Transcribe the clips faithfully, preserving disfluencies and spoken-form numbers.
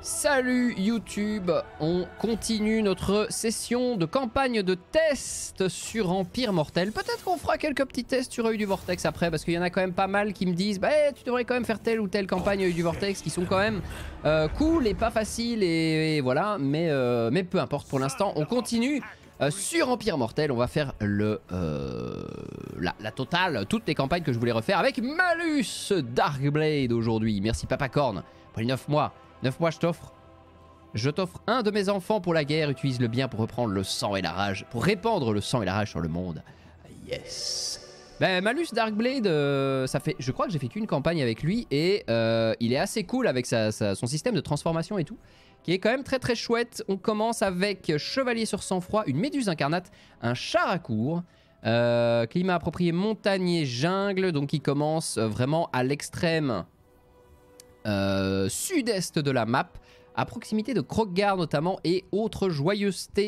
Salut YouTube, on continue notre session de campagne de test sur Empire Mortel. Peut-être qu'on fera quelques petits tests sur Œil du Vortex après, parce qu'il y en a quand même pas mal qui me disent bah hey, tu devrais quand même faire telle ou telle campagne Œil du Vortex, qui sont quand même euh, cool et pas faciles et, et voilà, mais, euh, mais peu importe pour l'instant, on continue. Euh, sur Empire Mortel, on va faire le euh, la, la totale, toutes les campagnes que je voulais refaire avec Malus Darkblade aujourd'hui. Merci Papa Corn pour les neuf mois. neuf mois je t'offre. Je t'offre un de mes enfants pour la guerre. Utilise-le bien pour reprendre le sang et la rage. Pour répandre le sang et la rage sur le monde. Yes. Ben, Malus Darkblade, euh, ça fait, je crois que j'ai fait qu'une campagne avec lui. Et euh, il est assez cool avec sa, sa, son système de transformation et tout. Qui est quand même très très chouette. On commence avec Chevalier sur sang-froid, une méduse incarnate, un char à court, euh, climat approprié montagnier jungle, donc il commence vraiment à l'extrême euh, sud-est de la map, à proximité de Kroq-Gar notamment et autres joyeusetés.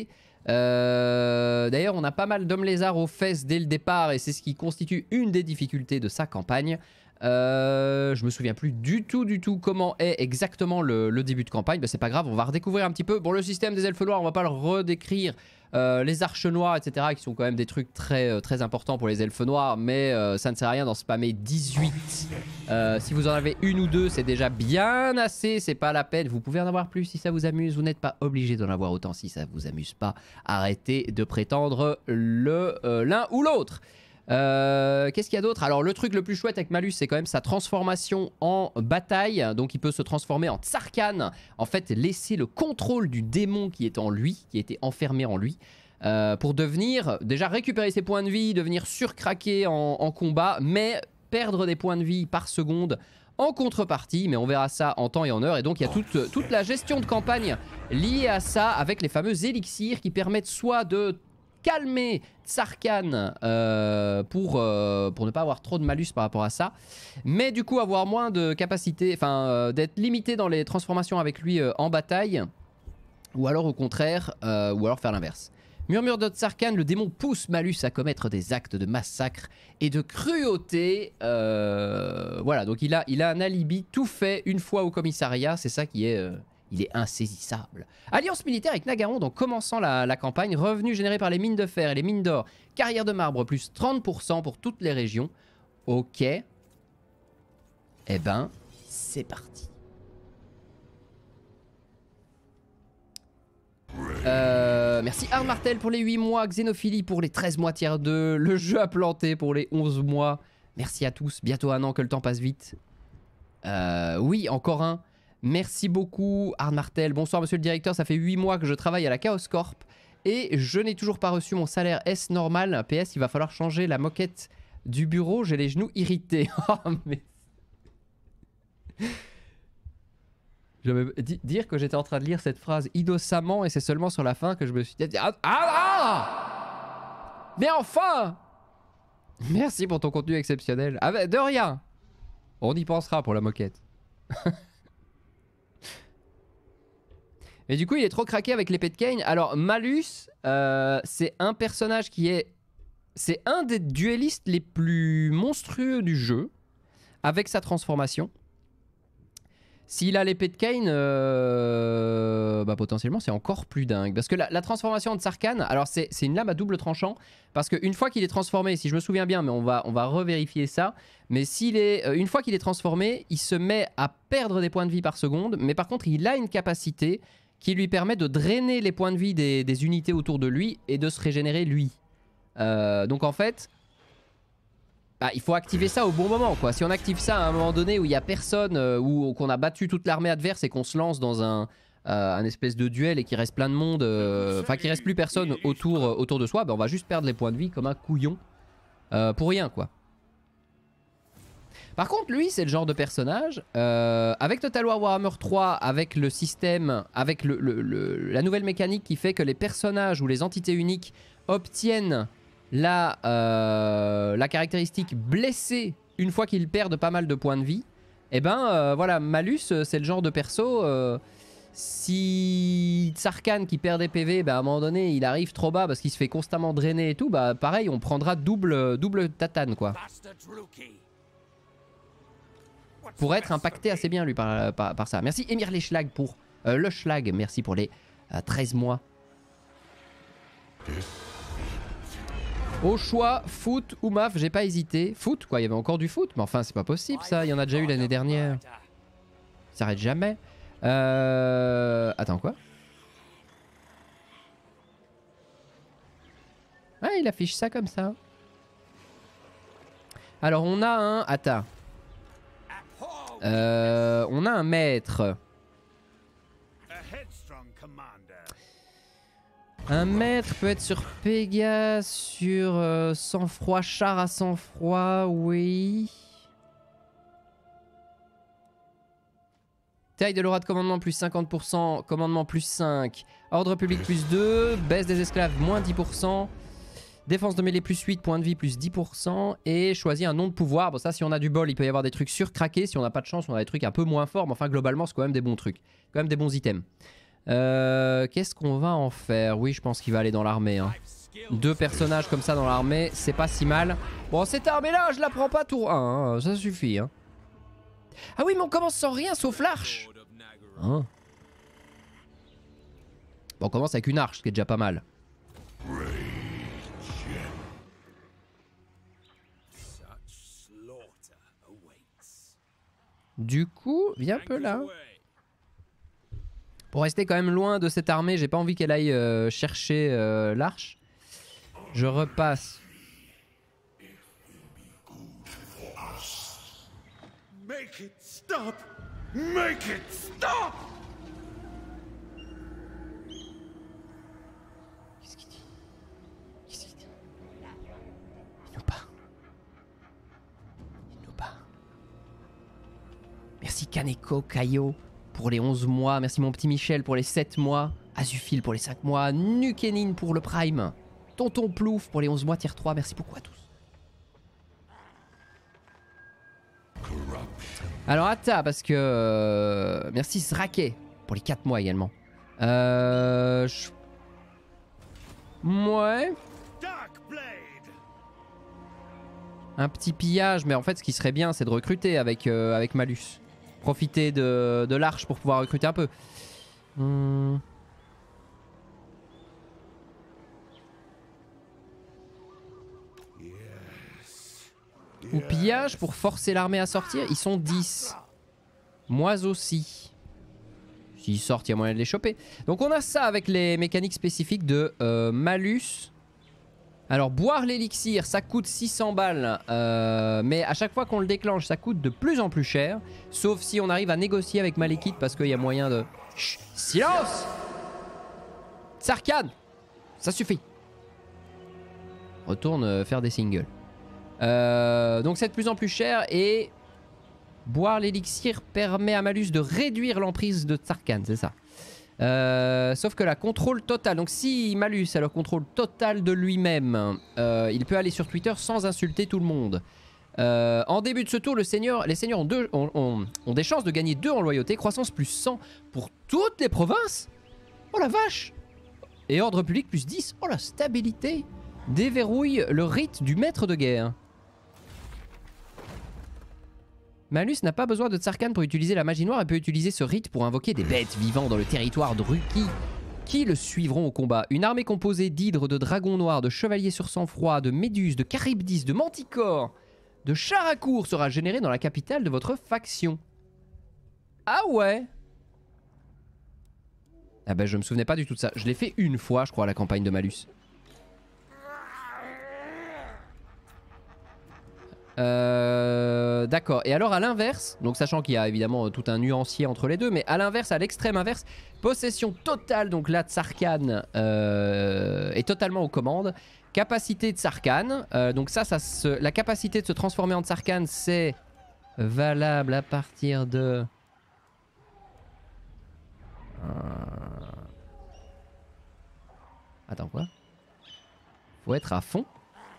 Euh, D'ailleurs on a pas mal d'hommes lézards aux fesses dès le départ et c'est ce qui constitue une des difficultés de sa campagne. Euh, je me souviens plus du tout du tout comment est exactement le, le début de campagne. Ben, c'est pas grave, on va redécouvrir un petit peu. Bon, le système des elfes noirs, on va pas le redécrire. Euh, les arches noires, et cetera, qui sont quand même des trucs très, euh, très importants pour les elfes noirs, mais euh, ça ne sert à rien d'en spammer dix-huit. Euh, si vous en avez une ou deux, c'est déjà bien assez, c'est pas la peine. Vous pouvez en avoir plus si ça vous amuse, vous n'êtes pas obligé d'en avoir autant si ça vous amuse pas. Arrêtez de prétendre le euh, l'un ou l'autre. Euh, Qu'est-ce qu'il y a d'autre? Alors le truc le plus chouette avec Malus, c'est quand même sa transformation en bataille. Donc il peut se transformer en Tsarkan. En fait laisser le contrôle du démon qui est en lui, qui était enfermé en lui, euh, pour devenir, déjà récupérer ses points de vie, devenir surcraqué en, en combat, mais perdre des points de vie par seconde en contrepartie. Mais on verra ça en temps et en heure. Et donc il y a toute, toute la gestion de campagne liée à ça, avec les fameux élixirs qui permettent soit de calmer Tsarkan euh, pour, euh, pour ne pas avoir trop de malus par rapport à ça, mais du coup avoir moins de capacité, enfin euh, d'être limité dans les transformations avec lui euh, en bataille, ou alors au contraire, euh, ou alors faire l'inverse. Murmure de Tsarkan, le démon pousse Malus à commettre des actes de massacre et de cruauté. Euh, voilà, donc il a, il a un alibi tout fait une fois au commissariat, c'est ça qui est... Euh, il est insaisissable. Alliance militaire avec Nagaron en commençant la, la campagne. Revenus générés par les mines de fer et les mines d'or. Carrière de marbre plus trente pour cent pour toutes les régions. Ok. Eh ben, c'est parti. Euh, merci Arn Martel pour les huit mois. Xénophilie pour les treize mois tiers deux. Le jeu a planté pour les onze mois. Merci à tous. Bientôt un an, que le temps passe vite. Euh, oui, encore un. Merci beaucoup Arn Martel. Bonsoir monsieur le directeur, ça fait huit mois que je travaille à la Chaos Corp et je n'ai toujours pas reçu mon salaire S normal. P S, il va falloir changer la moquette du bureau, j'ai les genoux irrités. Oh, mais... Je vais dire que j'étais en train de lire cette phrase innocemment et c'est seulement sur la fin que je me suis dit ah, ah, ah mais enfin. Merci pour ton contenu exceptionnel. Ah, de rien. On y pensera pour la moquette. Mais du coup il est trop craqué avec l'épée de Kain. Alors Malus euh, c'est un personnage qui est... C'est un des duellistes les plus monstrueux du jeu. Avec sa transformation. S'il a l'épée de Kain, euh, bah potentiellement c'est encore plus dingue. Parce que la, la transformation de Tsarkan, alors c'est une lame à double tranchant. Parce qu'une fois qu'il est transformé, si je me souviens bien, mais on va, on va revérifier ça. Mais s'il est, euh, une fois qu'il est transformé, il se met à perdre des points de vie par seconde. Mais par contre il a une capacité qui lui permet de drainer les points de vie des, des unités autour de lui et de se régénérer lui. Euh, donc en fait, bah, il faut activer ça au bon moment, quoi. Si on active ça à un moment donné où il n'y a personne, euh, ou qu'on a battu toute l'armée adverse et qu'on se lance dans un, euh, un espèce de duel et qu'il reste plein de monde, enfin euh, qu'il reste plus personne autour, euh, autour de soi, bah, on va juste perdre les points de vie comme un couillon. Euh, pour rien, quoi. Par contre, lui, c'est le genre de personnage, euh, avec Total War Warhammer trois, avec le système, avec le, le, le, la nouvelle mécanique qui fait que les personnages ou les entités uniques obtiennent la, euh, la caractéristique blessée une fois qu'ils perdent pas mal de points de vie. Et ben euh, voilà, Malus, c'est le genre de perso, euh, si Tsarkan qui perd des P V, bah, à un moment donné, il arrive trop bas parce qu'il se fait constamment drainer et tout, bah pareil, on prendra double, double tatane, quoi. Pour être impacté assez bien lui par, par, par ça. Merci Emir Leschlag pour Euh, le Schlag, merci pour les euh, treize mois. Au choix, foot ou maf, j'ai pas hésité. Foot, quoi, il y avait encore du foot, mais enfin, c'est pas possible ça, il y en a déjà eu l'année dernière. Ça s'arrête jamais. Euh... Attends, quoi? Ah, il affiche ça comme ça. Alors, on a un... Attends. Euh... On a un maître. Un maître peut être sur Pégase, sur euh, sang-froid, char à sang-froid, oui. Taille de l'aura de commandement plus cinquante pour cent, commandement plus cinq. Ordre public plus deux, baisse des esclaves moins dix pour cent. Défense de mêlée plus huit, point de vie plus dix pour cent. Et choisis un nom de pouvoir. Bon, ça, si on a du bol, il peut y avoir des trucs surcraqués. Si on n'a pas de chance, on a des trucs un peu moins forts. Mais enfin, globalement, c'est quand même des bons trucs. Quand même des bons items. Euh, Qu'est-ce qu'on va en faire? Oui, je pense qu'il va aller dans l'armée. Hein. Deux personnages comme ça dans l'armée, c'est pas si mal. Bon, cette armée-là, je la prends pas tour un. Hein. Ça suffit. Hein. Ah oui, mais on commence sans rien sauf l'arche. Hein. Bon, on commence avec une arche, ce qui est déjà pas mal. Du coup, viens un peu là. Pour rester quand même loin de cette armée, j'ai pas envie qu'elle aille euh, chercher euh, l'arche. Je repasse. Make it stop! Make it stop! Qu'est-ce qu'il dit? Qu'est-ce qu'il dit? Il nous bat. Il nous bat. Merci Kaneko, Kaio pour les onze mois. Merci mon petit Michel pour les sept mois. Azufil pour les cinq mois. Nukenin pour le Prime. Tonton Plouf pour les onze mois, tier trois. Merci beaucoup à tous. Alors Atta, parce que... Euh, merci Srake pour les quatre mois également. Euh... Je... Ouais. Un petit pillage, mais en fait ce qui serait bien c'est de recruter avec, euh, avec Malus. Profiter de, de l'arche pour pouvoir recruter un peu. Hmm. Ou pillage pour forcer l'armée à sortir. Ils sont dix. Moi aussi. S'ils sortent, il y a moyen de les choper. Donc on a ça avec les mécaniques spécifiques de euh, malus. Alors boire l'élixir, ça coûte six cents balles. Euh, mais à chaque fois qu'on le déclenche, ça coûte de plus en plus cher. Sauf si on arrive à négocier avec Malekith parce qu'il y a moyen de... Chut, silence! Sarkhan! Ça suffit. Retourne euh, faire des singles. Euh, donc c'est de plus en plus cher et boire l'élixir permet à Malus de réduire l'emprise de Sarkhan, c'est ça. Euh, sauf que la contrôle total, donc si Malus a le contrôle total de lui-même, euh, il peut aller sur Twitter sans insulter tout le monde. Euh, en début de ce tour, le seigneur, les seigneurs ont, deux, ont, ont, ont des chances de gagner deux en loyauté, croissance plus cent pour toutes les provinces. Oh la vache! Et ordre public plus dix, oh la stabilité! Déverrouille le rite du maître de guerre. Malus n'a pas besoin de Tsarkhan pour utiliser la magie noire et peut utiliser ce rite pour invoquer des bêtes vivant dans le territoire de Ruki qui le suivront au combat. Une armée composée d'hydres, de dragons noirs, de chevaliers sur sang-froid, de méduses, de charybdis, de manticores, de chars à cour sera générée dans la capitale de votre faction. Ah ouais? Ah ben je me souvenais pas du tout de ça. Je l'ai fait une fois je crois la campagne de Malus. Euh, D'accord. Et alors à l'inverse, donc sachant qu'il y a évidemment tout un nuancier entre les deux, mais à l'inverse, à l'extrême inverse, possession totale, donc là Tsarkhan euh, est totalement aux commandes. Capacité de Tsarkhan, euh, donc ça, ça se, la capacité de se transformer en Tsarkhan, c'est valable à partir de... Euh... Attends quoi? Faut être à fond.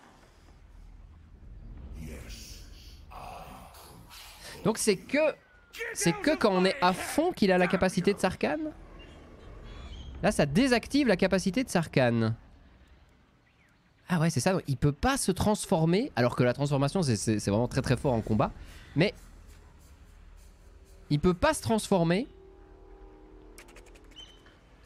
Donc c'est que c'est que quand on est à fond qu'il a la capacité de Tsarkhan. Là ça désactive la capacité de Tsarkhan. Ah ouais c'est ça, il peut pas se transformer. Alors que la transformation c'est vraiment très très fort en combat. Mais il peut pas se transformer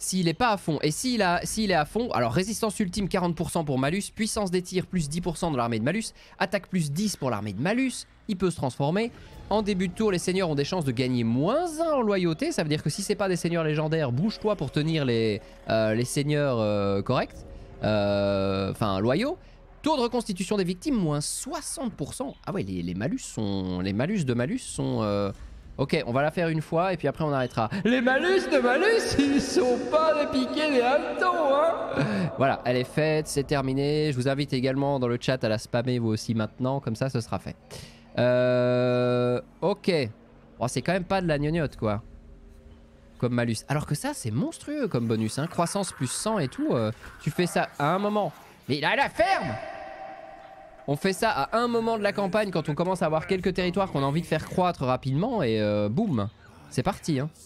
s'il est pas à fond. Et s'il a, s'il est à fond, alors résistance ultime quarante pour cent pour malus, puissance des tirs plus dix pour cent de l'armée de malus, attaque plus dix pour l'armée de malus, il peut se transformer. En début de tour, les seigneurs ont des chances de gagner moins un en loyauté, ça veut dire que si c'est pas des seigneurs légendaires, bouge-toi pour tenir les, euh, les seigneurs euh, corrects, enfin euh, loyaux. Taux de reconstitution des victimes, moins soixante pour cent. Ah ouais, les, les malus sont... Les malus de malus sont... Euh... Ok, on va la faire une fois et puis après on arrêtera. Les malus de malus, ils sont pas des piquets des hannetons, hein. Voilà, elle est faite, c'est terminé. Je vous invite également dans le chat à la spammer vous aussi maintenant, comme ça ce sera fait. Euh... Ok. Bon, c'est quand même pas de la gnognotte, quoi. Comme malus. Alors que ça, c'est monstrueux comme bonus, hein. Croissance plus cent et tout. Euh... Tu fais ça à un moment. Mais il a la ferme. On fait ça à un moment de la campagne quand on commence à avoir quelques territoires qu'on a envie de faire croître rapidement et euh, boum, c'est parti, hein.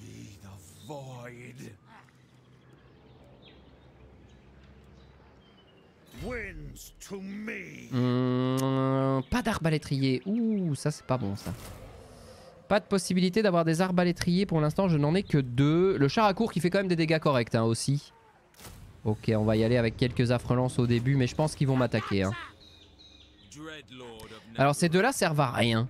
Mmh, pas d'arbalétrier. Ouh, ça c'est pas bon ça. Pas de possibilité d'avoir des arbalétriers pour l'instant, je n'en ai que deux. Le char à court qui fait quand même des dégâts corrects, hein, aussi. Ok, on va y aller avec quelques affrelances au début, mais je pense qu'ils vont m'attaquer, hein. Alors ces deux-là servent à rien.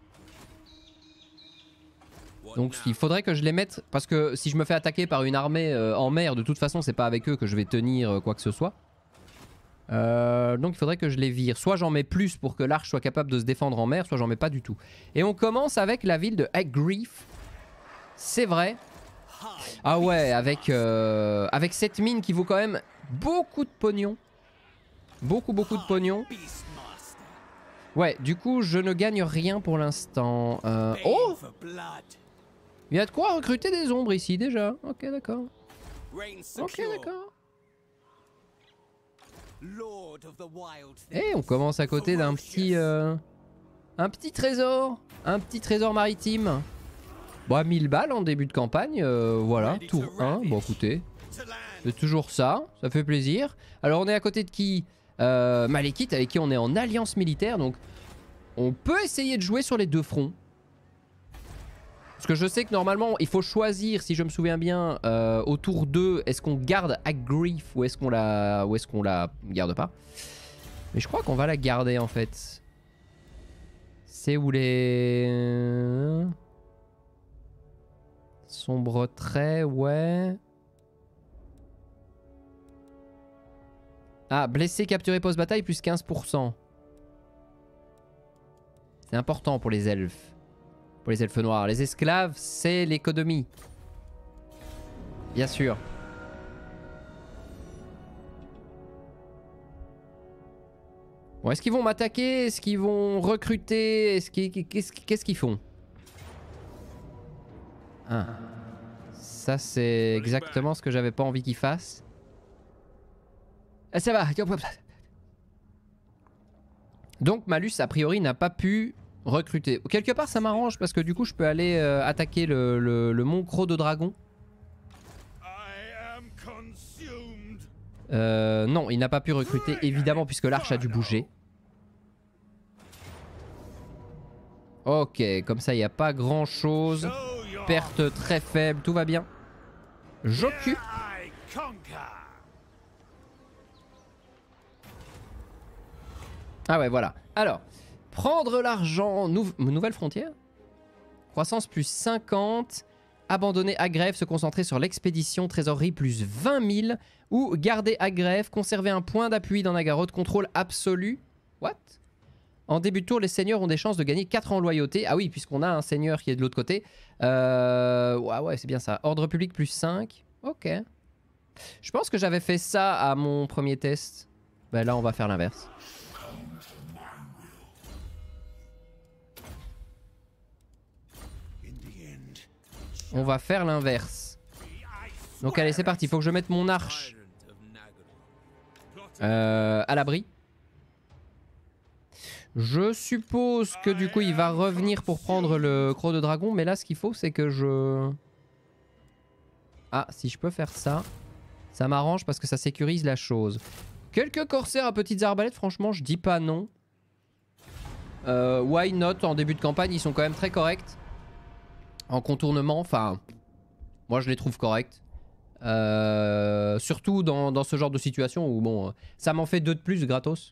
Donc il faudrait que je les mette... Parce que si je me fais attaquer par une armée euh, en mer, de toute façon c'est pas avec eux que je vais tenir euh, quoi que ce soit. Euh, donc il faudrait que je les vire. Soit j'en mets plus pour que l'arche soit capable de se défendre en mer, soit j'en mets pas du tout. Et on commence avec la ville de Hagreef. C'est vrai. Ah ouais, avec, euh, avec cette mine qui vaut quand même beaucoup de pognon. Beaucoup beaucoup de pognon. Ouais, du coup, je ne gagne rien pour l'instant. Euh... Oh! Il y a de quoi recruter des ombres ici, déjà. Ok, d'accord. Ok, d'accord. Et on commence à côté d'un petit... Euh... Un petit trésor. Un petit trésor maritime. Bon, mille balles en début de campagne. Euh, voilà, tour un. Bon, écoutez. C'est toujours ça. Ça fait plaisir. Alors, on est à côté de qui? Euh, Malekith avec qui on est en alliance militaire, donc on peut essayer de jouer sur les deux fronts. Parce que je sais que normalement il faut choisir, si je me souviens bien, euh, au tour deux, est-ce qu'on garde Hagreef ou est-ce qu'on la... ou est-ce qu'on la garde pas. Mais je crois qu'on va la garder en fait. C'est où les... Sombre trait, ouais... Ah, blessé, capturé post-bataille, plus quinze pour cent. C'est important pour les elfes. Pour les elfes noirs. Les esclaves, c'est l'économie. Bien sûr. Bon, est-ce qu'ils vont m'attaquer? Est-ce qu'ils vont recruter? Est-ce qu'ils... Qu'est-ce qu'est-ce qu'ils font? Ah. Ça, c'est exactement ce que j'avais pas envie qu'ils fassent. Ah, ça va. Donc Malus a priori n'a pas pu recruter. Quelque part ça m'arrange parce que du coup je peux aller euh, attaquer le, le, le mont Croc de Dragon. Euh, non, il n'a pas pu recruter évidemment puisque l'arche a dû bouger. Ok, comme ça il n'y a pas grand chose. Perte très faible, tout va bien. J'occupe. Ah ouais, voilà. Alors, prendre l'argent... Nou nouvelle frontière. Croissance plus cinquante. Abandonner Hagreef, se concentrer sur l'expédition. Trésorerie plus vingt mille. Ou garder Hagreef, conserver un point d'appui dans Naggaroth. Contrôle absolu. What? En début de tour, les seigneurs ont des chances de gagner quatre en loyauté. Ah oui, puisqu'on a un seigneur qui est de l'autre côté. Euh... Ouais, ouais, c'est bien ça. Ordre public plus cinq. Ok. Je pense que j'avais fait ça à mon premier test. Ben là, on va faire l'inverse. On va faire l'inverse. Donc allez, c'est parti. Il faut que je mette mon arche euh, à l'abri. Je suppose que du coup il va revenir pour prendre le croc de dragon. Mais là ce qu'il faut c'est que je... Ah, si je peux faire ça, ça m'arrange parce que ça sécurise la chose. Quelques corsaires à petites arbalètes, franchement je dis pas non. euh, Why not? En début de campagne ils sont quand même très corrects. En contournement, enfin... Moi je les trouve corrects. Euh, surtout dans, dans ce genre de situation où bon, ça m'en fait deux de plus gratos.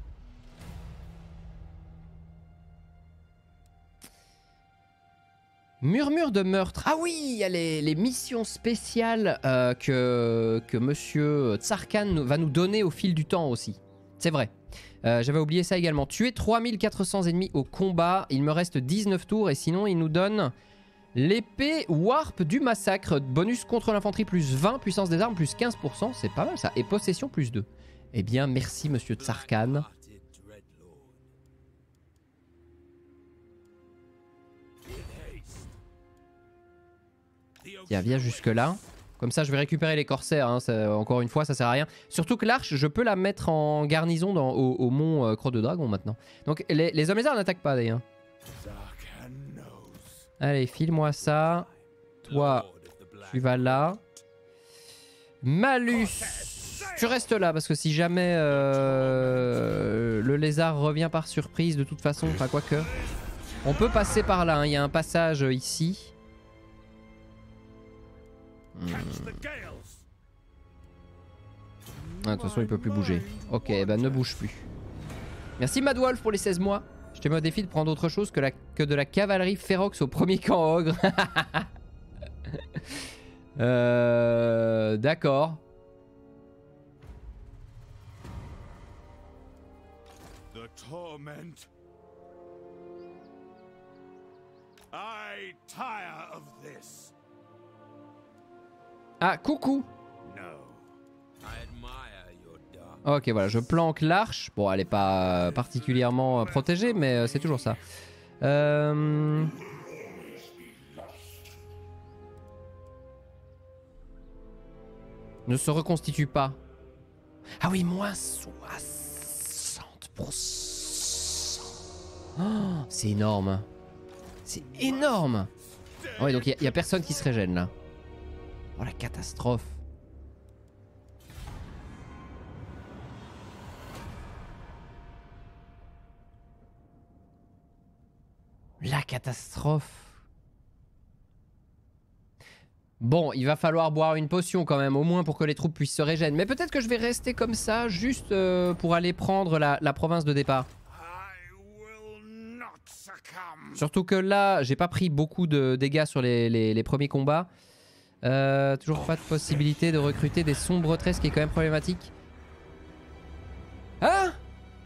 Murmure de meurtre. Ah oui, il y a les, les missions spéciales euh, que, que Monsieur Tsarkan va nous donner au fil du temps aussi. C'est vrai. Euh, J'avais oublié ça également. Tuer trois mille quatre cents ennemis au combat. Il me reste dix-neuf tours et sinon il nous donne l'épée Warp du massacre. Bonus contre l'infanterie plus vingt, puissance des armes plus quinze pour cent. C'est pas mal ça. Et possession plus deux. Eh bien merci Monsieur Tsarkan. Tiens, viens jusque là. Comme ça je vais récupérer les corsaires, hein. Ça, encore une fois ça sert à rien. Surtout que l'arche je peux la mettre en garnison dans, au, au mont euh, Croc de Dragon maintenant. Donc les, les hommes lézards n'attaquent pas d'ailleurs. Allez file-moi ça. Toi tu vas là. Malus, tu restes là parce que si jamais euh, le lézard revient par surprise de toute façon, enfin quoique. On peut passer par là, hein. Il y a un passage ici. Hmm. Ah, de toute façon il peut plus bouger. Ok, bah ne bouge plus. Merci Mad Wolf pour les seize mois. Je te mets au défi de prendre autre chose que, la, que de la cavalerie férox au premier camp ogre. euh, D'accord. The torment. I tire of this. Ah, coucou. Ok, voilà, je planque l'arche. Bon, elle n'est pas particulièrement protégée, mais c'est toujours ça. Euh... Ne se reconstitue pas. Ah oui, moins soixante pour cent. Oh, c'est énorme. C'est énorme. Ah ouais, donc il n'y a, a personne qui se régène là. Oh la catastrophe. La catastrophe. Bon, il va falloir boire une potion quand même, au moins pour que les troupes puissent se régénérer. Mais peut-être que je vais rester comme ça, juste euh, pour aller prendre la, la province de départ. Surtout que là, j'ai pas pris beaucoup de dégâts sur les, les, les premiers combats. Euh, toujours pas de possibilité de recruter des sombres tresses, ce qui est quand même problématique. Hein?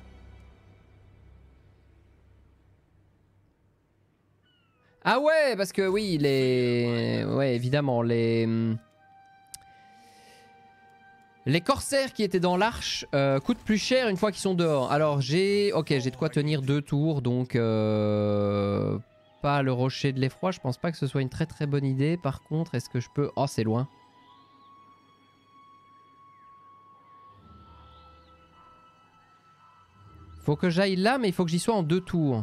Ah ouais, parce que oui, les... Ouais, évidemment, les... Les corsaires qui étaient dans l'arche euh, coûtent plus cher une fois qu'ils sont dehors. Alors j'ai... Ok, j'ai de quoi tenir deux tours, donc... Euh... Pas le rocher de l'effroi, je pense pas que ce soit une très très bonne idée. Par contre, est-ce que je peux... Oh, c'est loin. Faut que j'aille là, mais il faut que j'y sois en deux tours.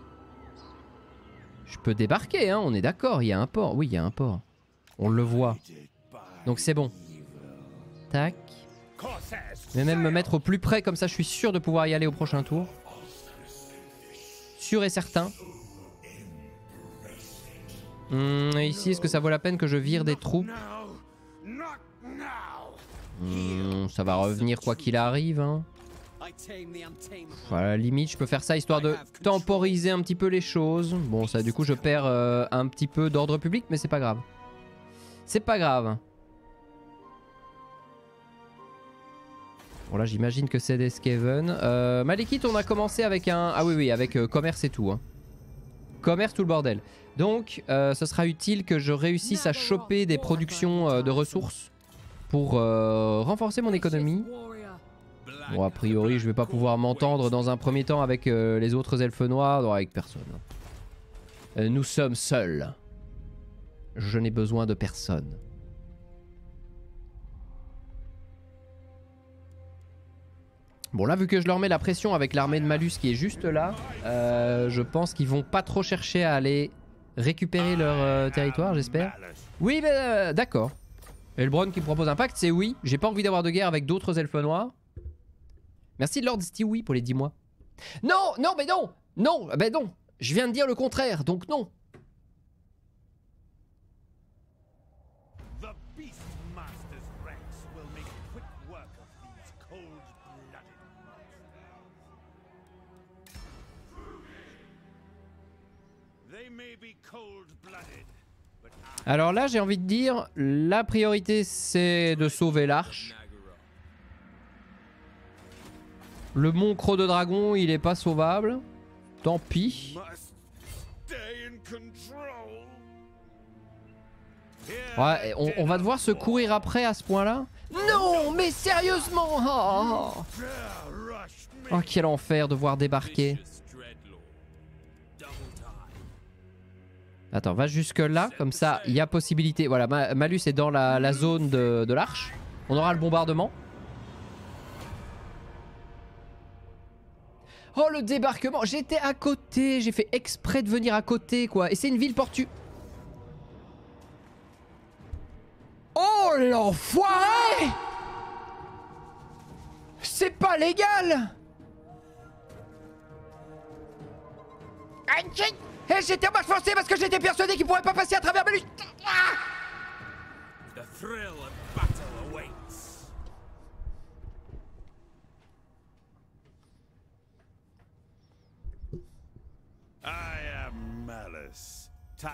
Je peux débarquer, hein, on est d'accord, il y a un port. Oui, il y a un port. On le voit. Donc c'est bon. Tac. Je vais même me mettre au plus près, comme ça je suis sûr de pouvoir y aller au prochain tour. Sûr et certain. Hum, ici, est-ce que ça vaut la peine que je vire des troupes? Hum, ça va revenir quoi qu'il arrive, hein. À la limite, je peux faire ça histoire de temporiser un petit peu les choses. Bon, ça, du coup, je perds euh, un petit peu d'ordre public, mais c'est pas grave. C'est pas grave. Bon, là, j'imagine que c'est des Skaven. Euh, Malekith, on a commencé avec un... Ah oui, oui, avec euh, commerce et tout. Hein. Commerce, tout le bordel. Donc, euh, ce sera utile que je réussisse à choper des productions euh, de ressources pour euh, renforcer mon économie. Bon, a priori, je vais pas pouvoir m'entendre dans un premier temps avec euh, les autres elfes noirs. Non, avec personne. Euh, nous sommes seuls. Je n'ai besoin de personne. Bon, là, vu que je leur mets la pression avec l'armée de Malus qui est juste là, euh, je pense qu'ils vont pas trop chercher à aller récupérer leur euh, territoire, j'espère. Oui, mais euh, d'accord. Elbron qui me propose un pacte, c'est oui. J'ai pas envie d'avoir de guerre avec d'autres elfes noirs. Merci Lord Stewie pour les dix mois. Non, non, mais non. Non, ben non. Je viens de dire le contraire, donc non. The Beastmaster's ranks will make quick work of these cold-blooded monsters. They may be cold-blooded, but I... Alors là, j'ai envie de dire, la priorité c'est de sauver l'arche. Le mont Croc de Dragon, il est pas sauvable. Tant pis. Ouais, on, on va devoir se courir après à ce point-là. Non, mais sérieusement. Oh, oh, quel enfer de voir débarquer. Attends, va jusque là, comme ça, il y a possibilité. Voilà, Ma Malus est dans la, la zone de, de l'arche. On aura le bombardement. Oh, le débarquement. J'étais à côté. J'ai fait exprès de venir à côté, quoi. Et c'est une ville portuaire. Oh, l'enfoiré! C'est pas légal! Et j'étais en marche forcée parce que j'étais persuadé qu'il pourrait pas passer à travers Malus. The thrill of battle awaits. I am Malus. Ta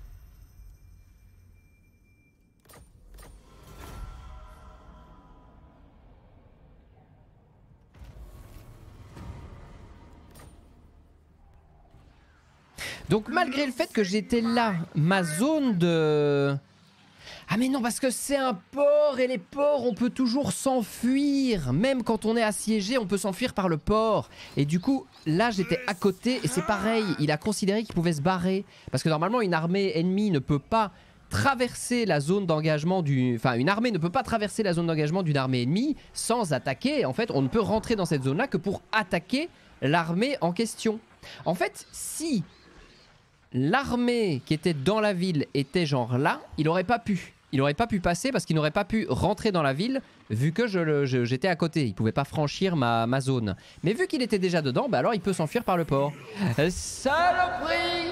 Donc malgré le fait que j'étais là, ma zone de... Ah mais non, parce que c'est un port et les ports on peut toujours s'enfuir. Même quand on est assiégé on peut s'enfuir par le port. Et du coup là j'étais à côté et c'est pareil, il a considéré qu'il pouvait se barrer. Parce que normalement une armée ennemie ne peut pas traverser la zone d'engagement du... Enfin une armée ne peut pas traverser la zone d'engagement d'une armée ennemie sans attaquer. En fait on ne peut rentrer dans cette zone là que pour attaquer l'armée en question. En fait si... l'armée qui était dans la ville était genre là, il aurait pas pu. Il aurait pas pu passer parce qu'il n'aurait pas pu rentrer dans la ville vu que je, je, j'étais à côté. Il pouvait pas franchir ma, ma zone. Mais vu qu'il était déjà dedans, bah alors il peut s'enfuir par le port. Saloperie!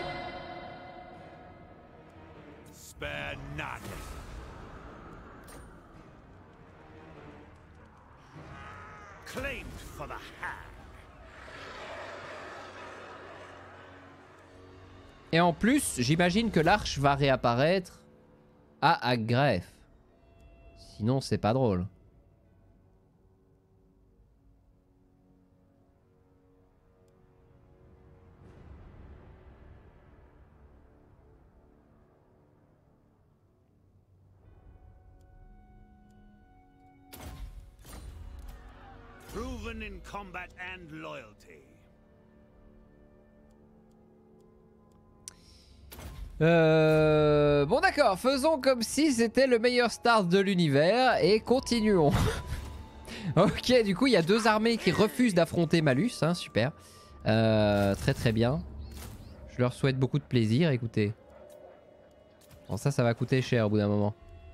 spare none. Claimed for the hand. Et en plus, j'imagine que l'arche va réapparaître à Agref. Sinon, c'est pas drôle. Proven in combat and loyalty. Euh... Bon d'accord, faisons comme si c'était le meilleur start de l'univers et continuons. Ok, du coup il y a deux armées qui refusent d'affronter Malus, hein, super. Euh, très très bien. Je leur souhaite beaucoup de plaisir, écoutez. Bon ça, ça va coûter cher au bout d'un moment.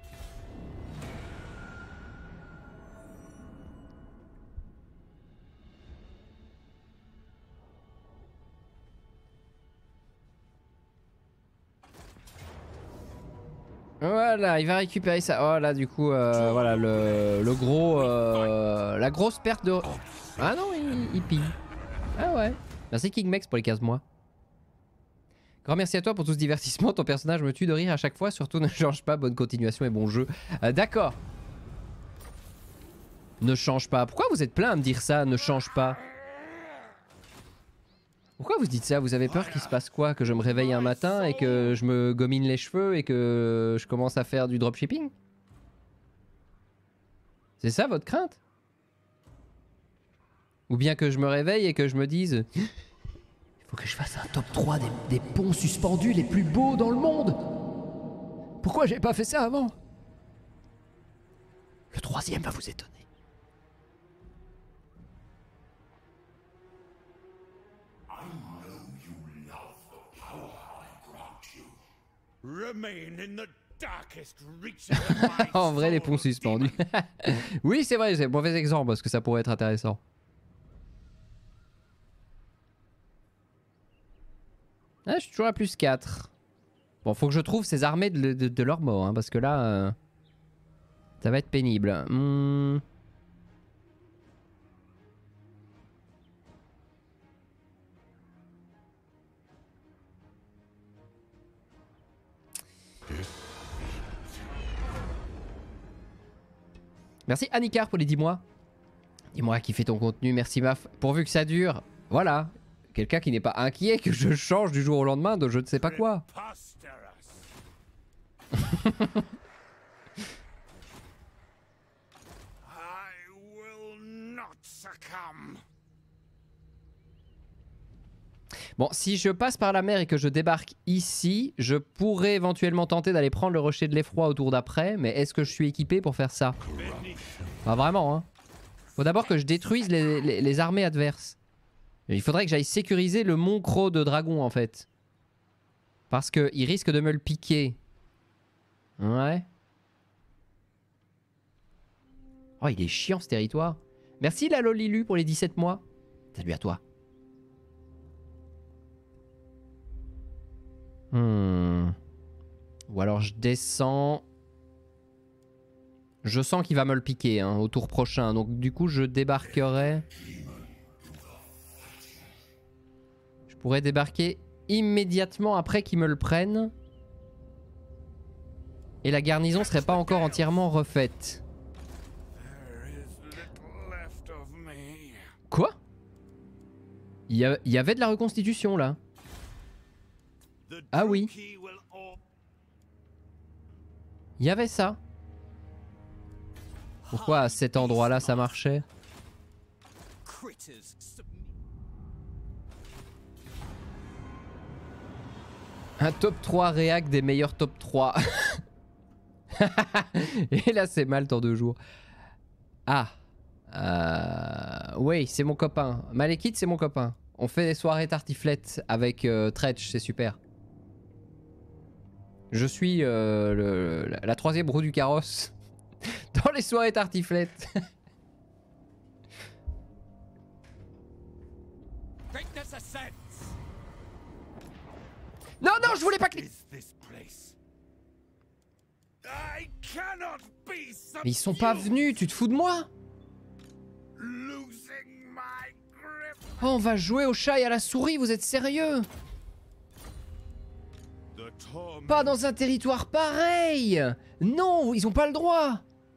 Voilà, il va récupérer ça. Oh là, du coup, euh, voilà, le, le gros... Euh, la grosse perte de... Ah non, il, il pille. Ah ouais. Merci King Mex pour les quinze mois. Grand merci à toi pour tout ce divertissement. Ton personnage me tue de rire à chaque fois. Surtout ne change pas. Bonne continuation et bon jeu. Euh, D'accord. Ne change pas. Pourquoi vous êtes plein à me dire ça? Ne change pas. Pourquoi vous dites ça? Vous avez peur qu'il se passe quoi? Que je me réveille un matin et que je me gomine les cheveux et que je commence à faire du dropshipping? C'est ça votre crainte? Ou bien que je me réveille et que je me dise il faut que je fasse un top trois des, des ponts suspendus les plus beaux dans le monde? Pourquoi j'ai pas fait ça avant? Le troisième va vous étonner. En vrai, les ponts suspendus. Oui, c'est vrai, c'est un mauvais exemple parce que ça pourrait être intéressant. Ah, je suis toujours à plus quatre. Bon, faut que je trouve ces armées de, de, de leur mort, hein, parce que là... Euh... Ça va être pénible. Hmm. Merci Annikar pour les dix mois. Dis-moi qui fait ton contenu, merci Maf. Pourvu que ça dure. Voilà. Quelqu'un qui n'est pas inquiet que je change du jour au lendemain de je ne sais pas quoi. Bon, si je passe par la mer et que je débarque ici, je pourrais éventuellement tenter d'aller prendre le rocher de l'effroi au tour d'après, mais est-ce que je suis équipé pour faire ça? Pas vraiment, hein. Faut d'abord que je détruise les, les, les armées adverses. Et il faudrait que j'aille sécuriser le mont Croc de dragon, en fait. Parce qu'il risque de me le piquer. Ouais. Oh, il est chiant ce territoire. Merci la Lolilu pour les dix-sept mois. Salut à toi. Hmm. Ou alors je descends. Je sens qu'il va me le piquer hein, au tour prochain. Donc du coup je débarquerai. Je pourrais débarquer immédiatement après qu'il me le prenne. Et la garnison serait pas encore entièrement refaite. Quoi? Il y, a, il y avait de la reconstitution là. Ah oui. Il y avait ça. Pourquoi à cet endroit-là ça marchait? Un top trois réac des meilleurs top trois. Et là c'est mal dans deux jours. Ah. Euh... Oui, c'est mon copain. Malekith c'est mon copain. On fait des soirées tartiflettes avec euh, Tretch, c'est super. Je suis euh, le, la, la troisième roue du carrosse dans les soirées tartiflettes. Non, non, je voulais pas que... Mais ils sont pas venus, tu te fous de moi? Oh, on va jouer au chat et à la souris, vous êtes sérieux? Pas dans un territoire pareil! Non, ils ont pas le droit!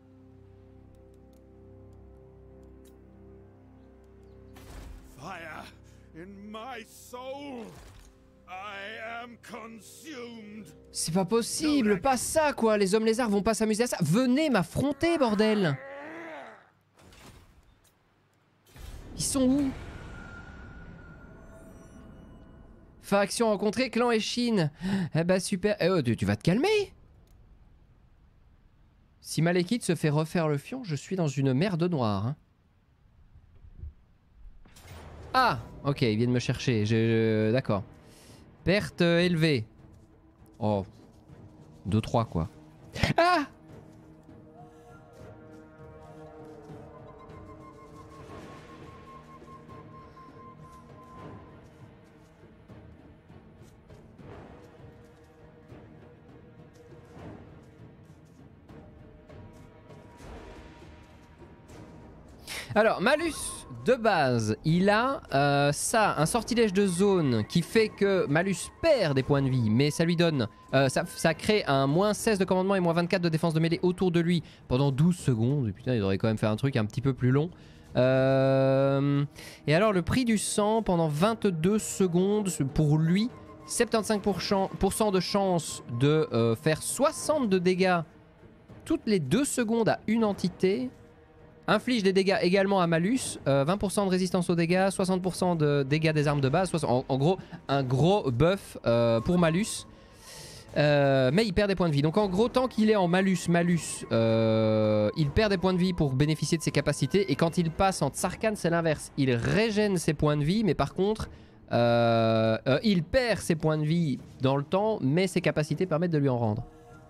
C'est pas possible, pas ça quoi, les hommes lézards vont pas s'amuser à ça. Venez m'affronter, bordel! Ils sont où? Faction rencontrée, clan et Chine. Eh bah super. Eh oh, tu, tu vas te calmer? Si Malekith se fait refaire le fion, je suis dans une merde noire. Hein. Ah, ok, ils viennent me chercher. Je, je, D'accord. Perte euh, élevée. Oh. deux trois quoi. Ah! Alors, malus de base, il a euh, ça, un sortilège de zone qui fait que malus perd des points de vie, mais ça lui donne, euh, ça, ça crée un moins seize de commandement et moins vingt-quatre de défense de mêlée autour de lui pendant douze secondes. Et putain, il aurait quand même fait un truc un petit peu plus long. Euh... Et alors, le prix du sang pendant vingt-deux secondes pour lui, soixante-quinze pour cent de chance de euh, faire soixante de dégâts toutes les deux secondes à une entité. Inflige des dégâts également à malus, euh, vingt pour cent de résistance aux dégâts, soixante pour cent de dégâts des armes de base, en, en gros un gros buff euh, pour malus, euh, mais il perd des points de vie. Donc en gros tant qu'il est en malus, malus, euh, il perd des points de vie pour bénéficier de ses capacités, et quand il passe en Tsarkan c'est l'inverse, il régène ses points de vie, mais par contre euh, euh, il perd ses points de vie dans le temps, mais ses capacités permettent de lui en rendre.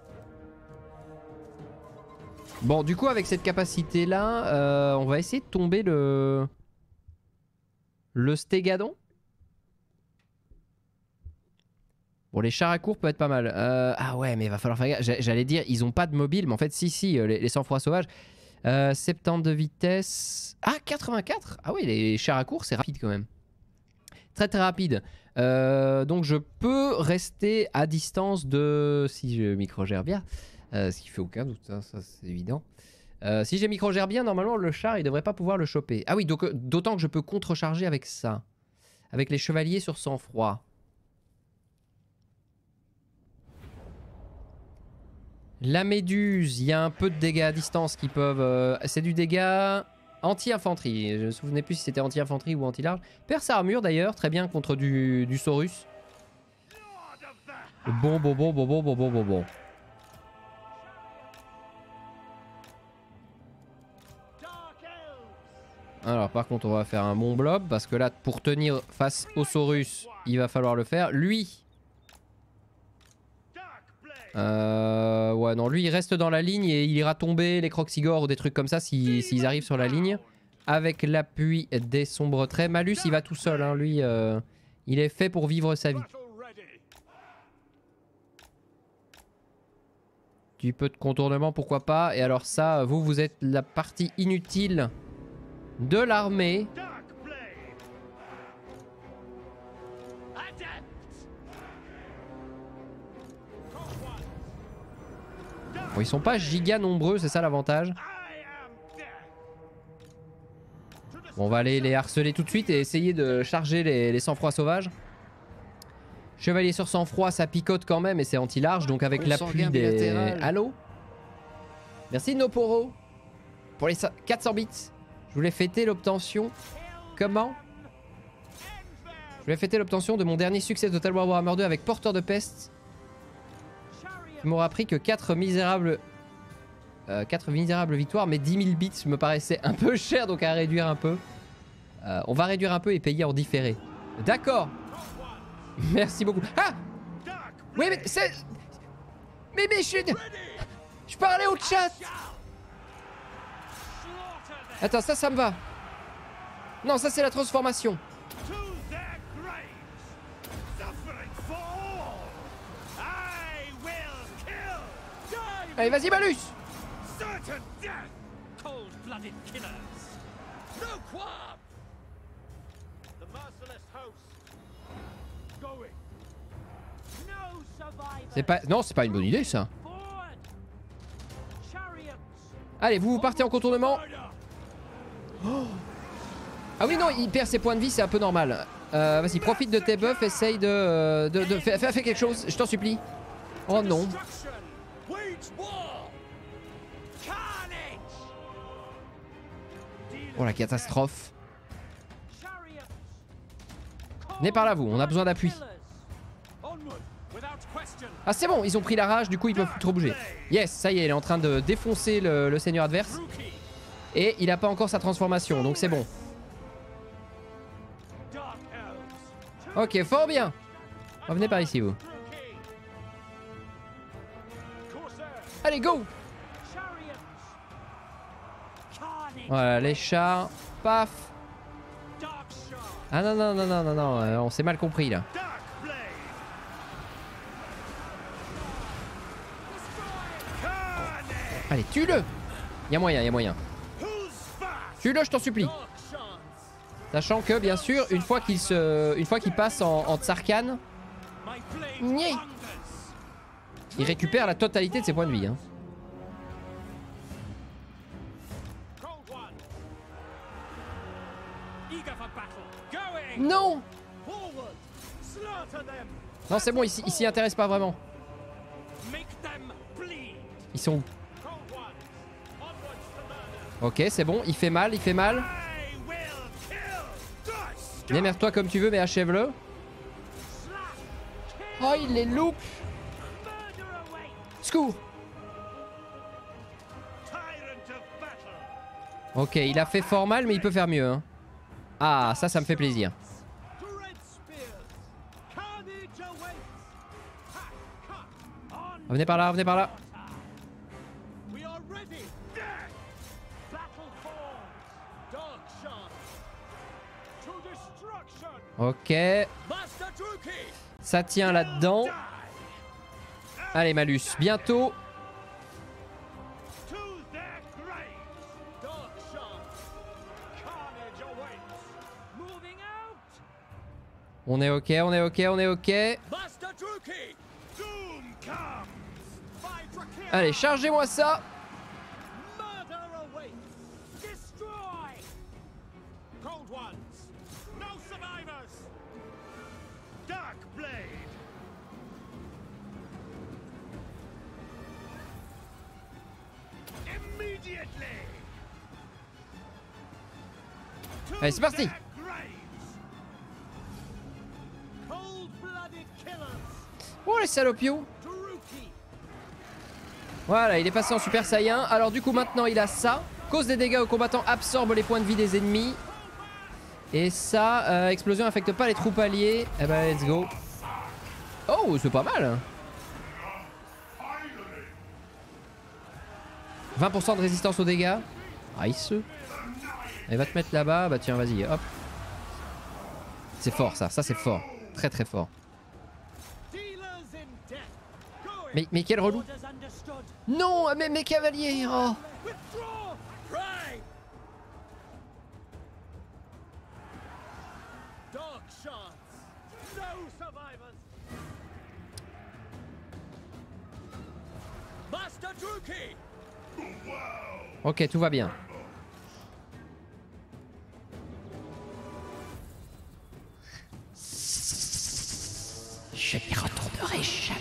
Bon, du coup, avec cette capacité-là, euh, on va essayer de tomber le... Le stégadon. Bon, les chars à court peut être pas mal. Euh, ah ouais, mais il va falloir faire gaffe. J'allais dire, ils ont pas de mobile, mais en fait, si, si, les, les sang-froid sauvages. Euh, soixante-dix de vitesse. Ah, quatre-vingt-quatre. Ah oui, les chars à court, c'est rapide quand même. Très très rapide. Euh, donc je peux rester à distance de... Si je micro-gère bien. Euh, ce qui fait aucun doute, hein, ça c'est évident. Euh, si j'ai micro-gère bien, normalement le char, il devrait pas pouvoir le choper. Ah oui, donc d'autant que je peux contrecharger avec ça. Avec les chevaliers sur sang-froid. La méduse, il y a un peu de dégâts à distance qui peuvent... Euh, c'est du dégât anti-infanterie. Je ne me souvenais plus si c'était anti-infanterie ou anti-large. Perce armure d'ailleurs, très bien contre du, du Saurus. Bon, bon, bon, bon, bon, bon, bon, bon, bon. Alors par contre, on va faire un bon blob parce que là, pour tenir face au Saurus, il va falloir le faire. Lui... Euh, ouais, non, lui il reste dans la ligne et il ira tomber les Croxigores ou des trucs comme ça s'ils si, si arrivent sur la ligne. Avec l'appui des sombres traits. Malus il va tout seul, hein, lui euh, il est fait pour vivre sa vie. Du peu de contournement, pourquoi pas. Et alors ça, vous, vous êtes la partie inutile de l'armée. Bon, ils sont pas giga nombreux, c'est ça l'avantage. Bon, on va aller les harceler tout de suite et essayer de charger les, les sang-froid sauvages. Chevalier sur sang-froid, ça picote quand même et c'est anti-large, donc avec l'appui des... Allô? Merci Noporo pour les quatre cents bits. Je voulais fêter l'obtention... Comment? Je voulais fêter l'obtention de mon dernier succès de Total War Warhammer deux avec Porteur de Peste. Il m'aura pris que quatre misérables... Euh, quatre misérables victoires, mais dix mille bits me paraissait un peu cher, donc à réduire un peu. Euh, on va réduire un peu et payer en différé. D'accord. Merci beaucoup. Ah! Oui, mais c'est... Mais, mais je suis... Je parlais au chat. Attends, ça, ça me va. Non, ça, c'est la transformation. Allez, vas-y, Malus. C'est pas... Non, c'est pas une bonne idée, ça. Allez, vous, vous partez en contournement. Oh. Ah oui, non, il perd ses points de vie, c'est un peu normal. Euh, vas-y, profite de tes buffs, essaye de... de, de fais, fais, fais quelque chose, je t'en supplie. Oh non. Oh la catastrophe. Venez par là vous, on a besoin d'appui. Ah c'est bon, ils ont pris la rage, du coup ils peuvent plus trop bouger. Yes, ça y est, il est en train de défoncer le, le seigneur adverse. Et il a pas encore sa transformation, donc c'est bon. Ok, fort bien. Revenez par ici vous. Allez, go. Voilà, les chars. Paf. Ah non, non, non, non, non, non, euh, on s'est mal compris là. Allez, tue-le. Y'a moyen, y'a moyen. Tue-le, je t'en supplie. Sachant que, bien sûr, une fois qu'il se... une fois qu'il passe en, en Tsarkhan, il récupère la totalité de ses points de vie. Hein. Non. Non, c'est bon, il s'y intéresse pas vraiment. Ils sont où? Ok, c'est bon, il fait mal, il fait mal. Démerde-toi comme tu veux, mais achève-le. Oh, il les loupe. Secours. Ok, il a fait fort mal, mais il peut faire mieux. Hein. Ah, ça, ça me fait plaisir. Revenez par là, revenez par là. Ok. Ça tient là-dedans. Allez, malus. Bientôt. On est ok, on est ok, on est ok. Allez, chargez-moi ça. Allez, c'est parti. Oh les salopios. Voilà, il est passé en Super Saiyan. Alors du coup maintenant il a ça. Cause des dégâts aux combattants, absorbe les points de vie des ennemis. Et ça, euh, explosion affecte pas les troupes alliées. Eh ben let's go. Oh, c'est pas mal. vingt pour cent de résistance aux dégâts. Nice. Elle va te mettre là-bas. Bah tiens, vas-y, hop. C'est fort ça, ça c'est fort. Très très fort. Mais, mais quel relou. Non, mais mes cavaliers. Oh. Ok, tout va bien. Je n'y retournerai jamais.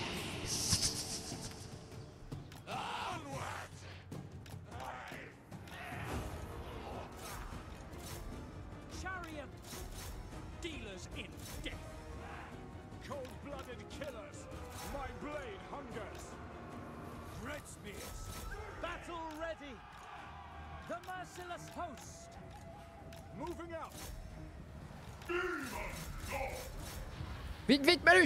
Vite, vite, malus.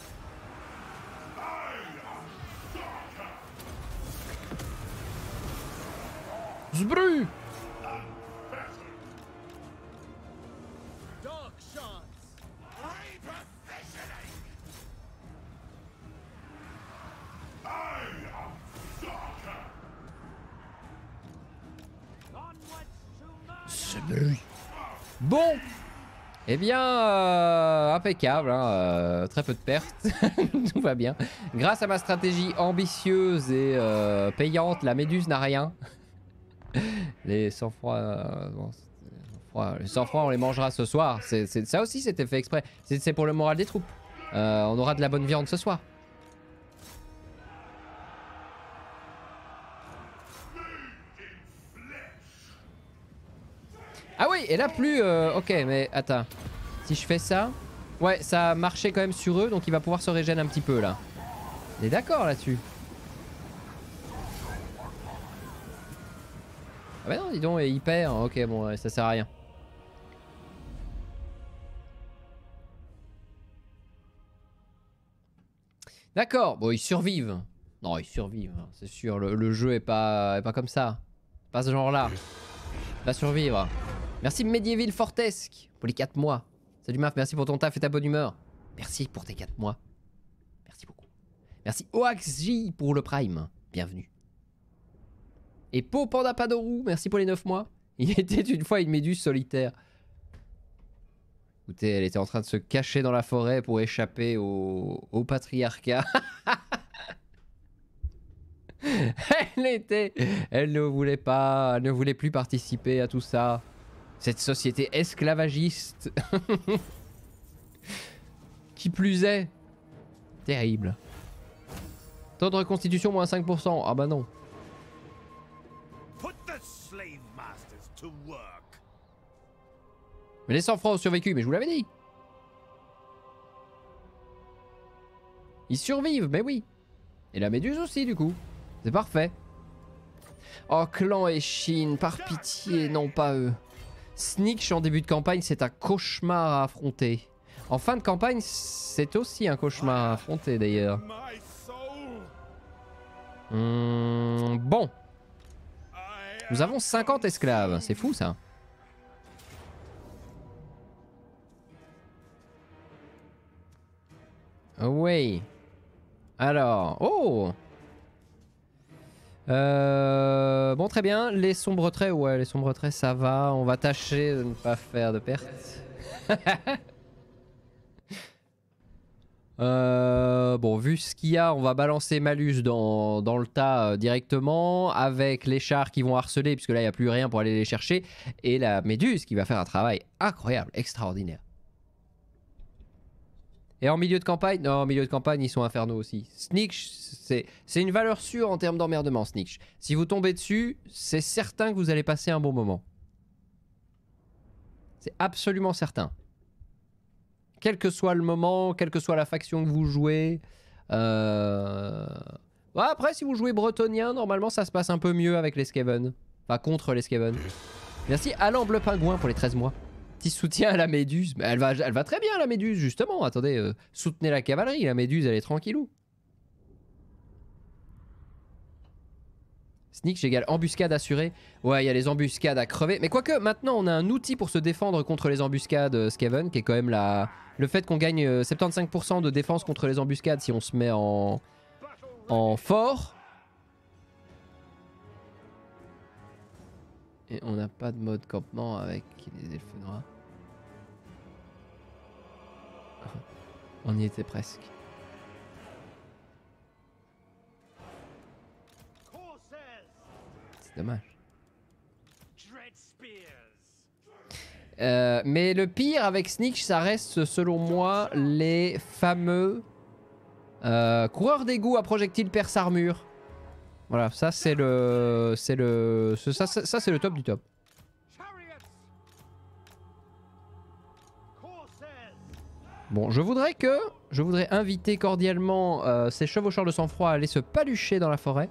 Zbru. Zbru. Bon. Eh bien, euh, impeccable, hein, euh, très peu de pertes, tout va bien. Grâce à ma stratégie ambitieuse et euh, payante, la méduse n'a rien. Les sang-froid, euh, bon, les sang-froid, on les mangera ce soir. C'est, c'est, ça aussi, c'était fait exprès. C'est, c'est pour le moral des troupes. Euh, on aura de la bonne viande ce soir. Ah oui, et là plus... Euh, ok, mais attends. Si je fais ça... Ouais, ça a marché quand même sur eux, donc il va pouvoir se régénérer un petit peu, là. On est d'accord là-dessus. Ah bah non, dis donc, il perd. Ok, bon, ça sert à rien. D'accord, bon, ils survivent. Non, ils survivent, c'est sûr. Le, le jeu est pas, est pas comme ça. Pas ce genre-là. Va survivre. Merci Medieval Fortesque pour les quatre mois. Salut Maf, merci pour ton taf et ta bonne humeur. Merci pour tes quatre mois. Merci beaucoup. Merci Oaxj pour le Prime. Bienvenue. Et Po Panda Padoru, merci pour les neuf mois. Il était une fois une méduse solitaire. Écoutez, elle était en train de se cacher dans la forêt pour échapper au, au patriarcat. Elle était... Elle ne voulait pas... Elle ne voulait plus participer à tout ça. Cette société esclavagiste. Qui plus est. Terrible. Taux de reconstitution moins cinq pour cent. Ah bah non. Mais les cent francs ont survécu, mais je vous l'avais dit. Ils survivent, mais oui. Et la méduse aussi du coup. C'est parfait. Oh, Clan et Chine, par pitié, non pas eux. Sneak en début de campagne, c'est un cauchemar à affronter. En fin de campagne, c'est aussi un cauchemar à affronter d'ailleurs. Hum, bon. Nous avons cinquante esclaves, c'est fou ça. Oui. Alors, oh euh, Bon, très bien. Les sombres traits, ouais, les sombres traits, ça va. On va tâcher de ne pas faire de pertes. euh, bon, vu ce qu'il y a, on va balancer Malus dans, dans le tas euh, directement, avec les chars qui vont harceler, puisque là, il n'y a plus rien pour aller les chercher, et la méduse qui va faire un travail incroyable, extraordinaire. Et en milieu de campagne, non, en milieu de campagne, ils sont infernaux aussi. Snitch, c'est une valeur sûre en termes d'emmerdement, Snitch. Si vous tombez dessus, c'est certain que vous allez passer un bon moment. C'est absolument certain. Quel que soit le moment, quelle que soit la faction que vous jouez. Euh... Ouais, après, si vous jouez bretonien, normalement, ça se passe un peu mieux avec les Skaven. Enfin, contre les Skaven. Merci Alain Bleu Pingouin pour les treize mois. Petit soutien à la méduse. Mais elle va, elle va très bien, la méduse, justement. Attendez, euh, soutenez la cavalerie. La méduse, elle est tranquillou. Sneak égale embuscade assurée. Ouais, il y a les embuscades à crever. Mais quoique, maintenant, on a un outil pour se défendre contre les embuscades, euh, Skaven, qui est quand même la... le fait qu'on gagne euh, soixante-quinze pour cent de défense contre les embuscades si on se met en, en fort. Et on n'a pas de mode campement avec les elfes noirs. On y était presque. C'est dommage. Euh, mais le pire avec Snitch, ça reste selon moi les fameux euh, coureurs d'égout à projectiles perce armure. Voilà, ça c'est le, c'est le, ça, ça, ça c'est le top du top. Bon, je voudrais que, je voudrais inviter cordialement euh, ces chevaucheurs de sang-froid à aller se palucher dans la forêt.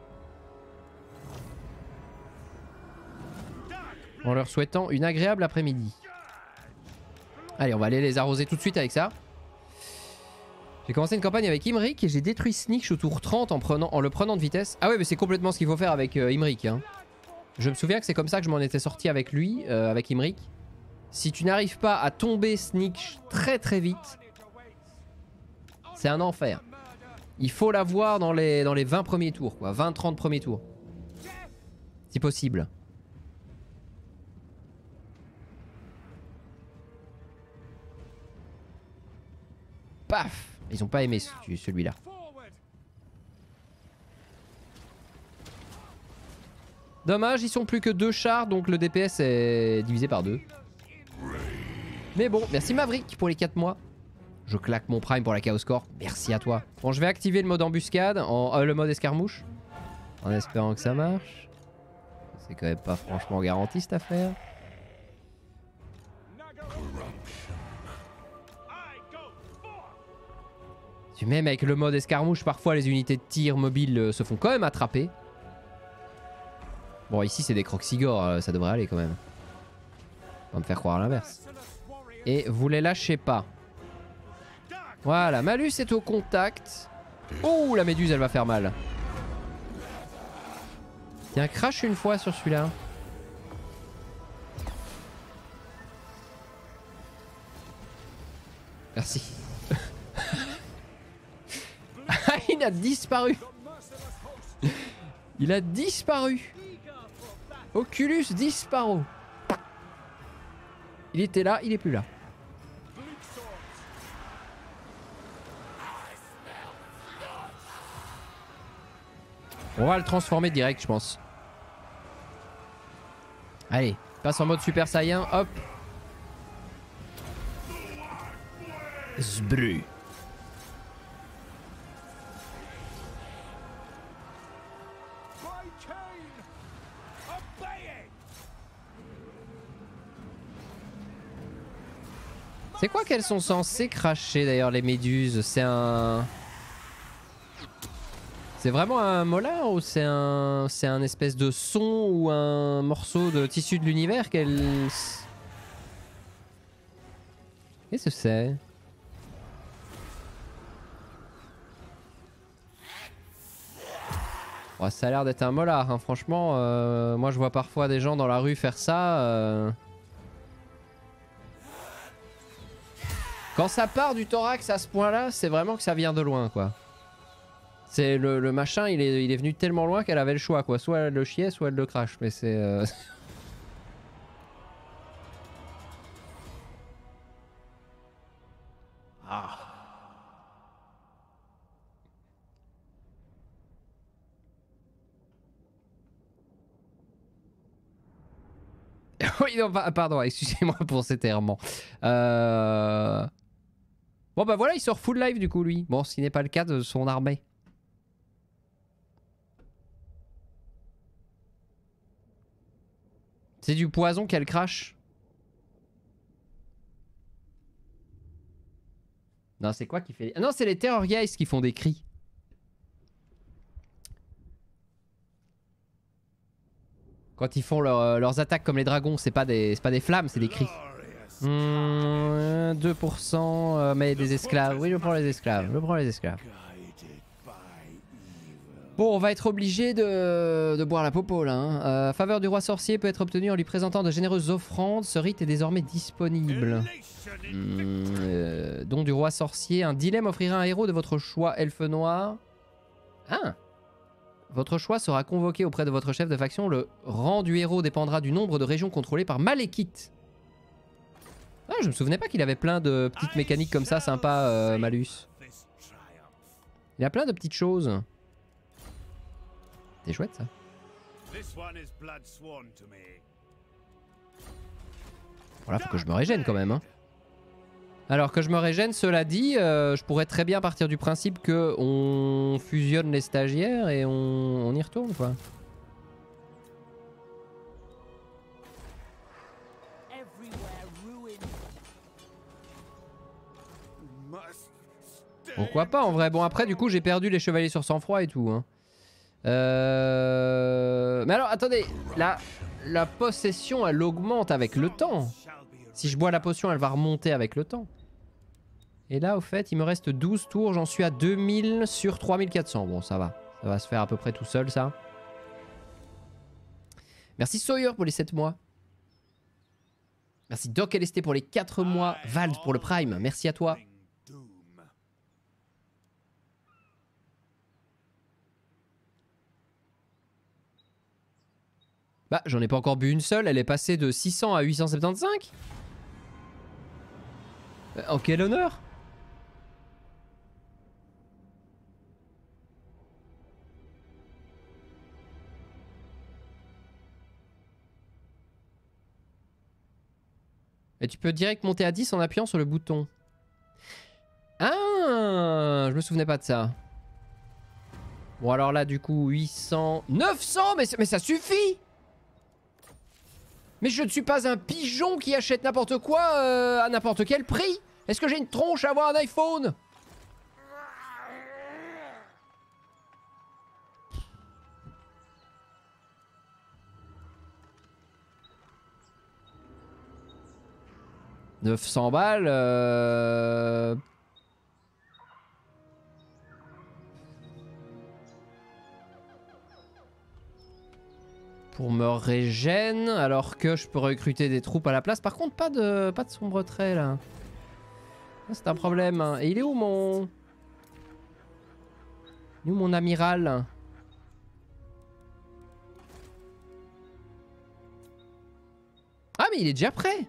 En leur souhaitant une agréable après-midi. Allez, on va aller les arroser tout de suite avec ça. J'ai commencé une campagne avec Imric et j'ai détruit Snitch au tour trente en, prenant, en le prenant de vitesse. Ah ouais, mais c'est complètement ce qu'il faut faire avec euh, Imric. Hein. Je me souviens que c'est comme ça que je m'en étais sorti avec lui, euh, avec Imric. Si tu n'arrives pas à tomber Snitch très très vite, c'est un enfer. Il faut l'avoir dans les, dans les vingt premiers tours, quoi. vingt trente premiers tours. Si possible. Paf! Ils ont pas aimé celui-là. Dommage, ils sont plus que deux chars, donc le D P S est divisé par deux. Mais bon, merci Maverick pour les quatre mois. Je claque mon prime pour la Chaos Corp. Merci à toi. Bon, je vais activer le mode embuscade, en, euh, le mode escarmouche. En espérant que ça marche. C'est quand même pas franchement garanti cette affaire. Même avec le mode escarmouche, parfois les unités de tir mobiles euh, se font quand même attraper. Bon, ici c'est des croxigores, euh, ça devrait aller quand même. On va me faire croire l'inverse. Et vous les lâchez pas. Voilà, Malus est au contact. Oh, la méduse elle va faire mal. Tiens, crash une fois sur celui-là. Merci. Il a disparu. Il a disparu. Oculus disparo. Il était là, il est plus là. On va le transformer direct, je pense. Allez, passe en mode Super Saiyan, hop. Zbru. C'est quoi qu'elles sont censées cracher d'ailleurs les méduses? C'est un... C'est vraiment un molar ou c'est un... C'est un espèce de son ou un morceau de tissu de l'univers qu'elles... Qu'est-ce que c'est? Oh, ça a l'air d'être un molar, hein. Franchement, euh, moi je vois parfois des gens dans la rue faire ça. Euh... Quand ça part du thorax à ce point-là, c'est vraiment que ça vient de loin, quoi. C'est le, le machin, il est, il est venu tellement loin qu'elle avait le choix, quoi. Soit elle le chiait, soit elle le crache. Mais c'est... Euh... ah. Oui, non, pardon, excusez-moi pour cet errement. Euh... Bon bah voilà, il sort full live du coup lui. Bon, ce qui n'est pas le cas de son armée. C'est du poison qu'elle crache. Non, c'est quoi qui fait... Ah non, c'est les Terror Guys qui font des cris. Quand ils font leur, euh, leurs attaques comme les dragons, c'est pas des, c'est pas des flammes, c'est des cris. Mmh, deux pour cent, euh, mais des esclaves. Oui, je prends les esclaves. Je prends les esclaves. Bon, on va être obligé de, de boire la popo là. Hein. Euh, faveur du roi sorcier peut être obtenue en lui présentant de généreuses offrandes. Ce rite est désormais disponible. Mmh, euh, don du roi sorcier. Un dilemme offrira un héros de votre choix, elfe noir. Ah! Votre choix sera convoqué auprès de votre chef de faction. Le rang du héros dépendra du nombre de régions contrôlées par Malekith. Ah, je me souvenais pas qu'il avait plein de petites mécaniques comme ça, sympa, euh, Malus. Il a plein de petites choses. C'est chouette ça. Voilà, faut que je me régène quand même. Hein. Alors que je me régène, cela dit, euh, je pourrais très bien partir du principe que on fusionne les stagiaires et on, on y retourne quoi. Pourquoi pas en vrai. Bon après du coup j'ai perdu les chevaliers sur sang-froid et tout. Hein. Euh... Mais alors attendez, la, la possession elle augmente avec le temps. Si je bois la potion elle va remonter avec le temps. Et là au fait il me reste douze tours, j'en suis à deux mille sur trois mille quatre cents. Bon ça va, ça va se faire à peu près tout seul ça. Merci Sawyer pour les sept mois. Merci Doc L S T pour les quatre mois. Vald pour le Prime, merci à toi. Bah j'en ai pas encore bu une seule, elle est passée de six cents à huit cent soixante-quinze. euh, En quel honneur? Et tu peux direct monter à dix en appuyant sur le bouton. Ah, je me souvenais pas de ça. Bon alors là du coup huit cents... neuf cents, mais, mais ça suffit. Mais je ne suis pas un pigeon qui achète n'importe quoi euh, à n'importe quel prix. Est-ce que j'ai une tronche à avoir un iPhone? neuf cents balles euh... pour me régène, alors que je peux recruter des troupes à la place. Par contre, pas de, pas de sombre trait là. C'est un problème. Et il est où mon... Il est où mon amiral? Ah mais il est déjà prêt.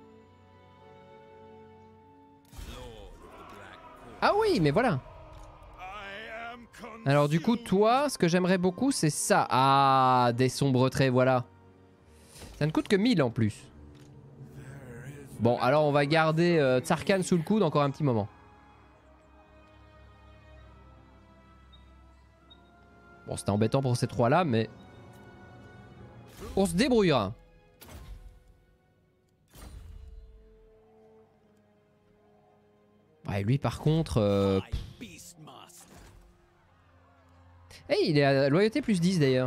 Ah oui, mais voilà. Alors du coup, toi, ce que j'aimerais beaucoup, c'est ça. Ah, des sombres traits, voilà. Ça ne coûte que mille en plus. Bon, alors on va garder euh, Tsarkan sous le coude encore un petit moment. Bon, c'était embêtant pour ces trois-là, mais... on se débrouillera. Ouais, lui par contre... Euh... Hey, il est à loyauté plus dix d'ailleurs.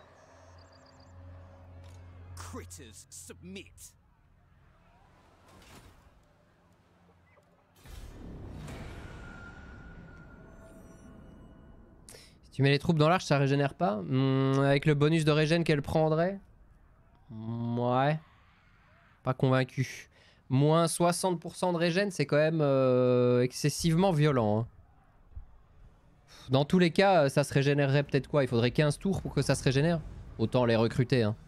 Si tu mets les troupes dans l'arche, ça régénère pas mmh, avec le bonus de régène qu'elle prendrait. Ouais. Pas convaincu. Moins soixante pour cent de régène, c'est quand même euh, excessivement violent. Hein. Dans tous les cas, ça se régénérerait peut-être quoi? Il faudrait quinze tours pour que ça se régénère. Autant les recruter. Hein.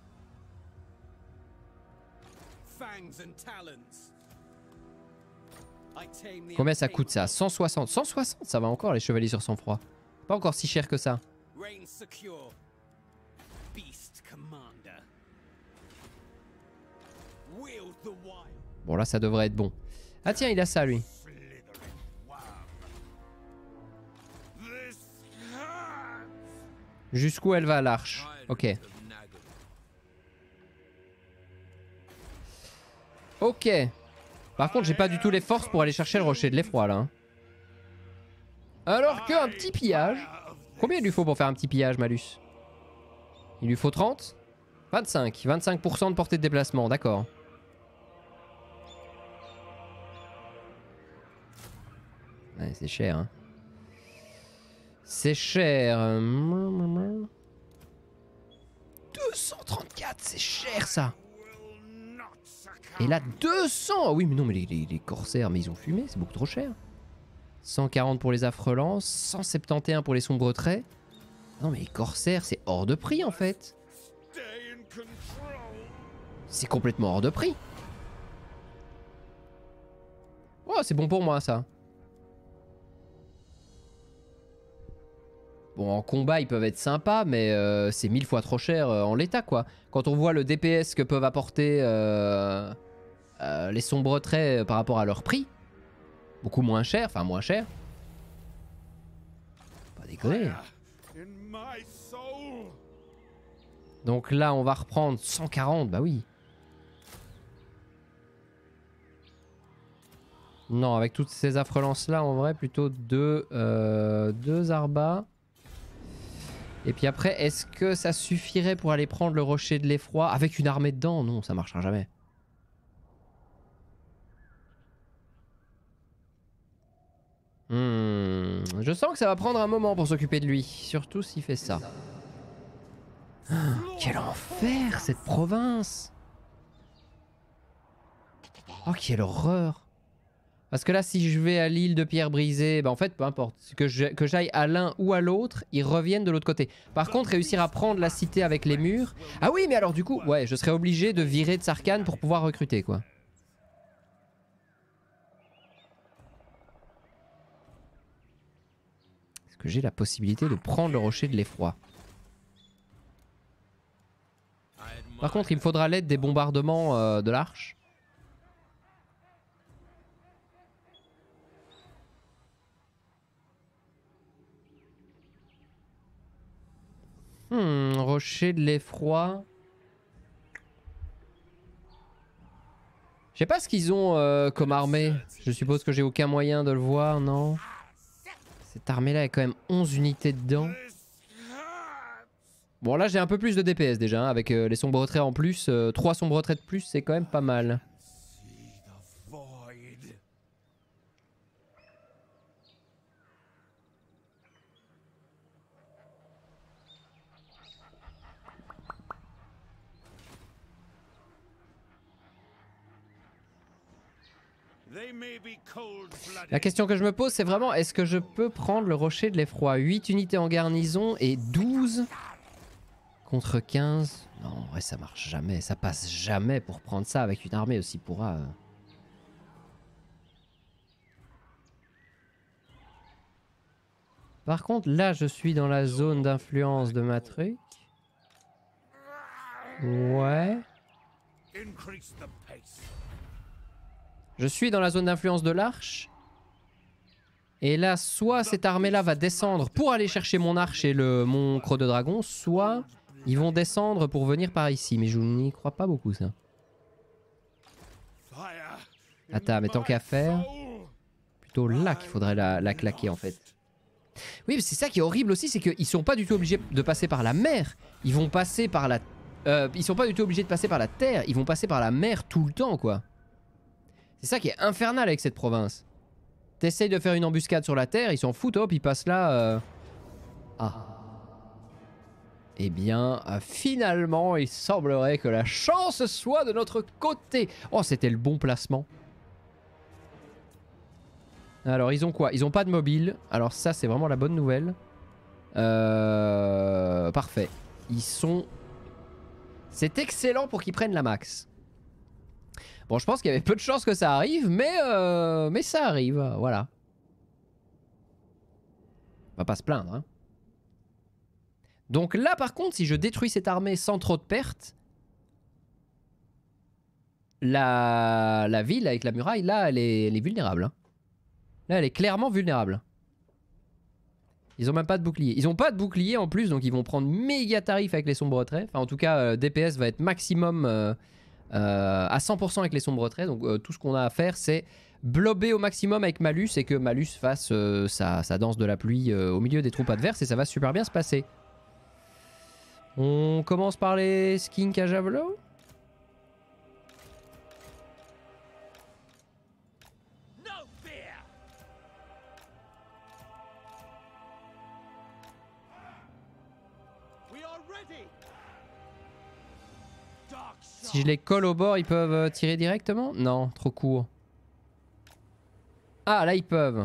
Combien ça coûte ça? cent soixante. cent soixante, ça va encore les chevaliers sur sang-froid. Pas encore si cher que ça. Bon là ça devrait être bon. Ah tiens il a ça lui. Jusqu'où elle va l'arche? Ok. Ok. Par contre j'ai pas du tout les forces pour aller chercher le rocher de l'effroi là. Hein. Alors qu'un petit pillage... Combien il lui faut pour faire un petit pillage Malus? Il lui faut trente? vingt-cinq. vingt-cinq pour cent de portée de déplacement, d'accord. Ouais, c'est cher. Hein. C'est cher. deux cent trente-quatre, c'est cher ça. Et là, deux cents. Oui, mais non, mais les, les, les corsaires, mais ils ont fumé, c'est beaucoup trop cher. cent quarante pour les affrelants, cent soixante et onze pour les sombres traits. Non, mais les corsaires, c'est hors de prix en fait. C'est complètement hors de prix. Oh, c'est bon pour moi ça. Bon, en combat, ils peuvent être sympas, mais euh, c'est mille fois trop cher euh, en l'état, quoi. Quand on voit le D P S que peuvent apporter euh, euh, les sombres traits euh, par rapport à leur prix, beaucoup moins cher, enfin moins cher. Pas déconner. Donc là, on va reprendre cent quarante, bah oui. Non, avec toutes ces affrelances-là, en vrai, plutôt deux, euh, deux arbas. Et puis après, est-ce que ça suffirait pour aller prendre le rocher de l'effroi avec une armée dedans? Non, ça marchera jamais. Hmm, je sens que ça va prendre un moment pour s'occuper de lui, surtout s'il fait ça. Ah, quel enfer cette province! Oh, quelle horreur! Parce que là, si je vais à l'île de Pierre Brisée, bah en fait, peu importe. Que j'aille à l'un ou à l'autre, ils reviennent de l'autre côté. Par contre, réussir à prendre la cité avec les murs... Ah oui, mais alors du coup, ouais, je serais obligé de virer de Sarkhan pour pouvoir recruter, quoi. Est-ce que j'ai la possibilité de prendre le rocher de l'effroi? Par contre, il me faudra l'aide des bombardements euh, de l'arche. Hmm, rocher de l'effroi. Je sais pas ce qu'ils ont euh, comme armée. Je suppose que j'ai aucun moyen de le voir, non? Cette armée-là a quand même onze unités dedans. Bon, là j'ai un peu plus de D P S déjà, hein, avec euh, les sombres traits en plus. Euh, trois sombres traits de plus, c'est quand même pas mal. La question que je me pose, c'est vraiment, est-ce que je peux prendre le rocher de l'effroi? huit unités en garnison et douze contre quinze. Non, en vrai, ça marche jamais. Ça passe jamais pour prendre ça avec une armée aussi pourra. Euh... Par contre, là, je suis dans la zone d'influence de ma truc. Ouais. Je suis dans la zone d'influence de l'arche. Et là, soit cette armée-là va descendre pour aller chercher mon arche et le, mon croc de dragon, soit ils vont descendre pour venir par ici. Mais je n'y crois pas beaucoup, ça. Attends, mais tant qu'à faire... Plutôt là qu'il faudrait la, la claquer, en fait. Oui, c'est ça qui est horrible aussi, c'est qu'ils sont pas du tout obligés de passer par la mer. Ils vont passer par la... Euh, ils sont pas du tout obligés de passer par la terre. Ils vont passer par la mer tout le temps, quoi. C'est ça qui est infernal avec cette province. T'essayes de faire une embuscade sur la terre, ils s'en foutent, hop, ils passent là... Euh... Ah. Eh bien, euh, finalement, il semblerait que la chance soit de notre côté. Oh, c'était le bon placement. Alors, ils ont quoi? Ils ont pas de mobile. Alors ça, c'est vraiment la bonne nouvelle. Euh... Parfait. Ils sont... C'est excellent pour qu'ils prennent la max. Bon, je pense qu'il y avait peu de chances que ça arrive, mais, euh... mais ça arrive, voilà. On va pas se plaindre, hein. Donc là, par contre, si je détruis cette armée sans trop de pertes, la, la ville avec la muraille, là, elle est, elle est vulnérable. Hein. Là, elle est clairement vulnérable. Ils ont même pas de bouclier. Ils ont pas de bouclier en plus, donc ils vont prendre méga tarif avec les sombres traits. Enfin, en tout cas, euh, D P S va être maximum euh, euh, à cent pour cent avec les sombres traits. Donc euh, tout ce qu'on a à faire, c'est blobber au maximum avec Malus et que Malus fasse euh, sa, sa danse de la pluie euh, au milieu des troupes adverses et ça va super bien se passer. On commence par les skins à javelot. Si je les colle au bord, ils peuvent tirer directement? Non, trop court. Ah, là ils peuvent.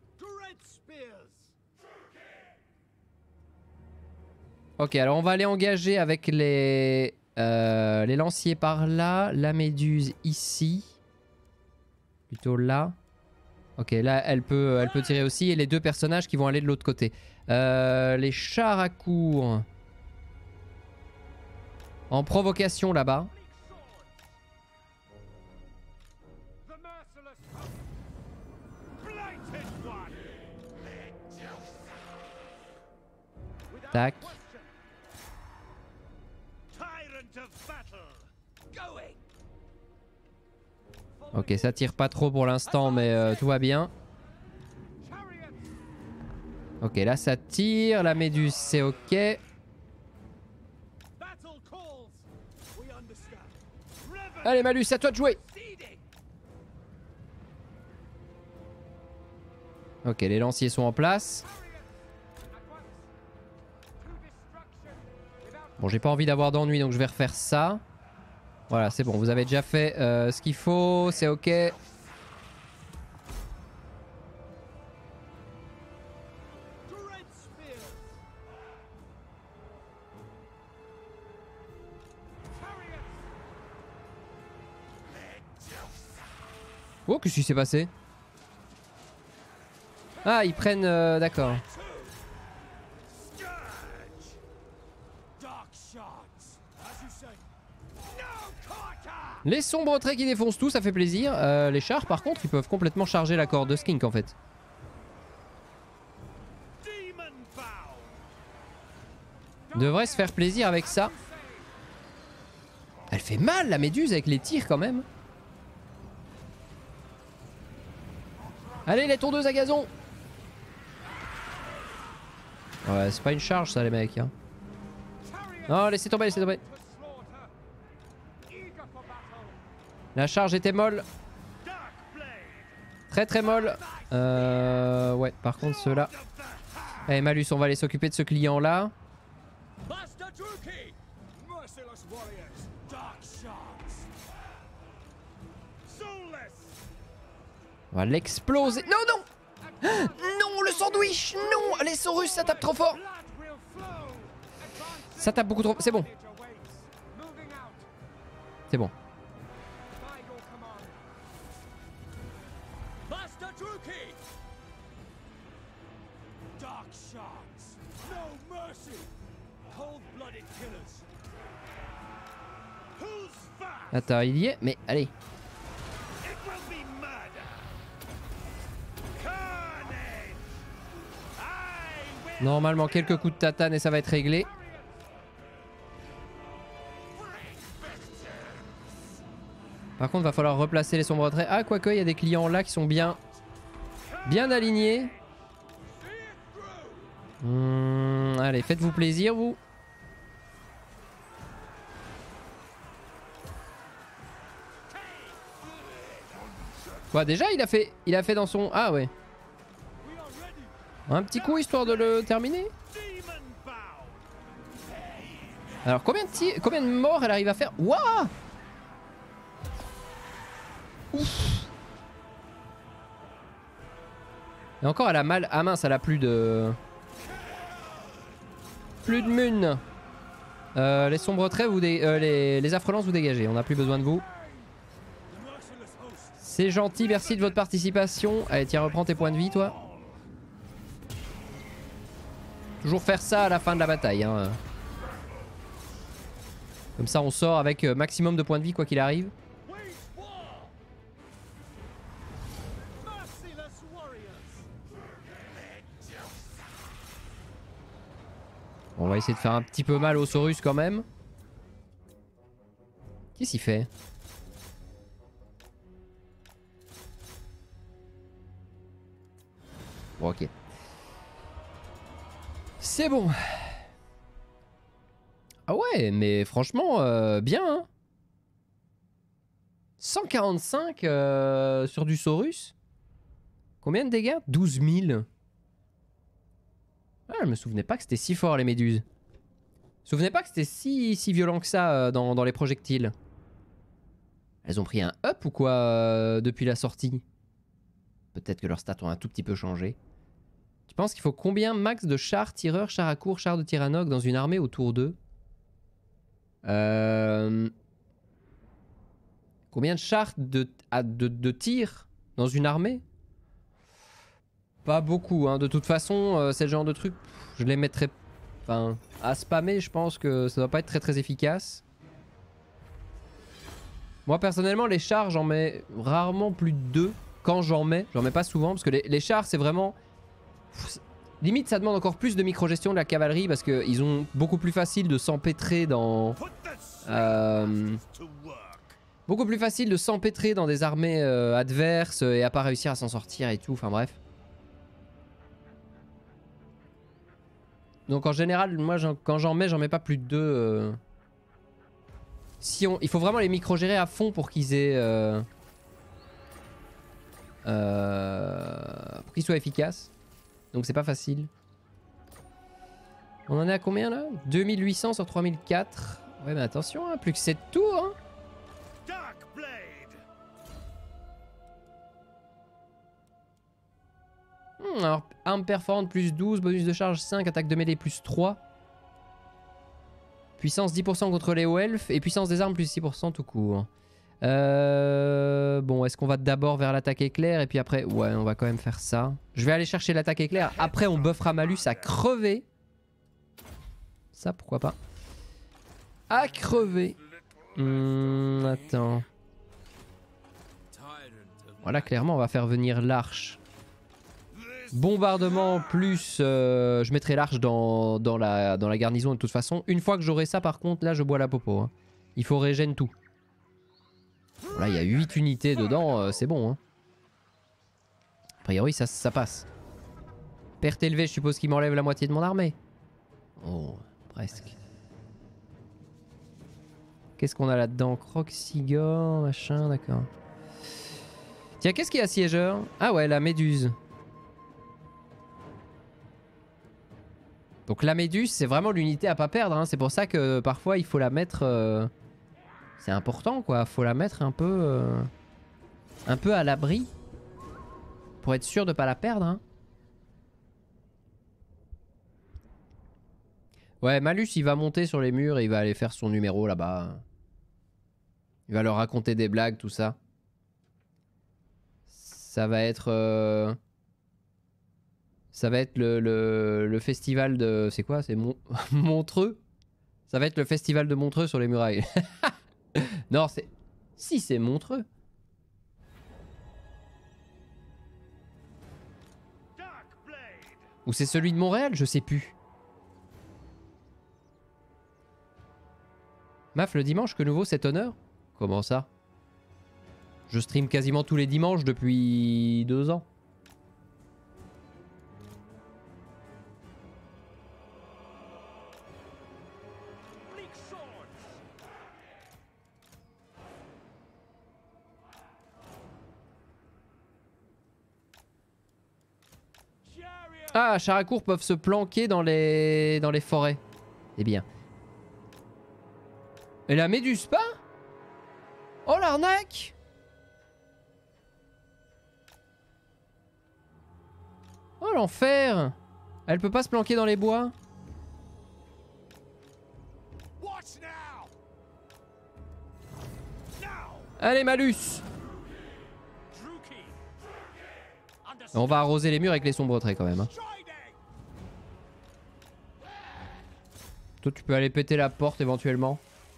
Ok, alors on va aller engager avec les, euh, les lanciers par là, la méduse ici. Plutôt là. Ok, là elle peut, elle peut tirer aussi et les deux personnages qui vont aller de l'autre côté. Euh, les chars à court. En provocation là-bas. Tac. Ok, ça tire pas trop pour l'instant, mais euh, tout va bien. Ok, là ça tire. La méduse, c'est ok. Allez Malus, à toi de jouer. Ok, les lanciers sont en place. Bon, j'ai pas envie d'avoir d'ennui, donc je vais refaire ça. Voilà, c'est bon, vous avez déjà fait euh, ce qu'il faut, c'est ok. Oh, qu'est-ce qui s'est passé? Ah, ils prennent... Euh, d'accord. Les sombres traits qui défoncent tout, ça fait plaisir. Euh, les chars, par contre, ils peuvent complètement charger la corde de Skink, en fait. Devrait se faire plaisir avec ça. Elle fait mal, la méduse, avec les tirs, quand même. Allez, les tondeuses à gazon. Ouais, c'est pas une charge, ça, les mecs. Hein. Non, laissez tomber, laissez tomber. La charge était molle. Très très molle. Euh, ouais, par contre ceux-là. Allez Malus, on va aller s'occuper de ce client-là. On va l'exploser. Non, non. Non, le sandwich. Non, allez Saurus, ça tape trop fort. Ça tape beaucoup trop. C'est bon. C'est bon. Attends, il y est, mais allez. Normalement, quelques coups de tatane et ça va être réglé. Par contre, va falloir replacer les sombres traits. Ah, quoique, il y a des clients là qui sont bien, bien alignés. Mmh, allez, faites-vous plaisir, vous. Quoi, déjà, il a fait, il a fait dans son... Ah, ouais. Un petit coup, histoire de le terminer. Alors combien de, tir... combien de morts elle arrive à faire? Waouh. Ouf. Et encore elle a mal... Ah mince, elle a plus de... Plus de mun. Euh, les sombres traits, vous dé... euh, les... les affrelances, vous dégagez. On n'a plus besoin de vous. C'est gentil, merci de votre participation. Allez, tiens, reprends tes points de vie, toi. Toujours faire ça à la fin de la bataille. Hein. Comme ça, on sort avec maximum de points de vie, quoi qu'il arrive. Bon, on va essayer de faire un petit peu mal au Saurus quand même. Qu'est-ce qu'il fait? Bon, ok. C'est bon. Ah ouais, mais franchement, euh, bien. Hein. cent quarante-cinq euh, sur du Saurus. Combien de dégâts? douze mille. Ah, je me souvenais pas que c'était si fort les méduses. Je me souvenais pas que c'était si, si violent que ça euh, dans, dans les projectiles. Elles ont pris un up ou quoi euh, depuis la sortie? Peut-être que leurs stats ont un tout petit peu changé. Tu penses qu'il faut combien max de chars, tireurs, chars à court, chars de Tyrannogue dans une armée autour d'eux? euh... Combien de chars de, de, de tir dans une armée? Pas beaucoup, hein. De toute façon, euh, c'est le genre de truc, je les mettrais... Enfin, à spammer, je pense que ça doit pas être très très efficace. Moi, personnellement, les chars, j'en mets rarement plus de deux. Quand j'en mets, j'en mets pas souvent, parce que les, les chars, c'est vraiment... Limite, ça demande encore plus de micro-gestion de la cavalerie, parce qu'ils ont beaucoup plus facile de s'empêtrer dans... Euh... Beaucoup plus facile de s'empêtrer dans des armées euh, adverses et à pas réussir à s'en sortir et tout, enfin bref. Donc en général, moi quand j'en mets, j'en mets pas plus de deux. Euh... Si on... Il faut vraiment les micro-gérer à fond pour qu'ils aient... Euh... Euh... Pour qu'ils soient efficaces. Donc c'est pas facile. On en est à combien là? deux mille huit cents sur trois mille quatre. Ouais mais attention, hein, plus que sept tours. Hein. Hmm, alors arme performante plus douze, bonus de charge cinq, attaque de mêlée plus trois. Puissance dix pour cent contre les hauts elfes et puissance des armes plus six pour cent tout court. Euh... Bon, est-ce qu'on va d'abord vers l'attaque éclair et puis après... Ouais, on va quand même faire ça. Je vais aller chercher l'attaque éclair. Après, on buffera malus à crever. Ça, pourquoi pas. À crever. Hum, attends. Voilà, clairement, on va faire venir l'arche. Bombardement plus... Euh, je mettrai l'arche dans, dans, la, dans la garnison de toute façon. Une fois que j'aurai ça, par contre, là, je bois la popo. Hein. Il faut régène tout. Là, il y a huit unités dedans, euh, c'est bon. Hein. A priori, ça, ça passe. Perte élevée, je suppose qu'il m'enlève la moitié de mon armée. Oh, presque. Qu'est-ce qu'on a là-dedans? Croxigor, machin, d'accord. Tiens, qu'est-ce qui est assiégeur? Ah ouais, la méduse. Donc la méduse, c'est vraiment l'unité à pas perdre. Hein. C'est pour ça que parfois, il faut la mettre... Euh... C'est important quoi, faut la mettre un peu euh, un peu à l'abri pour être sûr de pas la perdre. Hein. Ouais, Malus il va monter sur les murs et il va aller faire son numéro là-bas. Il va leur raconter des blagues, tout ça. Ça va être... Euh... Ça va être le, le, le festival de... C'est quoi? C'est Mon... Montreux. Ça va être le festival de Montreux sur les murailles. Non, c'est... Si, c'est Montreux. Ou c'est celui de Montréal, je sais plus. Maf, le dimanche, que nouveau cet honneur? Comment ça? Je stream quasiment tous les dimanches depuis deux ans. Ah, chars à court peuvent se planquer dans les, dans les forêts. C'est bien. Et la méduse pas? Oh l'arnaque! Oh l'enfer! Elle peut pas se planquer dans les bois? Watch now. Now. Allez Malus! Druki. On va arroser les murs avec les sombres traits quand même. Hein. Toi tu peux aller péter la porte éventuellement.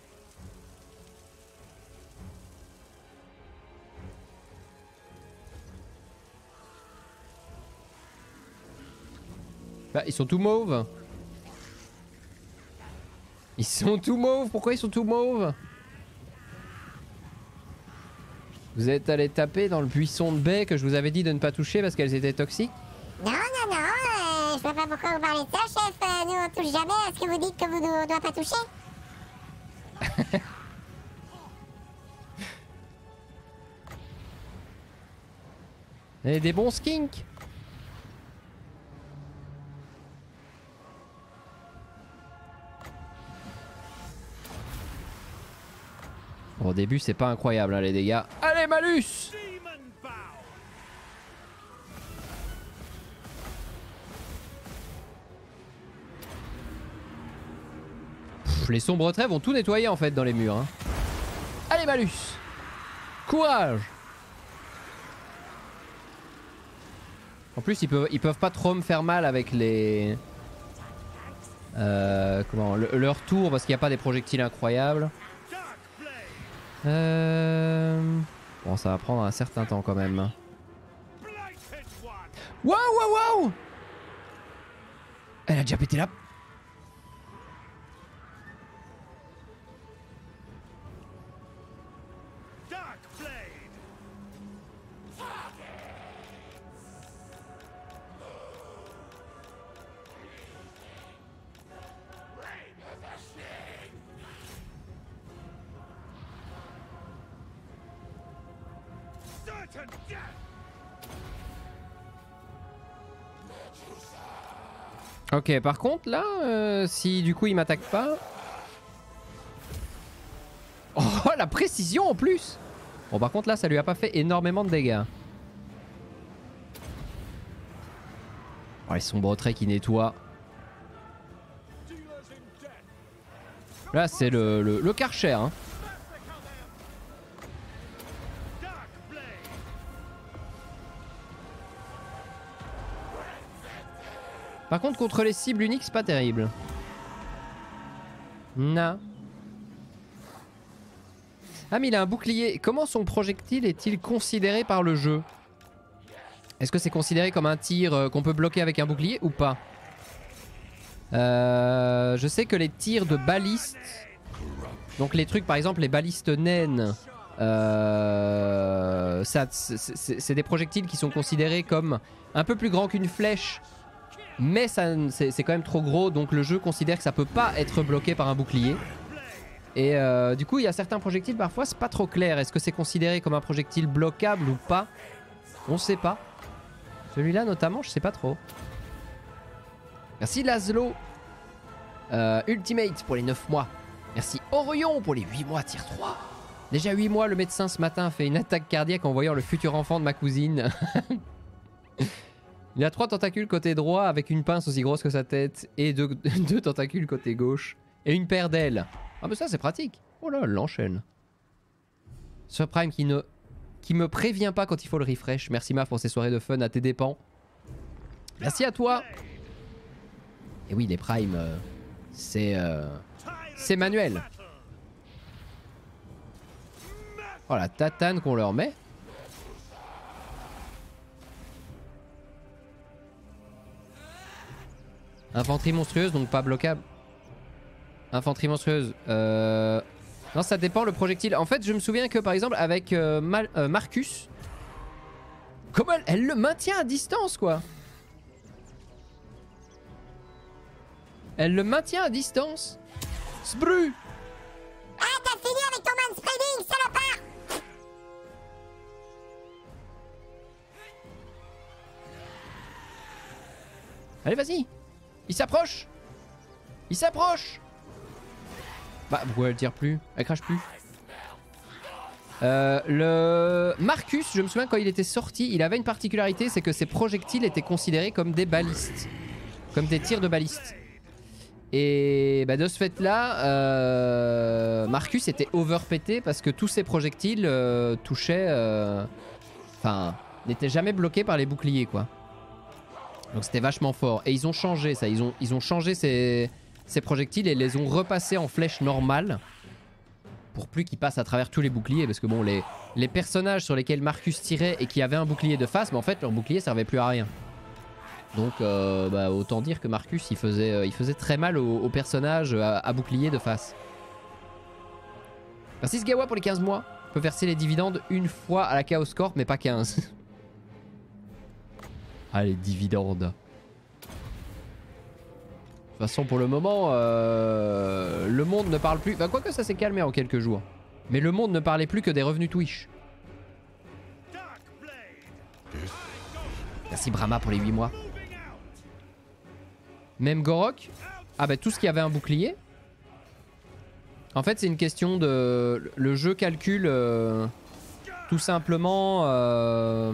Bah ils sont tout mauves. Ils sont tout mauves, pourquoi ils sont tout mauves? Vous êtes allé taper dans le buisson de baies que je vous avais dit de ne pas toucher parce qu'elles étaient toxiques? Non, non, non, euh, je vois pas pourquoi vous parlez de ça, chef. Euh, nous, on touche jamais à ce que vous dites que vous ne doit pas toucher. Et des bons skinks. Bon, au début, c'est pas incroyable, hein, les dégâts. Allez, Malus! Demon bow. Pff, les sombres traits vont tout nettoyer en fait dans les murs. Hein. Allez, Malus! Courage! En plus, ils peuvent, ils peuvent pas trop me faire mal avec les... Euh, comment, le, leur tour parce qu'il n'y a pas des projectiles incroyables. Dark blade. Euh... Bon, ça va prendre un certain temps quand même. Blighted one. Waouh, waouh, waouh! Elle a déjà pété là. Dark blade. Certain death. Ok, par contre là, euh, si du coup il m'attaque pas... Oh, la précision en plus! Bon, par contre là, ça lui a pas fait énormément de dégâts. Oh, les sombres traits qui nettoient. Là, c'est le, le, le Karcher, hein. Dark blade. Par contre, contre les cibles uniques, c'est pas terrible. Na. Ah, mais il a un bouclier. Comment son projectile est-il considéré par le jeu? Est-ce que c'est considéré comme un tir euh, qu'on peut bloquer avec un bouclier ou pas? euh, Je sais que les tirs de balistes, donc les trucs par exemple les balistes naines, euh, ça, c'est des projectiles qui sont considérés comme un peu plus grands qu'une flèche, mais c'est quand même trop gros, donc le jeu considère que ça peut pas être bloqué par un bouclier. Et euh, du coup il y a certains projectiles parfois c'est pas trop clair, est-ce que c'est considéré comme un projectile bloquable ou pas? On sait pas. Celui-là notamment je sais pas trop. Merci Laszlo. euh, Ultimate pour les neuf mois. Merci Orion pour les huit mois tier trois. Déjà huit mois, le médecin ce matin a fait une attaque cardiaque en voyant le futur enfant de ma cousine. Il a trois tentacules côté droit avec une pince aussi grosse que sa tête et deux, deux tentacules côté gauche et une paire d'ailes. Ah mais ça c'est pratique. Oh là, elle l'enchaîne. Surprime qui ne qui me prévient pas quand il faut le refresh. Merci Maf pour ces soirées de fun à tes dépens. Merci à toi. Et oui, les primes, euh, c'est euh, c'est manuel. Oh la tatane qu'on leur met. Infanterie monstrueuse, donc pas bloquable. Infanterie monstrueuse. Euh... Non, ça dépend le projectile. En fait, je me souviens que par exemple avec euh, Mal euh, Marcus, comment elle, elle le maintient à distance quoi. Elle le maintient à distance. Sbru. Ah, t'as fini avec ton manspreading, salopard! Allez, vas-y. Il s'approche. Il s'approche. Bah pourquoi elle tire plus? Elle crache plus. Euh, le Marcus, je me souviens quand il était sorti, il avait une particularité, c'est que ses projectiles étaient considérés comme des balistes. Comme des tirs de balistes. Et bah de ce fait là, euh, Marcus était overpété parce que tous ses projectiles euh, touchaient... Enfin, euh, n'étaient jamais bloqués par les boucliers quoi. Donc c'était vachement fort. Et ils ont changé ça, ils ont, ils ont changé ces, ces projectiles et les ont repassés en flèches normales. Pour plus qu'ils passent à travers tous les boucliers. Parce que bon, les, les personnages sur lesquels Marcus tirait et qui avaient un bouclier de face, mais en fait leur bouclier servait plus à rien. Donc euh, bah, autant dire que Marcus il faisait, euh, il faisait très mal aux, aux personnages à, à bouclier de face. Merci Sgawa pour les quinze mois. On peut verser les dividendes une fois à la Chaos Corp mais pas quinze. Ah les dividendes. De toute façon pour le moment euh, le monde ne parle plus. Bah quoique ça s'est calmé en quelques jours. Mais le monde ne parlait plus que des revenus Twitch. Merci Brahma pour les huit mois. Même Gorok. Ah bah tout ce qui avait un bouclier. En fait c'est une question de... Le jeu calcule euh, tout simplement... Euh...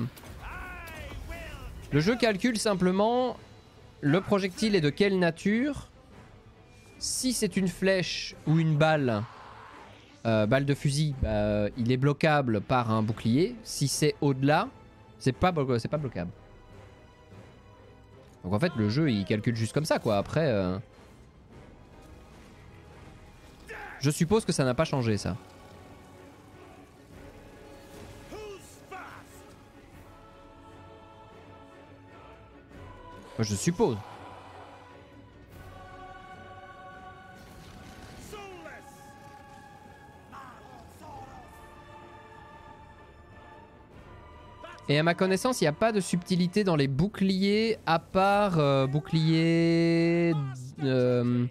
Le jeu calcule simplement le projectile est de quelle nature. Si c'est une flèche ou une balle, euh, balle de fusil, bah, il est bloquable par un bouclier. Si c'est au-delà, c'est pas, c'est pas bloquable. Donc en fait le jeu il calcule juste comme ça quoi. Après euh... je suppose que ça n'a pas changé ça. Moi, je suppose. Et à ma connaissance, il n'y a pas de subtilité dans les boucliers, à part euh, boucliers... Euh,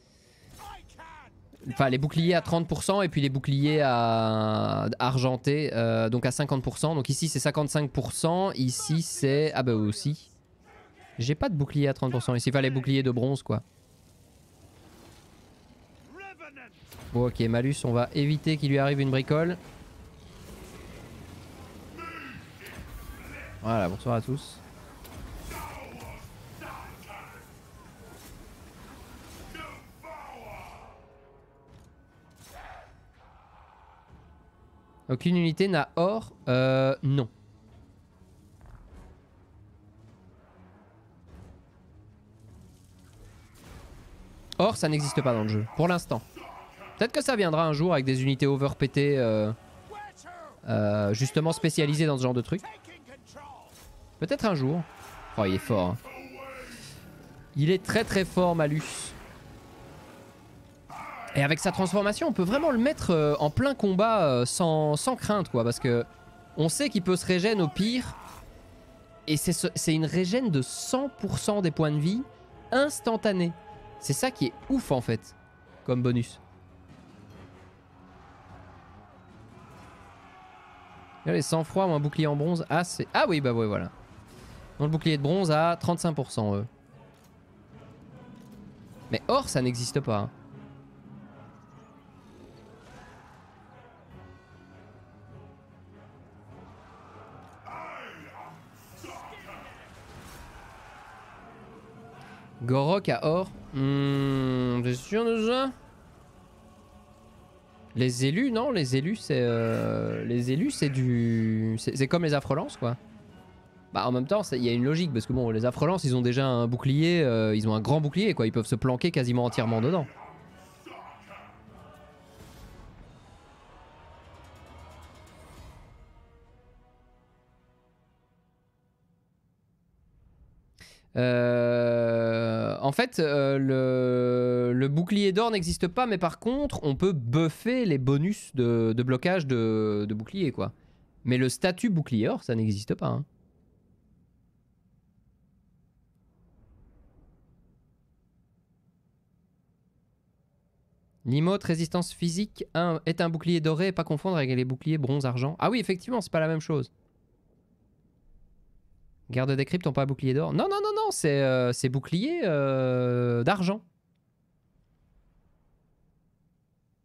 enfin, les boucliers à trente pour cent et puis les boucliers à argentés, euh, donc à cinquante pour cent. Donc ici, c'est cinquante-cinq pour cent. Ici, c'est... Ah bah aussi. J'ai pas de bouclier à trente pour cent. Ici, il fallait bouclier de bronze, quoi. Bon, ok, Malus, on va éviter qu'il lui arrive une bricole. Voilà, bonsoir à tous. Aucune unité n'a or. Euh, non. Or, ça n'existe pas dans le jeu, pour l'instant. Peut-être que ça viendra un jour avec des unités overpétées, euh, euh, justement spécialisées dans ce genre de truc. Peut-être un jour. Oh, il est fort. Hein. Il est très très fort, Malus. Et avec sa transformation, on peut vraiment le mettre euh, en plein combat euh, sans, sans crainte, quoi. Parce que on sait qu'il peut se régène au pire. Et c'est une régène de cent pour cent des points de vie instantanée. C'est ça qui est ouf, en fait, comme bonus. Regardez, sang-froid ou un bouclier en bronze. Ah, c'est... Ah oui, bah ouais, voilà. Donc le bouclier de bronze à trente-cinq pour cent, eux. Mais or, ça n'existe pas. Hein. Gorok à or. Hmm, t'es sûr de ça? Les élus, non, les élus, c'est... Euh... Les élus, c'est du... C'est comme les affrelances, quoi. Bah, en même temps, il y a une logique, parce que bon, les affrelances, ils ont déjà un bouclier, euh, ils ont un grand bouclier, quoi. Ils peuvent se planquer quasiment entièrement dedans. Euh, en fait, euh, le, le bouclier d'or n'existe pas, mais par contre, on peut buffer les bonus de, de blocage de, de bouclier, quoi. Mais le statut bouclier or, ça n'existe pas. Hein. L'imote résistance physique un, est un bouclier doré et pas confondre avec les boucliers bronze-argent. Ah oui, effectivement, c'est pas la même chose. Garde des cryptes n'ont pas bouclier d'or. Non, non, non, non, c'est euh, bouclier euh, d'argent.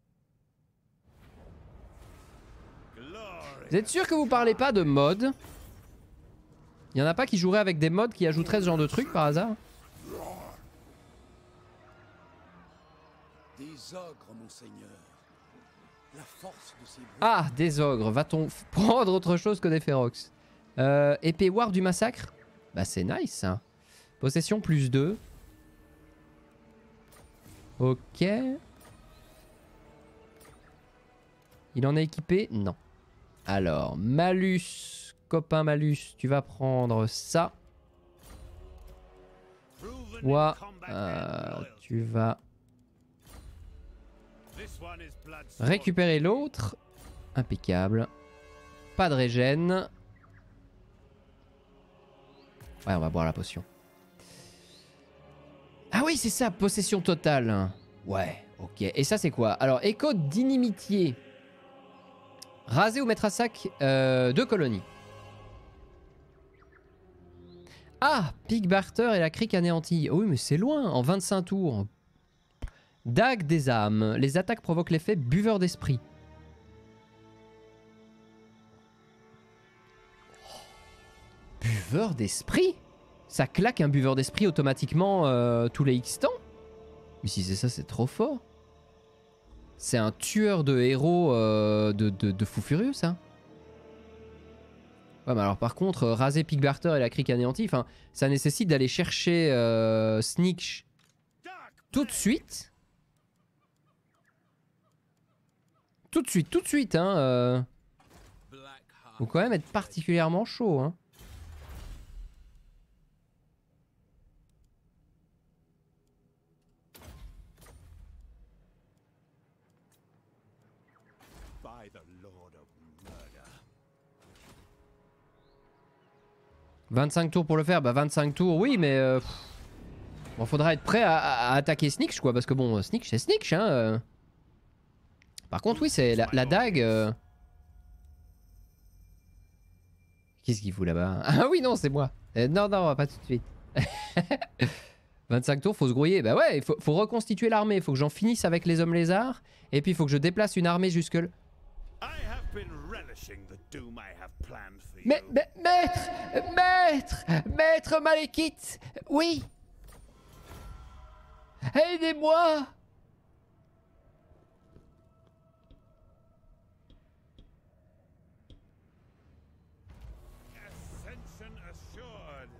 Vous êtes sûr que vous parlez pas de mod? Il y en a pas qui joueraient avec des mods qui ajouteraient ce genre de truc par hasard? Des ogres, monseigneur. La force de ces bruits. Ah, des ogres. Va-t-on f- prendre autre chose que des férox? euh, Épée War du massacre? Bah c'est nice ça. Possession plus deux. Ok. Il en est équipé? Non. Alors, malus, copain malus, tu vas prendre ça. Toi, euh, tu vas récupérer l'autre. Impeccable. Pas de régène. Ouais, on va boire la potion. Ah oui, c'est ça, possession totale. Ouais, ok. Et ça, c'est quoi? Alors, écho d'inimitié. Raser ou mettre à sac euh, deux colonies. Ah, Pig Barter et la crique anéantie. Oh oui, mais c'est loin, en vingt-cinq tours. Dague des âmes. Les attaques provoquent l'effet buveur d'esprit. Buveur d'esprit? Ça claque un buveur d'esprit automatiquement euh, tous les X temps? Mais si c'est ça, c'est trop fort. C'est un tueur de héros euh, de, de, de fou furieux, ça. Ouais, mais alors par contre, euh, raser Pig Barter et la crique anéantie, enfin, ça nécessite d'aller chercher euh, Sneak tout de suite. Tout de suite, tout de suite, hein. Euh... Faut quand même être particulièrement chaud, hein. vingt-cinq tours pour le faire, bah vingt-cinq tours, oui, mais euh, bon, faudra être prêt à, à attaquer Sneak, quoi, parce que bon, Sneak, c'est Sneak, hein. Euh. Par contre, oui, c'est la, la dague. Euh... Qu'est-ce qu'il fout là-bas? Ah oui, non, c'est moi. Euh, non, non, pas tout de suite. vingt-cinq tours, faut se grouiller. Bah ouais, il faut, faut reconstituer l'armée. Il faut que j'en finisse avec les hommes lézards. Et puis il faut que je déplace une armée jusque là. Mais, mais, maître, maître, maître Malekith, oui. Aidez-moi. Ascension assured.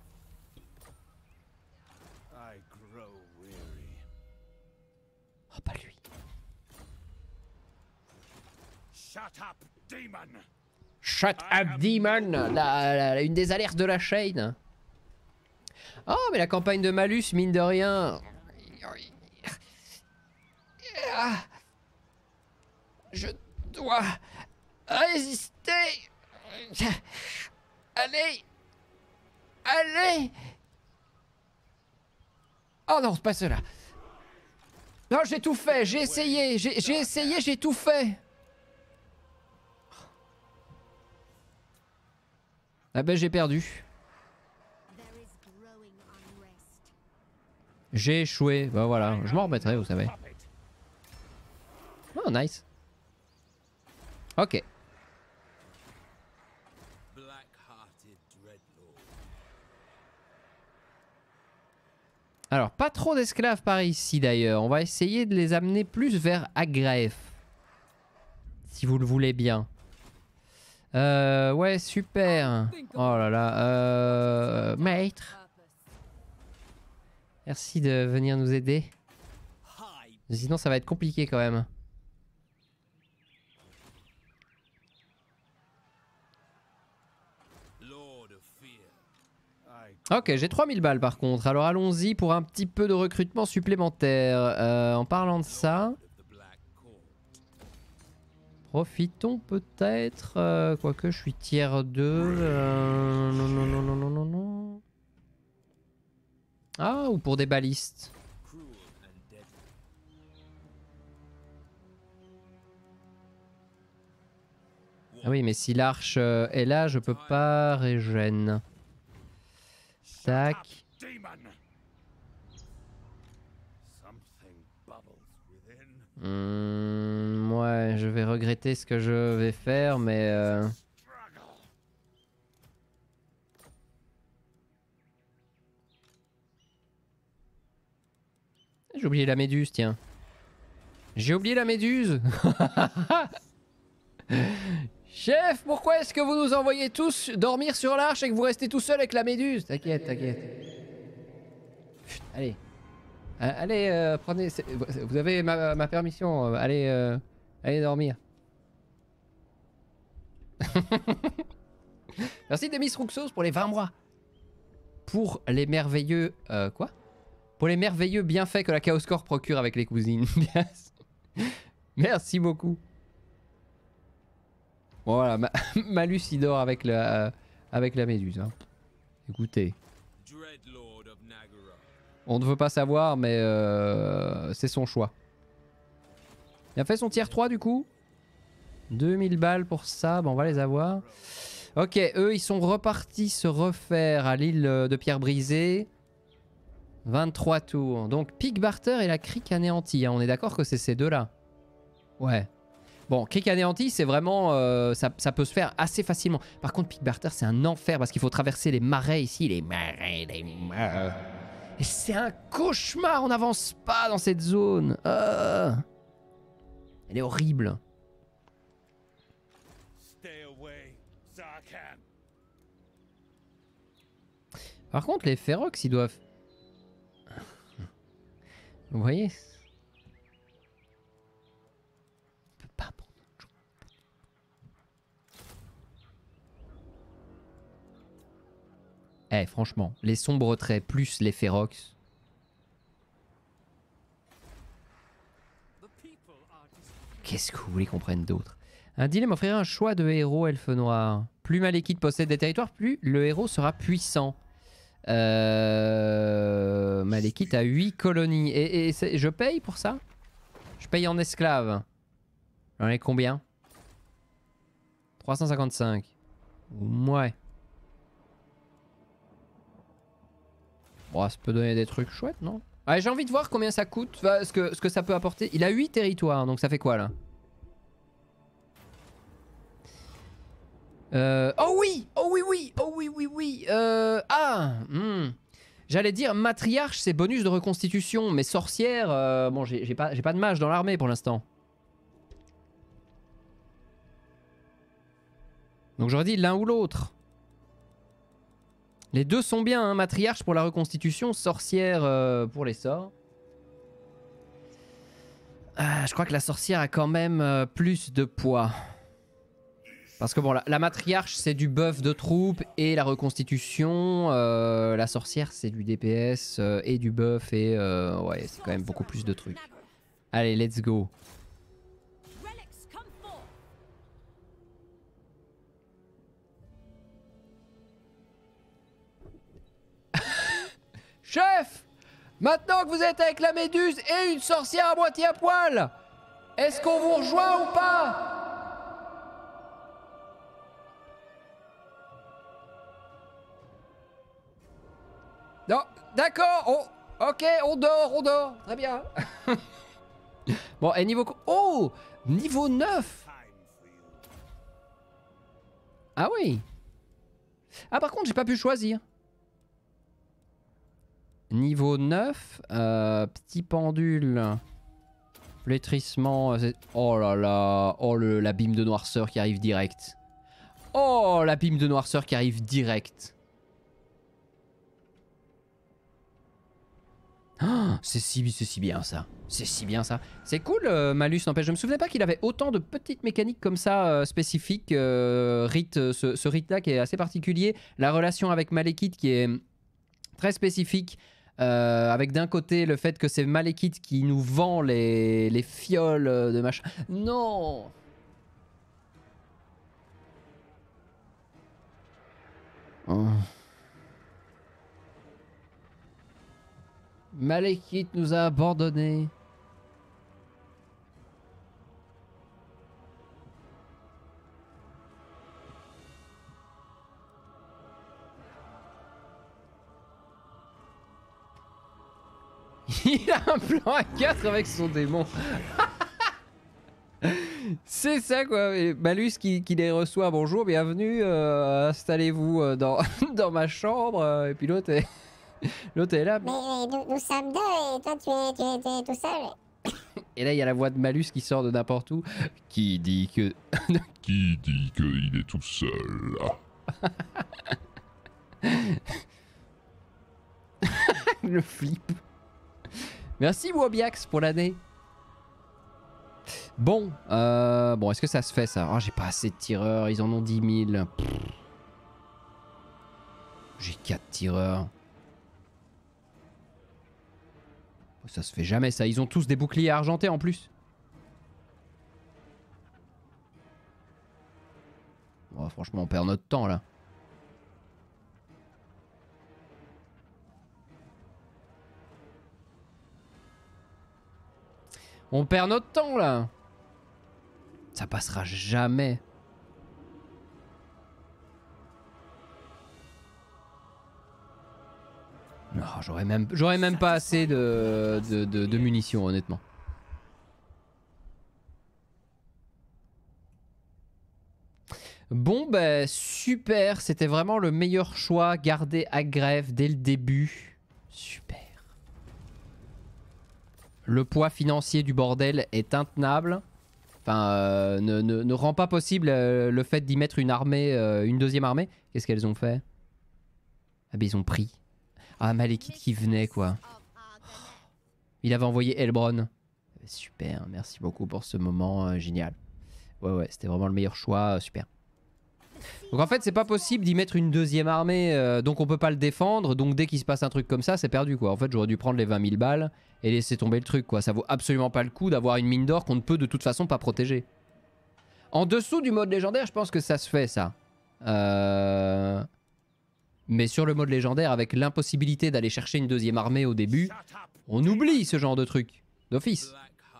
I grow weary. Oh, pas lui. Shut up, demon! Shut up, demon, la, la- la- une des alertes de la chaîne. Oh, mais la campagne de Malus, mine de rien. Ah. Je dois résister. Allez. Allez. Oh non, c'est pas cela. Non, j'ai tout fait, j'ai essayé, j'ai j'ai essayé, j'ai tout fait. Ah ben j'ai perdu. J'ai échoué. Bah voilà, je m'en remettrai, vous savez. Oh, nice. Ok. Alors, pas trop d'esclaves par ici d'ailleurs. On va essayer de les amener plus vers Agref. Si vous le voulez bien. Euh, ouais, super. Oh là là. Euh, maître. Merci de venir nous aider. Sinon, ça va être compliqué quand même. Ok, j'ai trois mille balles par contre. Alors allons-y pour un petit peu de recrutement supplémentaire. Euh, en parlant de ça... Profitons peut-être... Euh, quoique je suis tiers deux... Euh, non, non, non, non, non, non, non... Ah, ou pour des balistes. Ah oui, mais si l'arche euh, est là, je peux pas régène. Tac. Mmh, ouais, je vais regretter ce que je vais faire, mais... Euh... J'ai oublié la méduse, tiens. J'ai oublié la méduse. Chef, pourquoi est-ce que vous nous envoyez tous dormir sur l'arche et que vous restez tout seul avec la méduse? T'inquiète, t'inquiète. Allez. Allez, euh, prenez... Vous avez ma, ma permission. Allez, euh, allez dormir. Merci Demis Ruxos pour les vingt mois. Pour les merveilleux... Euh, quoi? Pour les merveilleux bienfaits que la Chaos Core procure avec les cousines. Merci beaucoup. Bon, voilà, ma Malus il dort avec la, euh, avec la méduse. Hein. Écoutez. On ne veut pas savoir, mais euh, c'est son choix. Il a fait son tier trois du coup. deux mille balles pour ça, bon, on va les avoir. Ok, eux ils sont repartis se refaire à l'île de Pierre Brisée. vingt-trois tours. Donc Pic Barter et la Crique Anéantie. Hein. On est d'accord que c'est ces deux-là. Ouais. Bon, Crique Anéantie, c'est vraiment... Euh, ça, ça peut se faire assez facilement. Par contre, Pic Barter, c'est un enfer parce qu'il faut traverser les marais ici. Les marais, les marais. Et c'est un cauchemar, on n'avance pas dans cette zone. Euh... Elle est horrible. Stay away, Zarkan. Par contre, les Ferox, ils doivent... Vous voyez? On peut pas prendre autre chose. Eh, franchement, les sombres traits plus les Ferox. Qu'est-ce que vous voulez qu'on prenne d'autre? Un dilemme offrirait un choix de héros elfe noir. Plus Malekith possède des territoires, plus le héros sera puissant. Euh... Malekith a huit colonies. Et, et je paye pour ça? Je paye en esclaves. J'en ai combien? trois cent cinquante-cinq. Ouais. Bon, ça peut donner des trucs chouettes, non? Ouais, j'ai envie de voir combien ça coûte, ce que, ce que ça peut apporter. Il a huit territoires, donc ça fait quoi là? Euh... Oh oui! Oh oui, oui! Oh oui, oui, oui! Euh... Ah! Hmm. J'allais dire matriarche, c'est bonus de reconstitution, mais sorcière, euh... bon, j'ai pas, j'ai pas de mage dans l'armée pour l'instant. Donc j'aurais dit l'un ou l'autre. Les deux sont bien, hein, matriarche pour la reconstitution, sorcière euh, pour les sorts. Ah, je crois que la sorcière a quand même euh, plus de poids. Parce que bon, la, la matriarche c'est du buff de troupes et la reconstitution. Euh, la sorcière c'est du D P S euh, et du buff et euh, ouais, c'est quand même beaucoup plus de trucs. Allez, let's go. Chef! Maintenant que vous êtes avec la méduse et une sorcière à moitié à poil, est-ce qu'on vous rejoint ou pas? Non, d'accord, on... ok, on dort, on dort, très bien. Bon, et niveau... Oh! Niveau neuf! Ah oui! Ah par contre, j'ai pas pu choisir. Niveau neuf, euh, petit pendule, flétrissement, oh là là, oh le, l'abîme de noirceur qui arrive direct. Oh l'abîme de noirceur qui arrive direct. Oh, c'est si, c'est si bien ça, c'est si bien ça. C'est cool euh, Malus, n'empêche, je me souvenais pas qu'il avait autant de petites mécaniques comme ça euh, spécifiques. Euh, rite, ce, ce rite là qui est assez particulier, la relation avec Malekith qui est très spécifique. Euh, avec d'un côté le fait que c'est Malekith qui nous vend les, les fioles de machin. Non! Oh. Malekith nous a abandonnés. Il a un plan à quatre avec son démon. C'est ça quoi. Et Malus qui, qui les reçoit, bonjour, bienvenue, euh, installez-vous euh, dans, dans ma chambre. euh, et puis l'autre est, l'autre est là. Mais euh, nous, nous sommes deux et toi tu es, tu es, tu es tout seul. Et là il y a la voix de Malus qui sort de n'importe où. Qui dit que... Qui dit qu'il est tout seul? Le flip. Merci Wobiax pour l'année. Bon, euh, bon, est-ce que ça se fait ça? Oh, j'ai pas assez de tireurs, ils en ont dix mille. Pff. J'ai quatre tireurs. Ça se fait jamais ça, ils ont tous des boucliers argentés en plus. Oh, franchement, on perd notre temps là. On perd notre temps là. Ça passera jamais. Non, j'aurais même, j'aurais même pas assez de, de, de, de munitions honnêtement. Bon bah super, c'était vraiment le meilleur choix, garder Agrève dès le début. Super. Le poids financier du bordel est intenable. Enfin, euh, ne, ne, ne rend pas possible euh, le fait d'y mettre une armée, euh, une deuxième armée. Qu'est-ce qu'elles ont fait? Ah bah ils ont pris. Ah Malekith qui venait quoi. Il avait envoyé Elbron. Super, merci beaucoup pour ce moment, euh, génial. Ouais ouais, c'était vraiment le meilleur choix, euh, super. Donc en fait c'est pas possible d'y mettre une deuxième armée, euh, donc on peut pas le défendre, donc dès qu'il se passe un truc comme ça c'est perdu quoi. En fait j'aurais dû prendre les vingt mille balles et laisser tomber le truc quoi. Ça vaut absolument pas le coup d'avoir une mine d'or qu'on ne peut de toute façon pas protéger. En dessous du mode légendaire je pense que ça se fait ça. Euh... Mais sur le mode légendaire avec l'impossibilité d'aller chercher une deuxième armée au début, on oublie ce genre de truc d'office.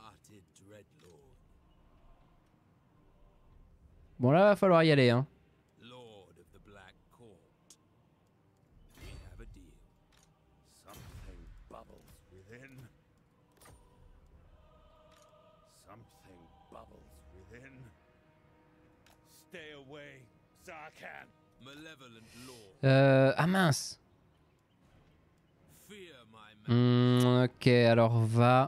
Bon là va falloir y aller hein. Euh, ah mince. Hmm, ok, alors va.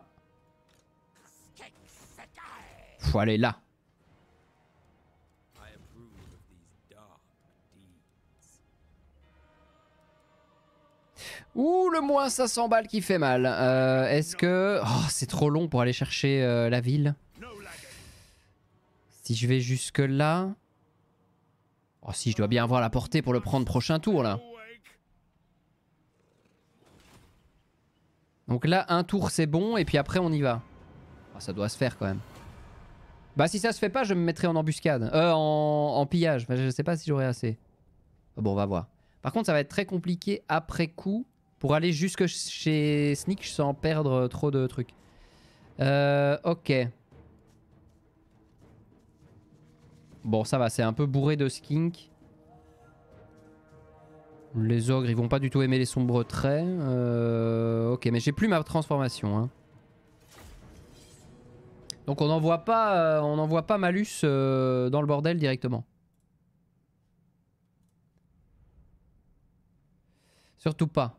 Faut aller là. Ouh, le moins cinq cents balles qui fait mal. Euh, Est-ce que... Oh, c'est trop long pour aller chercher euh, la ville. Si je vais jusque là... Oh si, je dois bien avoir la portée pour le prendre prochain tour là. Donc là, un tour c'est bon et puis après on y va. Oh, ça doit se faire quand même. Bah si ça se fait pas, je me mettrai en embuscade. Euh, en, en pillage. Enfin, je sais pas si j'aurai assez. Bon, on va voir. Par contre, ça va être très compliqué après coup pour aller jusque chez Sneak sans perdre trop de trucs. Euh, ok. Bon, ça va, c'est un peu bourré de skink. Les ogres, ils vont pas du tout aimer les sombres traits. Euh, ok, mais j'ai plus ma transformation. Hein. Donc on n'envoie pas, euh, on n'envoie pas Malus euh, dans le bordel directement. Surtout pas.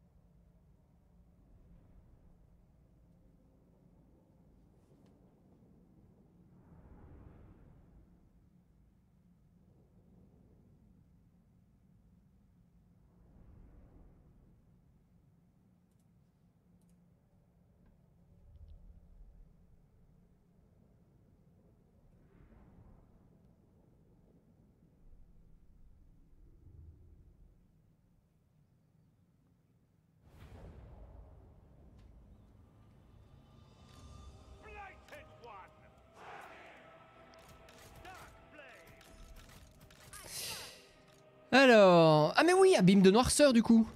Alors... Ah mais oui, abîme de noirceur du coup.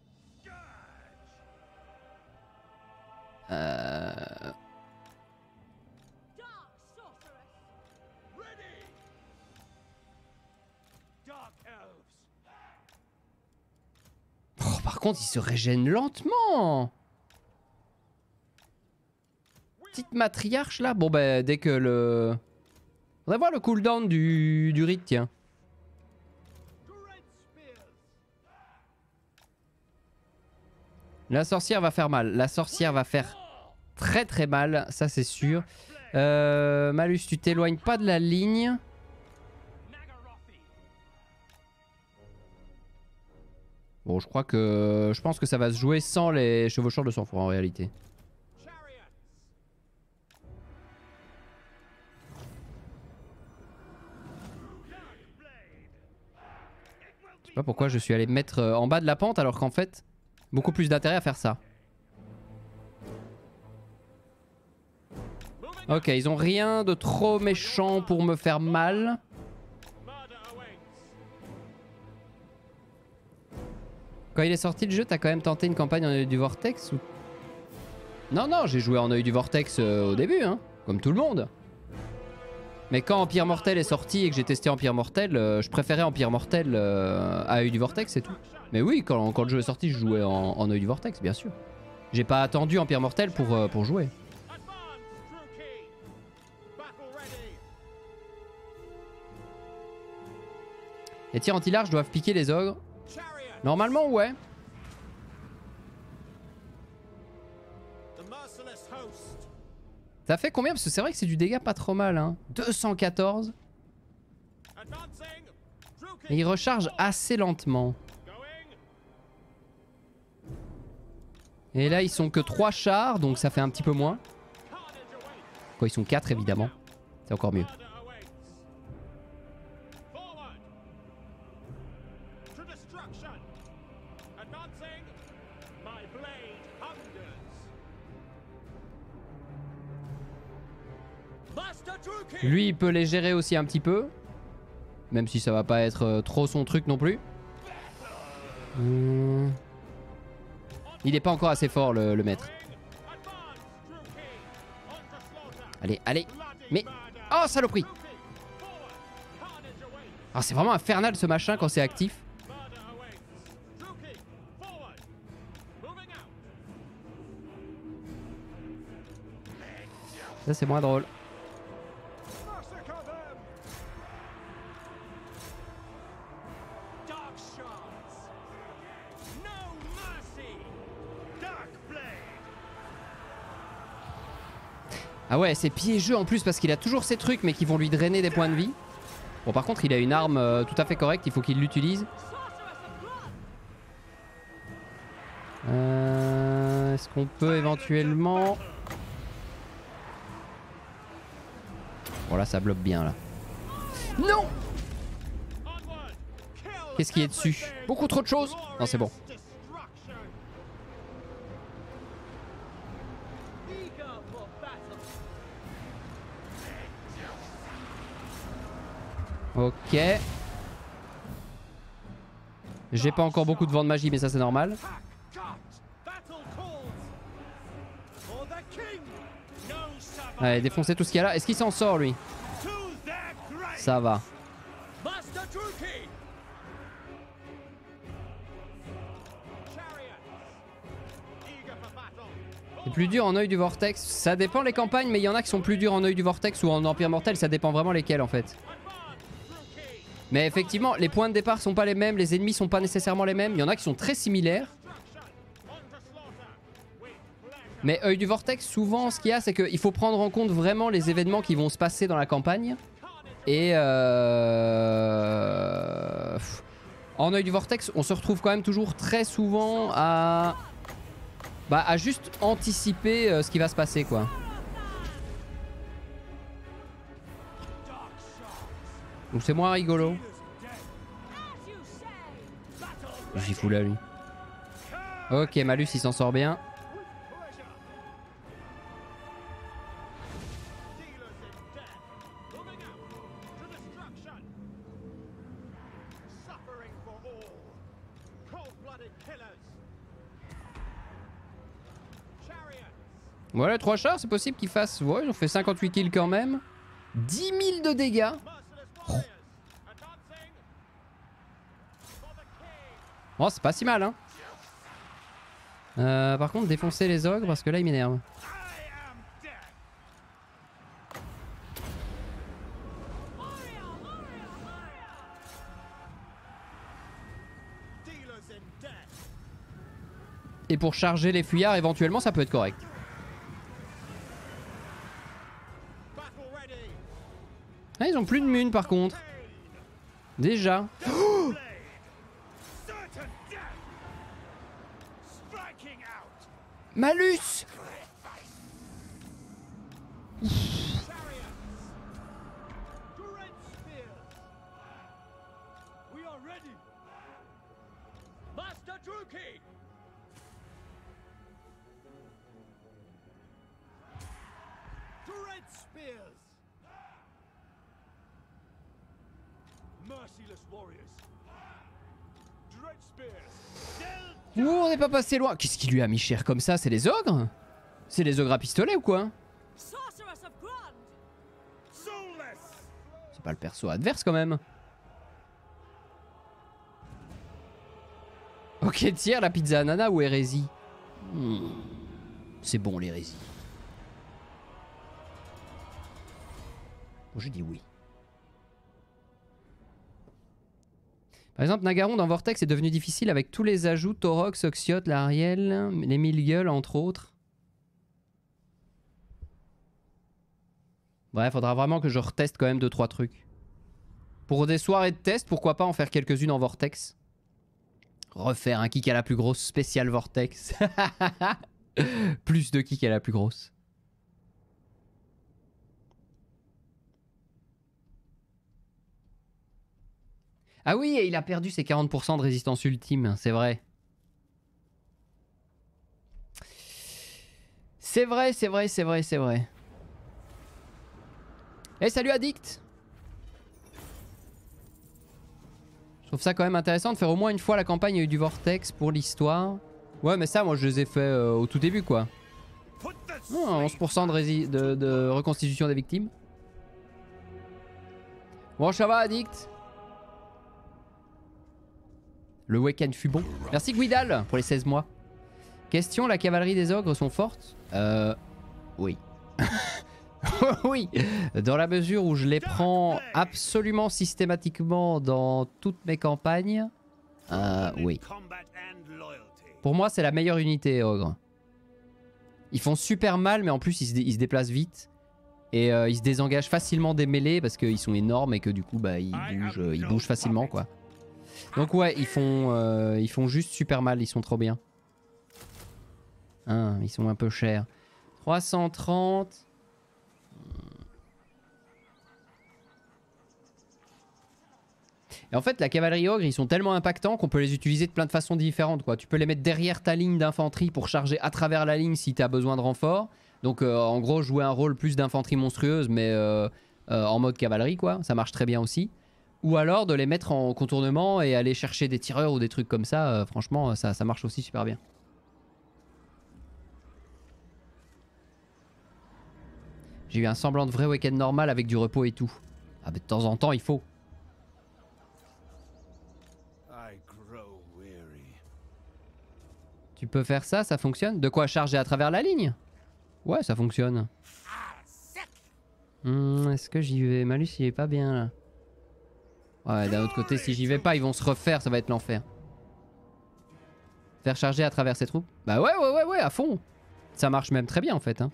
Euh... Oh, par contre, il se régène lentement. Petite matriarche là. Bon bah dès que le... Faudrait voir le cooldown du, du rite, tiens. La sorcière va faire mal. La sorcière va faire très très mal, ça c'est sûr. Euh, Malus, tu t'éloignes pas de la ligne. Bon, je crois que... Je pense que ça va se jouer sans les chevaucheurs de sang-froid en réalité. Je sais pas pourquoi je suis allé me mettre en bas de la pente alors qu'en fait, beaucoup plus d'intérêt à faire ça. Ok, ils ont rien de trop méchant pour me faire mal. Quand il est sorti le jeu, t'as quand même tenté une campagne en œil du vortex ou... Non, non, j'ai joué en œil du vortex euh, au début, hein, comme tout le monde. Mais quand Empire Mortel est sorti et que j'ai testé Empire Mortel, euh, je préférais Empire Mortel euh, à œil du vortex, c'est tout. Mais oui, quand, quand le jeu est sorti, je jouais en, en œil du vortex, bien sûr. J'ai pas attendu Empire Mortel pour, euh, pour jouer. Les tirs anti-large doivent piquer les ogres. Normalement, ouais. Ça fait combien? Parce que c'est vrai que c'est du dégât pas trop mal, hein. deux cent quatorze. Et il recharge assez lentement. Et là, ils sont que trois chars, donc ça fait un petit peu moins. Quoi, ils sont quatre évidemment. C'est encore mieux. Lui, il peut les gérer aussi un petit peu. Même si ça va pas être euh, trop son truc non plus. Hum... Il est pas encore assez fort, le, le maître. Allez, allez. Mais... Oh, saloperie. Ah, c'est vraiment infernal ce machin quand c'est actif. Ça, c'est moins drôle. Ah ouais, c'est piégeux en plus parce qu'il a toujours ces trucs mais qui vont lui drainer des points de vie. Bon, par contre, il a une arme euh, tout à fait correcte, il faut qu'il l'utilise. Euh, Est-ce qu'on peut éventuellement... Bon là, ça bloque bien là. Non! Qu'est-ce qui est dessus? Beaucoup trop de choses? Non, c'est bon. Ok. J'ai pas encore beaucoup de vent de magie, mais ça c'est normal. Allez, défoncer tout ce qu'il y a là. Est-ce qu'il s'en sort lui? Ça va. C'est plus dur en œil du vortex. Ça dépend les campagnes, mais il y en a qui sont plus durs en œil du vortex ou en Empire Mortel. Ça dépend vraiment lesquels en fait. Mais effectivement, les points de départ sont pas les mêmes, les ennemis sont pas nécessairement les mêmes. Il y en a qui sont très similaires. Mais œil du vortex, souvent ce qu'il y a, c'est qu'il faut prendre en compte vraiment les événements qui vont se passer dans la campagne. Et euh... en œil du vortex, on se retrouve quand même toujours très souvent à, bah, à juste anticiper euh, ce qui va se passer, quoi. Donc c'est moins rigolo. J'y fous là, lui. Ok, Malus, il s'en sort bien. Voilà, trois chars, c'est possible qu'ils fassent... Ouais, ils ont fait cinquante-huit kills quand même. dix mille de dégâts. Oh. Oh, c'est pas si mal, hein. Euh, par contre, défoncer les ogres, parce que là, ils m'énervent. Et pour charger les fuyards, éventuellement, ça peut être correct. Ah, ils ont plus de mun par contre. Déjà. Oh, Malus. Ouh, on n'est pas passé loin. Qu'est-ce qui lui a mis cher comme ça? C'est les ogres? C'est les ogres à pistolet ou quoi? C'est pas le perso adverse quand même. Ok, tiens, la pizza ananas ou hérésie? hmm. C'est bon l'hérésie. Bon, je dis oui. Par exemple, Nagaron dans Vortex est devenu difficile avec tous les ajouts Taurox, Oxiote, l'Ariel, les mille-gueules entre autres. Bref, faudra vraiment que je reteste quand même deux trois trucs. Pour des soirées de test, pourquoi pas en faire quelques-unes en Vortex. Refaire un kick à la plus grosse spécial Vortex. Plus de kick à la plus grosse. Ah oui, et il a perdu ses quarante pour cent de résistance ultime, c'est vrai. C'est vrai, c'est vrai, c'est vrai, c'est vrai. Eh, salut Addict! Je trouve ça quand même intéressant de faire au moins une fois la campagne, il y a eu du Vortex pour l'histoire. Ouais, mais ça, moi, je les ai fait euh, au tout début, quoi. Oh, onze pour cent de, de, de reconstitution des victimes. Bon, ça va, Addict? Le week-end fut bon. Merci Guidal pour les seize mois. Question, la cavalerie des ogres sont fortes? Euh... Oui. Oui. Dans la mesure où je les prends absolument systématiquement dans toutes mes campagnes. Euh... Oui. Pour moi, c'est la meilleure unité, ogre. Ils font super mal, mais en plus, ils se, ils se déplacent vite. Et euh, ils se désengagent facilement des mêlées parce qu'ils sont énormes et que du coup, bah, ils bougent, euh, ils bougent facilement, quoi. Donc ouais, ils font, euh, ils font juste super mal, ils sont trop bien. Hein, ils sont un peu chers. trois cent trente. Et en fait, la cavalerie ogre, ils sont tellement impactants qu'on peut les utiliser de plein de façons différentes, quoi. Tu peux les mettre derrière ta ligne d'infanterie pour charger à travers la ligne si tu as besoin de renfort. Donc euh, en gros, jouer un rôle plus d'infanterie monstrueuse, mais euh, euh, en mode cavalerie, quoi. Ça marche très bien aussi. Ou alors de les mettre en contournement et aller chercher des tireurs ou des trucs comme ça. Euh, franchement, ça, ça marche aussi super bien. J'ai eu un semblant de vrai week-end normal avec du repos et tout. Ah mais de temps en temps, il faut. Tu peux faire ça, ça fonctionne? De quoi charger à travers la ligne? Ouais, ça fonctionne. Mmh, est-ce que j'y vais? Malus, il est pas bien là. Ouais, d'un autre côté, si j'y vais pas, ils vont se refaire, ça va être l'enfer. Faire charger à travers ces troupes? Bah ouais, ouais, ouais, ouais, à fond. Ça marche même très bien en fait. Hein.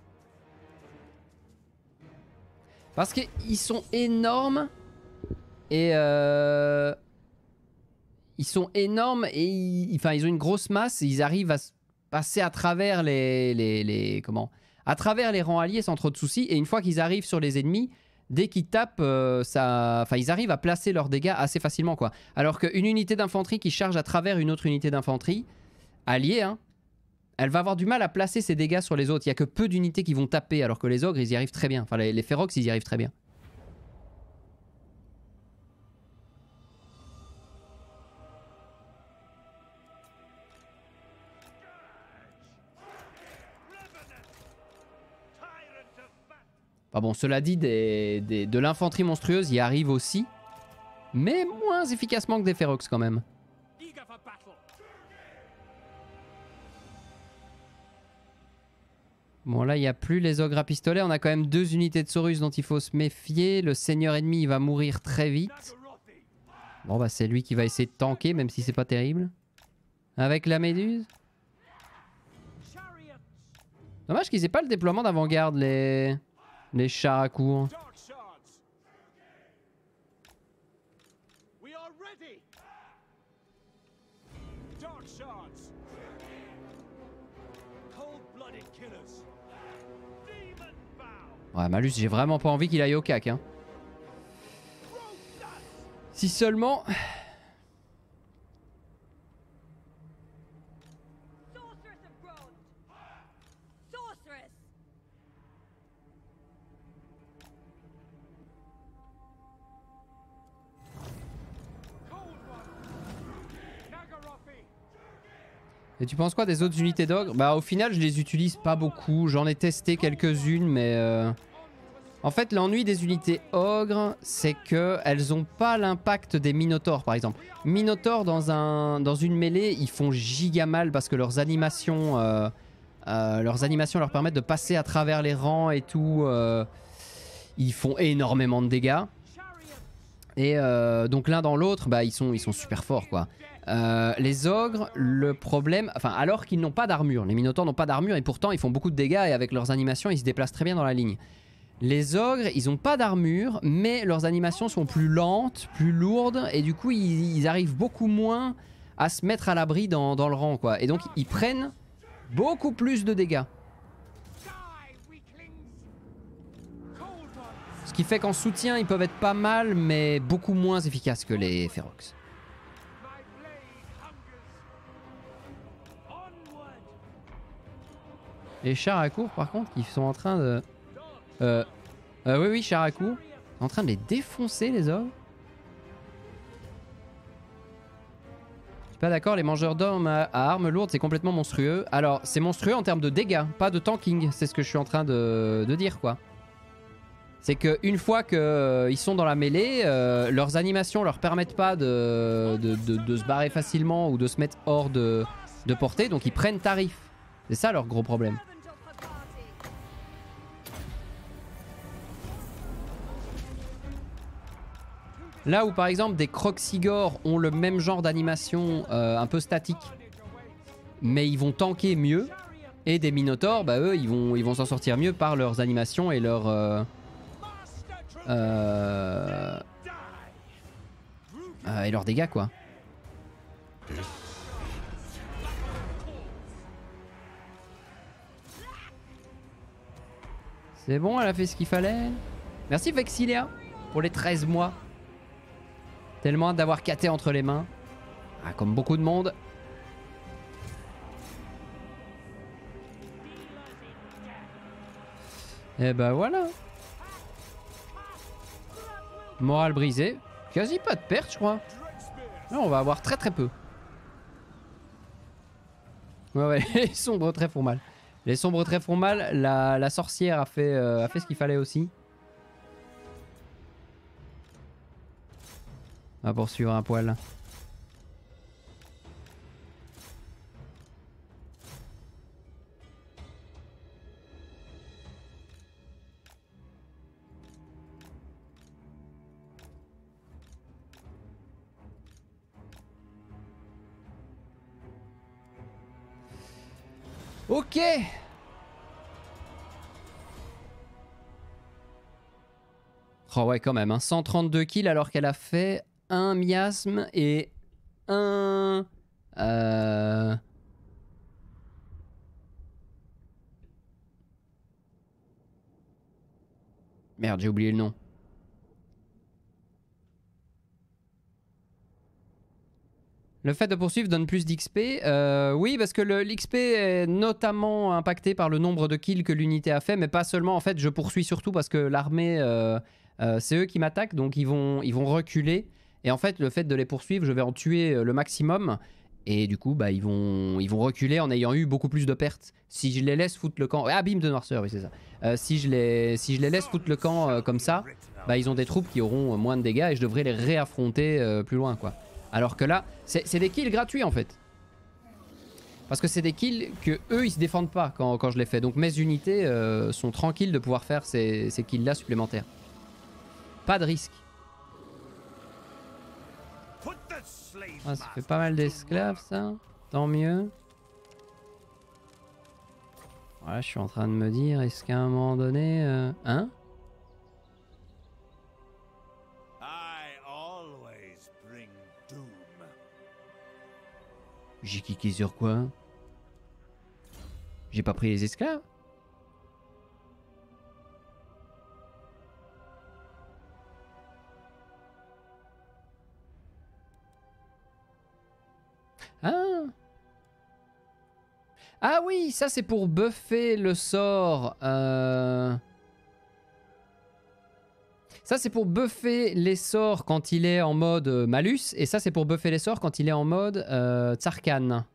Parce qu'ils sont énormes. Et euh... Ils sont énormes et ils... Enfin, ils ont une grosse masse et ils arrivent à passer à travers les... les, les... Comment? À travers les rangs alliés sans trop de soucis. Et une fois qu'ils arrivent sur les ennemis... Dès qu'ils tapent, euh, ça... enfin, ils arrivent à placer leurs dégâts assez facilement, quoi. Alors qu'une unité d'infanterie qui charge à travers une autre unité d'infanterie, alliée, hein, elle va avoir du mal à placer ses dégâts sur les autres. Il n'y a que peu d'unités qui vont taper, alors que les ogres, ils y arrivent très bien. Enfin, les, les Ferox, ils y arrivent très bien. Ah bon, cela dit, des, des, de l'infanterie monstrueuse y arrive aussi, mais moins efficacement que des Ferox quand même. Bon, là, il n'y a plus les ogres à pistolet. On a quand même deux unités de Saurus dont il faut se méfier. Le seigneur ennemi, il va mourir très vite. Bon, bah, c'est lui qui va essayer de tanker, même si c'est pas terrible. Avec la méduse. Dommage qu'ils aient pas le déploiement d'avant-garde, les... les chars à court. Ouais, Malus, j'ai vraiment pas envie qu'il aille au cac. Hein. Si seulement... Et tu penses quoi des autres unités d'ogre? Bah au final je les utilise pas beaucoup, j'en ai testé quelques-unes mais... Euh... En fait l'ennui des unités ogres c'est que elles ont pas l'impact des minotaures par exemple. Minotaures dans, un... dans une mêlée ils font giga mal parce que leurs animations, euh... Euh, leurs animations leur permettent de passer à travers les rangs et tout. Euh... Ils font énormément de dégâts. Et euh... donc l'un dans l'autre bah ils sont, ils sont super forts quoi. Euh, les ogres, le problème... Enfin, alors qu'ils n'ont pas d'armure. Les minotaures n'ont pas d'armure et pourtant ils font beaucoup de dégâts et avec leurs animations ils se déplacent très bien dans la ligne. Les ogres, ils n'ont pas d'armure mais leurs animations sont plus lentes, plus lourdes et du coup ils, ils arrivent beaucoup moins à se mettre à l'abri dans, dans le rang quoi. Et donc ils prennent beaucoup plus de dégâts. Ce qui fait qu'en soutien ils peuvent être pas mal mais beaucoup moins efficaces que les Ferox. Les chars à court par contre ils sont en train de... Euh, euh, oui oui chars à court. En train de les défoncer les ogres. Je suis pas d'accord, les mangeurs d'hommes à, à armes lourdes c'est complètement monstrueux. Alors c'est monstrueux en termes de dégâts, pas de tanking. C'est ce que je suis en train de, de dire quoi. C'est qu'une fois qu'ils euh, sont dans la mêlée, euh, leurs animations leur permettent pas de, de, de, de se barrer facilement ou de se mettre hors de, de portée. Donc ils prennent tarif. C'est ça leur gros problème. Là où par exemple des Croxigors ont le même genre d'animation euh, un peu statique, mais ils vont tanker mieux, et des Minotaurs, bah eux ils vont ils vont s'en sortir mieux par leurs animations et leurs euh, euh, euh, et leurs dégâts quoi. C'est bon, elle a fait ce qu'il fallait. Merci Vexilia pour les treize mois. Tellement hâte d'avoir K T entre les mains. Ah, comme beaucoup de monde. Et bah voilà. Morale brisée. Quasi pas de perte je crois. Là, on va avoir très très peu. Ouais ouais, les sombres traits font mal. Les sombres traits font mal. La, la sorcière a fait, euh, a fait ce qu'il fallait aussi. On va poursuivre un poil. Ok. Oh ouais quand même, hein. cent trente-deux kills alors qu'elle a fait un miasme et un... Euh... Merde, j'ai oublié le nom. Le fait de poursuivre donne plus d'X P. Euh, oui, parce que l'X P est notamment impacté par le nombre de kills que l'unité a fait, mais pas seulement. En fait, je poursuis surtout parce que l'armée, euh, euh, c'est eux qui m'attaquent, donc ils vont, ils vont reculer. Et en fait, le fait de les poursuivre, je vais en tuer le maximum. Et du coup, bah, ils, vont, ils vont reculer en ayant eu beaucoup plus de pertes. Si je les laisse foutre le camp... Ah, bim de noirceur, oui, c'est ça. Euh, si, je les, si je les laisse foutre le camp euh, comme ça, bah, ils ont des troupes qui auront moins de dégâts et je devrais les réaffronter euh, plus loin, quoi. Alors que là, c'est des kills gratuits en fait. Parce que c'est des kills que eux ils se défendent pas quand, quand je les fais. Donc mes unités euh, sont tranquilles de pouvoir faire ces, ces kills là supplémentaires. Pas de risque. Ah, ça fait pas mal d'esclaves ça. tant mieux. Voilà, je suis en train de me dire, est-ce qu'à un moment donné... Euh... Hein? I always bring doom. J'ai cliqué sur quoi? J'ai pas pris les esclaves? Ah! Ah oui, ça c'est pour buffer le sort. Euh... Ça c'est pour buffer les sorts quand il est en mode euh, malus. Et ça c'est pour buffer les sorts quand il est en mode euh, Tsarkan.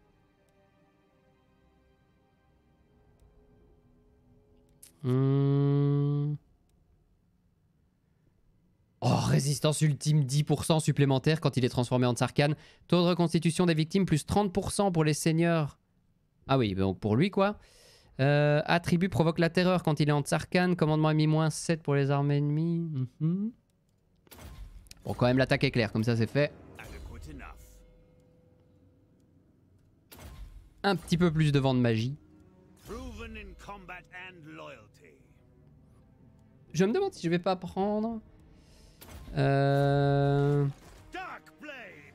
Hmm. Oh, résistance ultime dix pour cent supplémentaire quand il est transformé en Tsarkan. Taux de reconstitution des victimes plus trente pour cent pour les seigneurs. Ah oui, donc pour lui quoi. Euh, attribut provoque la terreur quand il est en Tsarkan. Commandement ennemi moins sept pour les armes ennemies. Mm-hmm. Bon, quand même l'attaque est claire, comme ça c'est fait. Adequate enough. Un petit peu plus de vent de magie. Proven in combat and loyalty. Je me demande si je vais pas prendre... Euh... Dark Blade.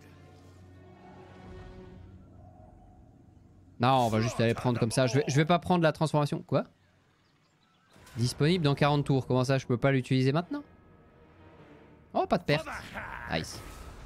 Non, on va juste aller prendre comme ça. Je vais, je vais pas prendre la transformation. Quoi? Disponible dans quarante tours. Comment ça, je peux pas l'utiliser maintenant? Oh, pas de perte. Nice.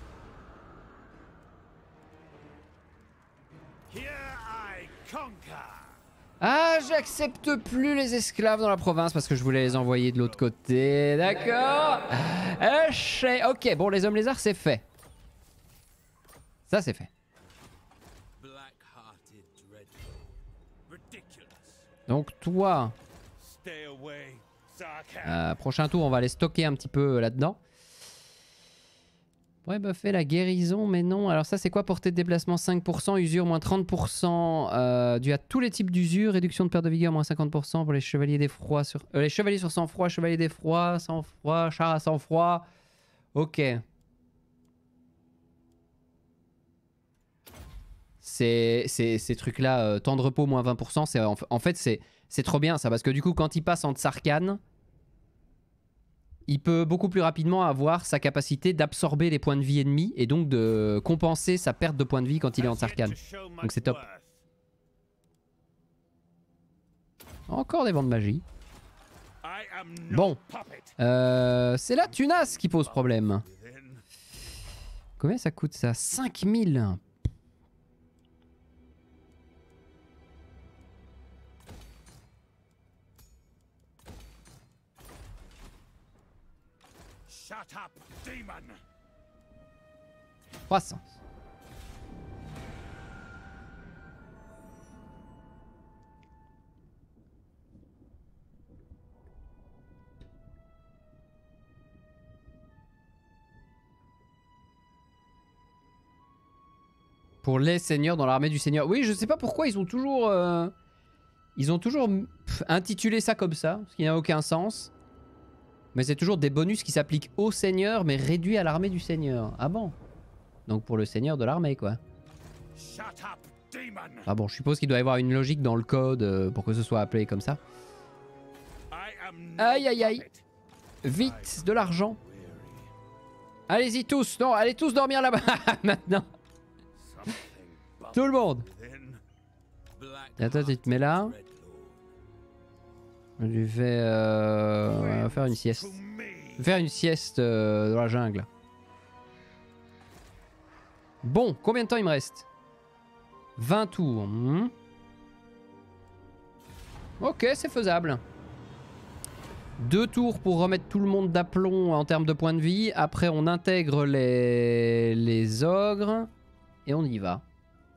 Here I conquer. Ah, j'accepte plus les esclaves dans la province parce que je voulais les envoyer de l'autre côté. D'accord. Euh, ok, bon, les hommes lézards, c'est fait. Ça, c'est fait. Donc, toi, Stay away, Sarkhan. euh, prochain tour, on va les stocker un petit peu euh, là-dedans. Ouais, buffer la guérison, mais non. Alors ça, c'est quoi? Portée de déplacement cinq pour cent, usure moins trente pour cent, euh, dû à tous les types d'usure, réduction de perte de vigueur moins cinquante pour cent pour les chevaliers d'effroi sur... Euh, les chevaliers sur sang-froid, chevaliers d'effroi, sang-froid, char à sang-froid. Ok. Ces, ces, ces trucs-là, euh, temps de repos moins vingt pour cent, c'est, en, en fait, c'est trop bien ça, parce que du coup, quand il passe en Tsarkan, il peut beaucoup plus rapidement avoir sa capacité d'absorber les points de vie ennemis et donc de compenser sa perte de points de vie quand il est en Tsarkan. Donc c'est top. Encore des vents de magie. Bon. Euh, c'est la tunasse qui pose problème. Combien ça coûte ça? cinq mille. Shut up, demon. Croissance. Pour les seigneurs dans l'armée du seigneur. Oui, je sais pas pourquoi ils ont toujours... Euh, ils ont toujours pff, intitulé ça comme ça, ce qui n'a aucun sens. Mais c'est toujours des bonus qui s'appliquent au seigneur, mais réduits à l'armée du seigneur. Ah bon? Donc pour le seigneur de l'armée, quoi. Ah bon, je suppose qu'il doit y avoir une logique dans le code euh, pour que ce soit appelé comme ça. Aïe aïe aïe. Vite, de l'argent. Allez-y tous. Non, allez tous dormir là-bas maintenant. Tout le monde. Et toi, tu te mets là. Je lui fais euh, on va faire une sieste. Je vais faire une sieste euh, dans la jungle. Bon, combien de temps il me reste? vingt tours. Hmm. Ok, c'est faisable. Deux tours pour remettre tout le monde d'aplomb en termes de points de vie. Après, on intègre les, les ogres. Et on y va.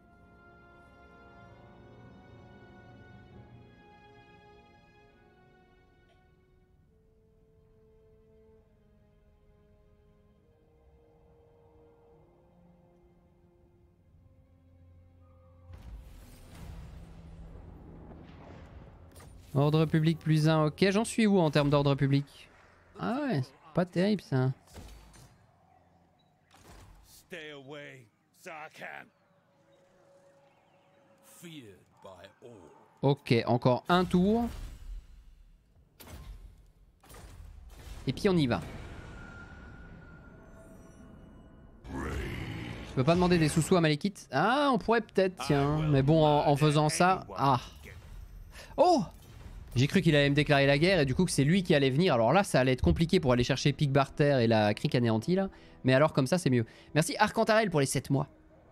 Ordre public plus un, ok. J'en suis où en termes d'ordre public? Ah ouais, c'est pas terrible ça. Stay away, Sarkhan. feared by all. Ok, encore un tour. Et puis on y va. Je peux pas demander des sous-sous à Malekith. Ah, on pourrait peut-être, tiens. Mais bon, en, en faisant ça... Ah. Oh! J'ai cru qu'il allait me déclarer la guerre et du coup que c'est lui qui allait venir. Alors là, ça allait être compliqué pour aller chercher Pig Barter et la crique anéantie là. Mais alors comme ça, c'est mieux. Merci Arcantarel pour les sept mois.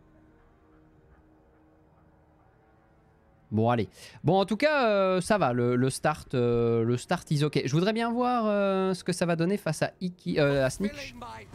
Bon, allez. Bon, en tout cas, euh, ça va. Le, le start, euh, le start is ok. Je voudrais bien voir euh, ce que ça va donner face à, Iki, euh, à Snitch.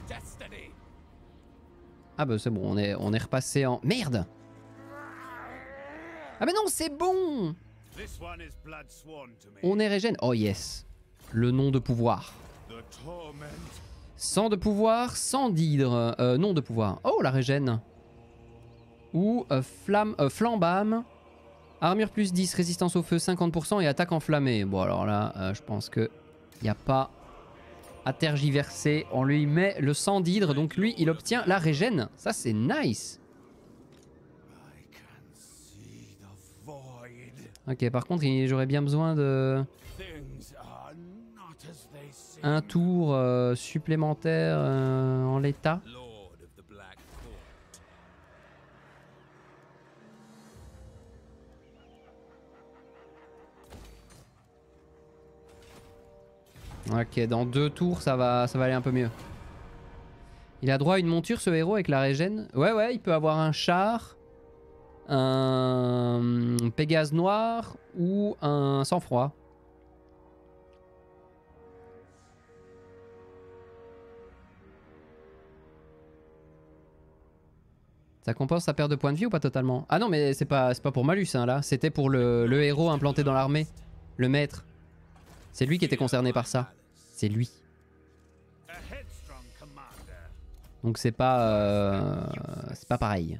Ah bah c'est bon, on est, on est repassé en... Merde! Ah mais non, c'est bon! This one is blood sworn to me. On est régène. Oh yes. Le nom de pouvoir. The torment. Sang de pouvoir, sang d'hydre. Euh, nom de pouvoir. Oh, la régène. Ou euh, flamme, euh, flambame. Armure plus dix, résistance au feu cinquante pour cent et attaque enflammée. Bon alors là, euh, je pense que il n'y a pas à tergiverser. On lui met le sang d'hydre, donc lui il obtient la régène. Ça c'est nice. I can see the void. Ok, par contre j'aurais bien besoin de Things are not as they seem. un tour euh, supplémentaire euh, en l'état. Lord of the Black Court. Ok, dans deux tours ça va, ça va aller un peu mieux. Il a droit à une monture ce héros avec la régène. Ouais ouais, il peut avoir un char, un Pégase noir ou un sang-froid. Ça compense sa perte de points de vie ou pas totalement? Ah non mais c'est pas, c'est pas pour Malus hein, là, c'était pour le, le héros implanté dans l'armée, le maître. C'est lui qui était concerné par ça. C'est lui. A headstrong commander. Donc c'est pas, euh, c'est pas pareil.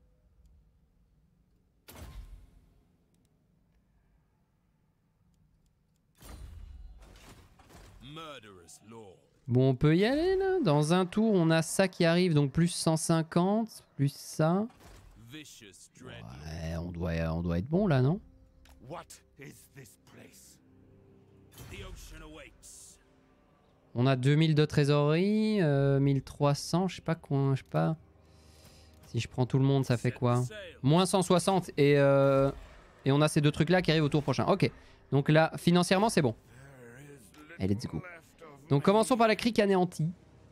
Murderous Lord. Bon, on peut y aller là. Dans un tour, on a ça qui arrive, donc plus cent cinquante, plus ça. Vicious dread. Ouais, on doit, on doit être bon là, non? What is this place? The ocean awaits. On a deux mille de trésorerie, euh, mille trois cents, je sais pas quoi, je sais pas. Si je prends tout le monde, ça fait quoi? Moins cent soixante et, euh, et on a ces deux trucs là qui arrivent au tour prochain. Ok, donc là, financièrement, c'est bon. There is Allez, let's little go. left of Donc me. commençons par la crique anéantie.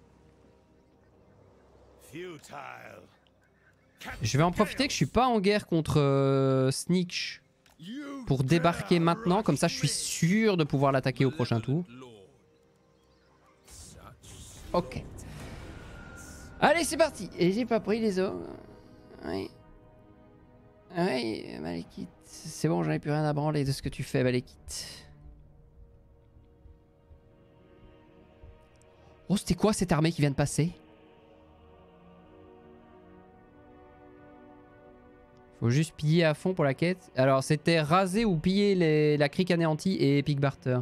Futile. Je vais en profiter que je suis pas en guerre contre euh, Snitch You pour débarquer dare maintenant, comme ça je suis rush sûr de pouvoir l'attaquer au prochain tour. Lord. Such Ok. Allez, c'est parti. Et j'ai pas pris les os. Oui. Oui, Malekith. C'est bon, j'en ai plus rien à branler de ce que tu fais, Malekith. Oh, c'était quoi cette armée qui vient de passer? Faut juste piller à fond pour la quête. Alors, c'était raser ou piller les, la crique anéantie et Pig Barter.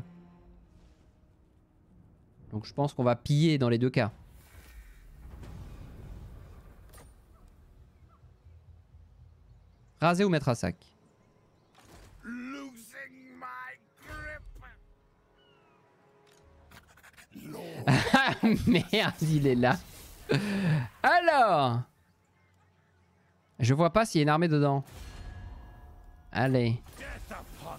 Donc, je pense qu'on va piller dans les deux cas. Raser ou mettre à sac? losing my grip. Ah merde, il est là. Alors, je vois pas s'il y a une armée dedans. Allez. Death upon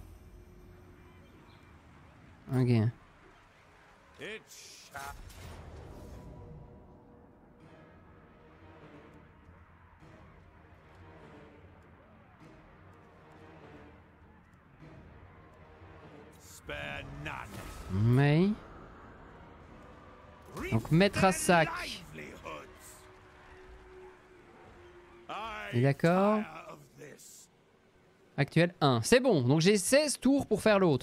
them. Ok. It shall. Spare none. Mais... Donc mettre à sac. Et d'accord. Actuel un. C'est bon, donc j'ai seize tours pour faire l'autre.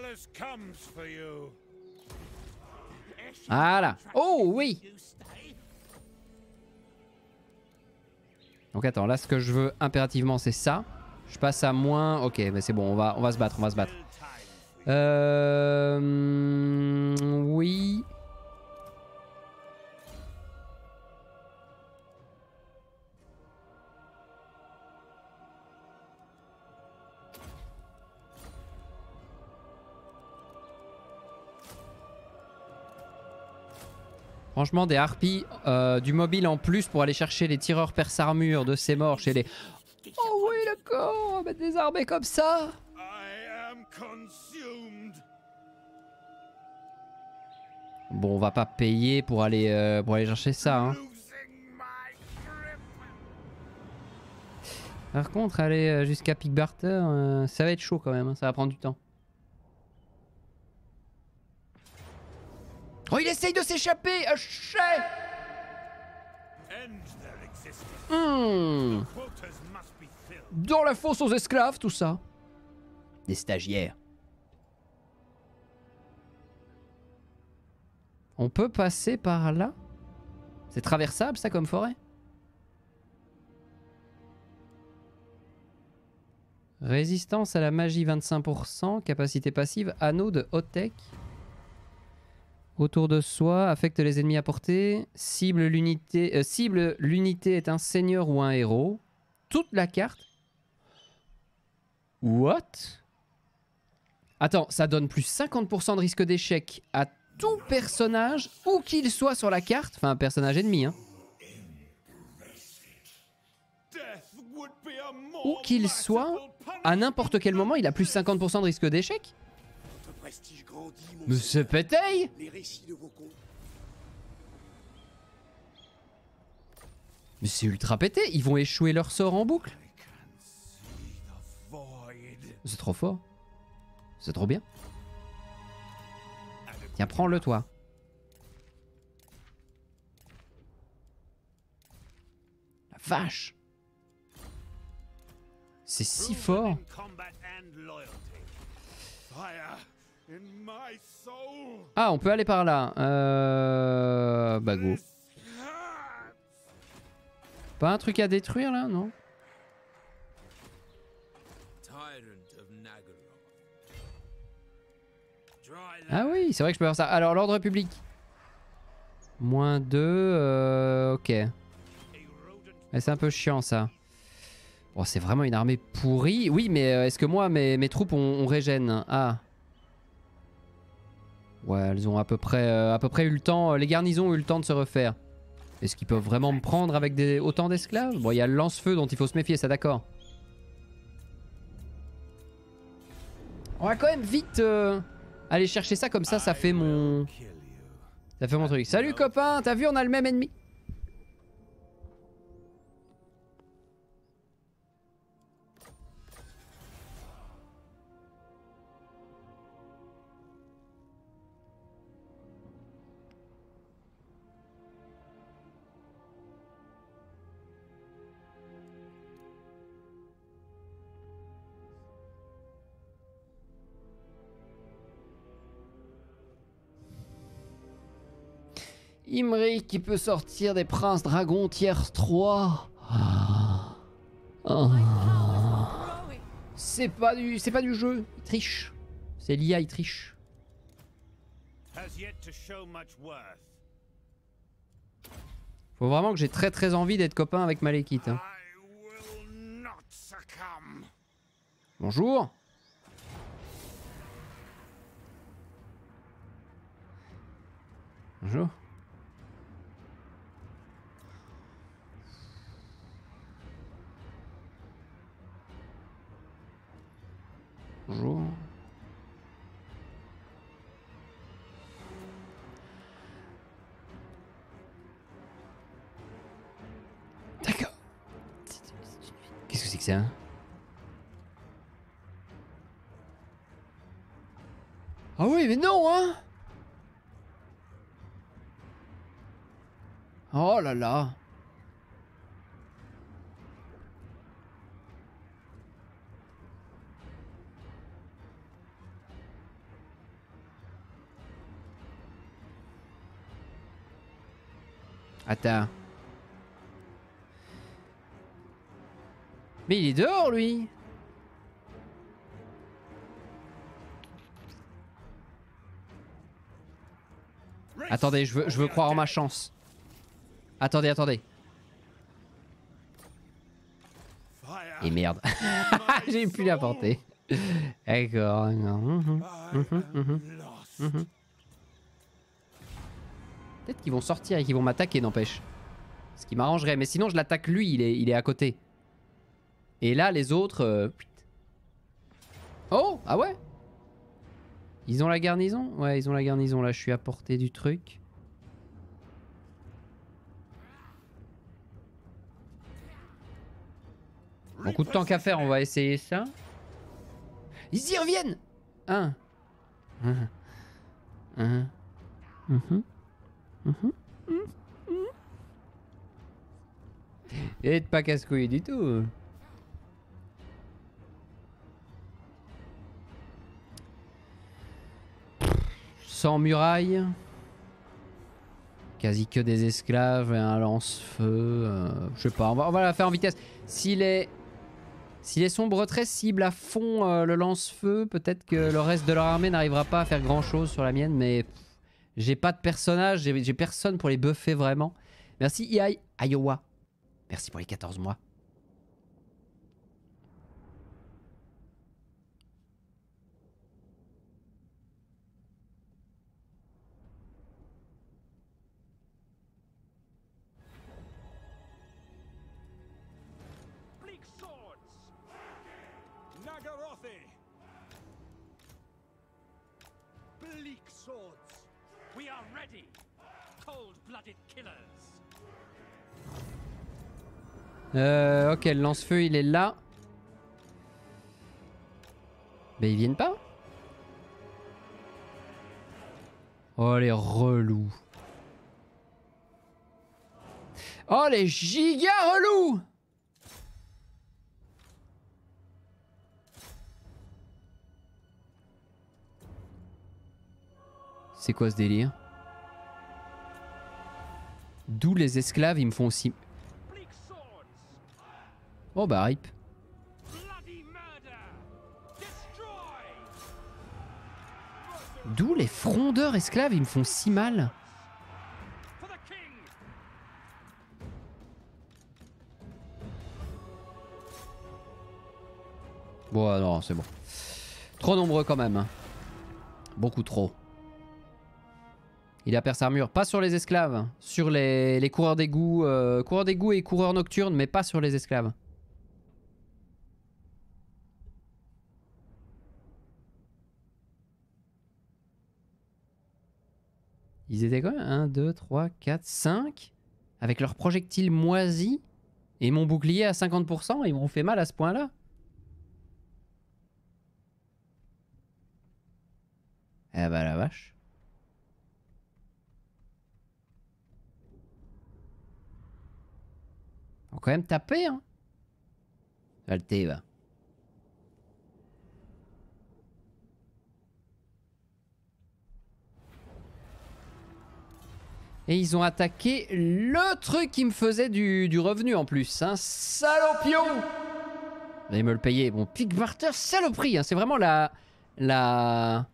Voilà. Oh oui. Donc attends, là ce que je veux impérativement c'est ça. Je passe à moins... Ok, mais c'est bon, on va, on va se battre, on va se battre. Euh... Oui... Franchement, des harpies, euh, du mobile en plus pour aller chercher les tireurs perce-armure de ces morts chez les... Oh oui, d'accord, on va mettre des armées comme ça. I am consumed. Bon, on va pas payer pour aller, euh, pour aller chercher ça. Hein. Losing my grip. Par contre, aller euh, jusqu'à Pick Barter, euh, ça va être chaud quand même, hein, ça va prendre du temps. Oh, il essaye de s'échapper! Ah, chais! End their existence. Hmm. Quotas must be filled. Dans la fosse aux esclaves, tout ça. Des stagiaires. On peut passer par là? C'est traversable ça comme forêt? Résistance à la magie vingt-cinq pour cent, capacité passive, anneau de haute-tech. Autour de soi, affecte les ennemis à portée. Cible l'unité. Euh, cible l'unité est un seigneur ou un héros. Toute la carte. What? Attends, ça donne plus cinquante pour cent de risque d'échec à tout personnage, où qu'il soit sur la carte. Enfin, un personnage ennemi, hein. Death would be a Où more qu'il soit, merciful à n'importe quel moment, il a plus cinquante pour cent de risque d'échec. Votre prestige grandit, mon Mais seigneur. c'est pétaille! Les récits de vos contes. Mais c'est ultra pété, ils vont échouer leur sort en boucle. I can see the void. C'est trop fort. C'est trop bien. Tiens, prends-le toi. La vache! C'est si fort. In combat and loyalty. Fire in my soul. Ah, on peut aller par là. Euh... Bah go. This hurts. Pas un truc à détruire là, non? Tyrant of Naggaroth. Dry Ah oui, c'est vrai que je peux faire ça. Alors, l'ordre public. Moins deux, euh... ok. A rodent Ouais, c'est un peu chiant ça. Bon, c'est vraiment une armée pourrie. Oui, mais euh, est-ce que moi, mes, mes troupes, on, on régène? Ah. Ouais, elles ont à peu près, euh, à peu près eu le temps. euh, Les garnisons ont eu le temps de se refaire. Est-ce qu'ils peuvent vraiment me prendre avec des, autant d'esclaves? Bon, il y a le lance-feu dont il faut se méfier, ça d'accord. On va quand même vite euh, aller chercher ça, comme ça, ça fait mon... kill you. Ça fait mon truc. Salut copain, t'as vu, on a le même ennemi. Imric qui peut sortir des princes dragons tiers trois. Ah. Ah. C'est pas du c'est pas du jeu, il triche. C'est l'I A, il triche. Has yet to show much worth. Faut vraiment que j'ai très très envie d'être copain avec Malekith. Hein. I will not succumb. Bonjour. Bonjour. Bonjour. D'accord. Qu'est-ce que c'est que ça? Ah oui, mais non, hein? Oh là là. Attends. Mais il est dehors, lui. Attendez, je veux, je veux croire en ma chance. Attendez, attendez. Fire Et merde. J'ai pu la porter. D'accord. Mhm, I mhm, mhm. am lost. Mhm. Peut-être qu'ils vont sortir et qu'ils vont m'attaquer, n'empêche. Ce qui m'arrangerait. Mais sinon, je l'attaque lui, il est, il est à côté. Et là, les autres... Euh... Oh, ah ouais. Ils ont la garnison? Ouais, ils ont la garnison. Là, je suis à portée du truc. Bon, coup de temps qu'à faire, on va essayer ça. Ils y reviennent. Un. Un. Un. Mhm. Mhm. Mhm. Et de pas casse-couille du tout. Sans muraille. Quasi que des esclaves et un lance-feu. Euh, je sais pas, on va, on va la faire en vitesse. S'il est... Si les sombres très ciblent à fond euh, le lance-feu, peut-être que le reste de leur armée n'arrivera pas à faire grand-chose sur la mienne, mais j'ai pas de personnage, j'ai personne pour les buffer vraiment. Merci I A I Iowa. Merci pour les quatorze mois. Euh, ok, le lance-feu il est là. Mais ils viennent pas. Oh les relous. Oh les giga relous. C'est quoi ce délire? D'où les esclaves ils me font aussi... Oh bah rip. D'où les frondeurs esclaves ils me font si mal. Bon ah non c'est bon. Trop nombreux quand même. Hein. Beaucoup trop. Il a percé armure. Pas sur les esclaves. Sur les, les coureurs d'égout. Euh, coureurs d'égout et coureurs nocturnes mais pas sur les esclaves. Ils étaient quoi? un, deux, trois, quatre, cinq. Avec leurs projectiles moisis. Et mon bouclier à cinquante pour cent. Ils m'ont fait mal à ce point-là. Eh bah la vache. Faut quand même taper hein. Alté va. Et ils ont attaqué le truc qui me faisait du, du revenu en plus. Hein. Salopion! Vous allez me le payer. Bon, Pick Barter, saloperie. Hein. C'est vraiment la... La...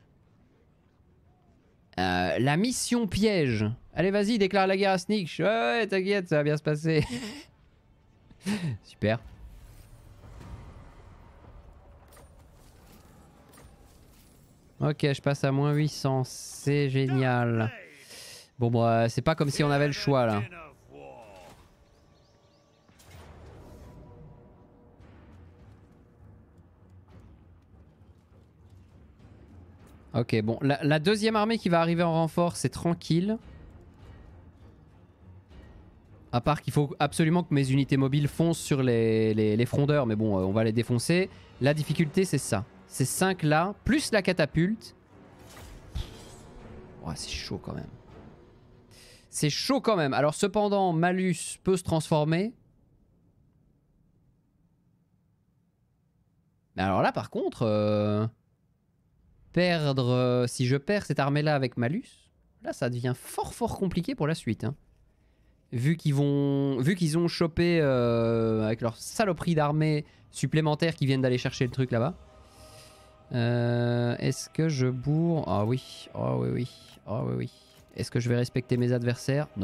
Euh, la mission piège. Allez, vas-y, déclare la guerre à Sneak. Ouais, ouais, t'inquiète, ça va bien se passer. Super. Ok, je passe à moins huit cents. C'est génial. Bon, bah, c'est pas comme si on avait le choix là. Ok, bon, la, la deuxième armée qui va arriver en renfort, c'est tranquille. À part qu'il faut absolument que mes unités mobiles foncent sur les, les, les frondeurs, mais bon, euh, on va les défoncer. La difficulté, c'est ça. Ces cinq là, plus la catapulte. Ouais, c'est chaud quand même. C'est chaud quand même. Alors cependant, Malus peut se transformer. Mais alors là, par contre... Euh... Perdre... Euh, si je perds cette armée-là avec Malus, là, ça devient fort fort compliqué pour la suite. Hein. Vu qu'ils vont... Vu qu'ils ont chopé euh, avec leur saloperie d'armée supplémentaire qui viennent d'aller chercher le truc là-bas. Euh, Est-ce que je bourre... Ah oui. Ah oui, oui. Ah oui, oui. Est-ce que je vais respecter mes adversaires? Non.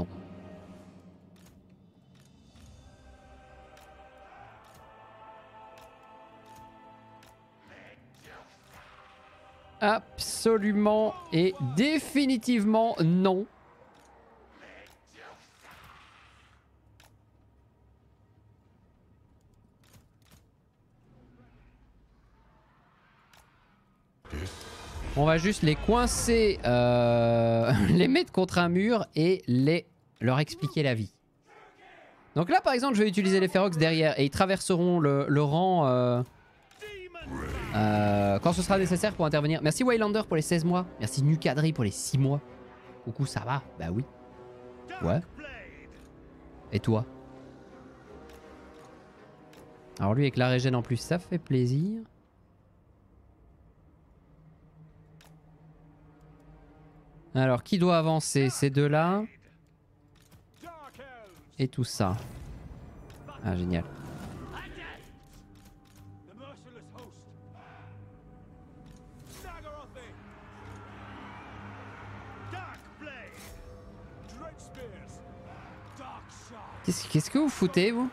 Absolument et définitivement non. On va juste les coincer, euh, les mettre contre un mur et les, leur expliquer la vie. Donc là par exemple je vais utiliser les Ferox derrière et ils traverseront le, le rang euh, euh, quand ce sera nécessaire pour intervenir. Merci Waylander pour les seize mois. Merci Nucadri pour les six mois. Coucou, ça va? Bah oui. Ouais. Et toi? Alors lui avec la régène en plus ça fait plaisir. Alors qui doit avancer? Ces deux là. Et tout ça. Ah génial. Qu'est-ce qu'est-ce que vous foutez vous?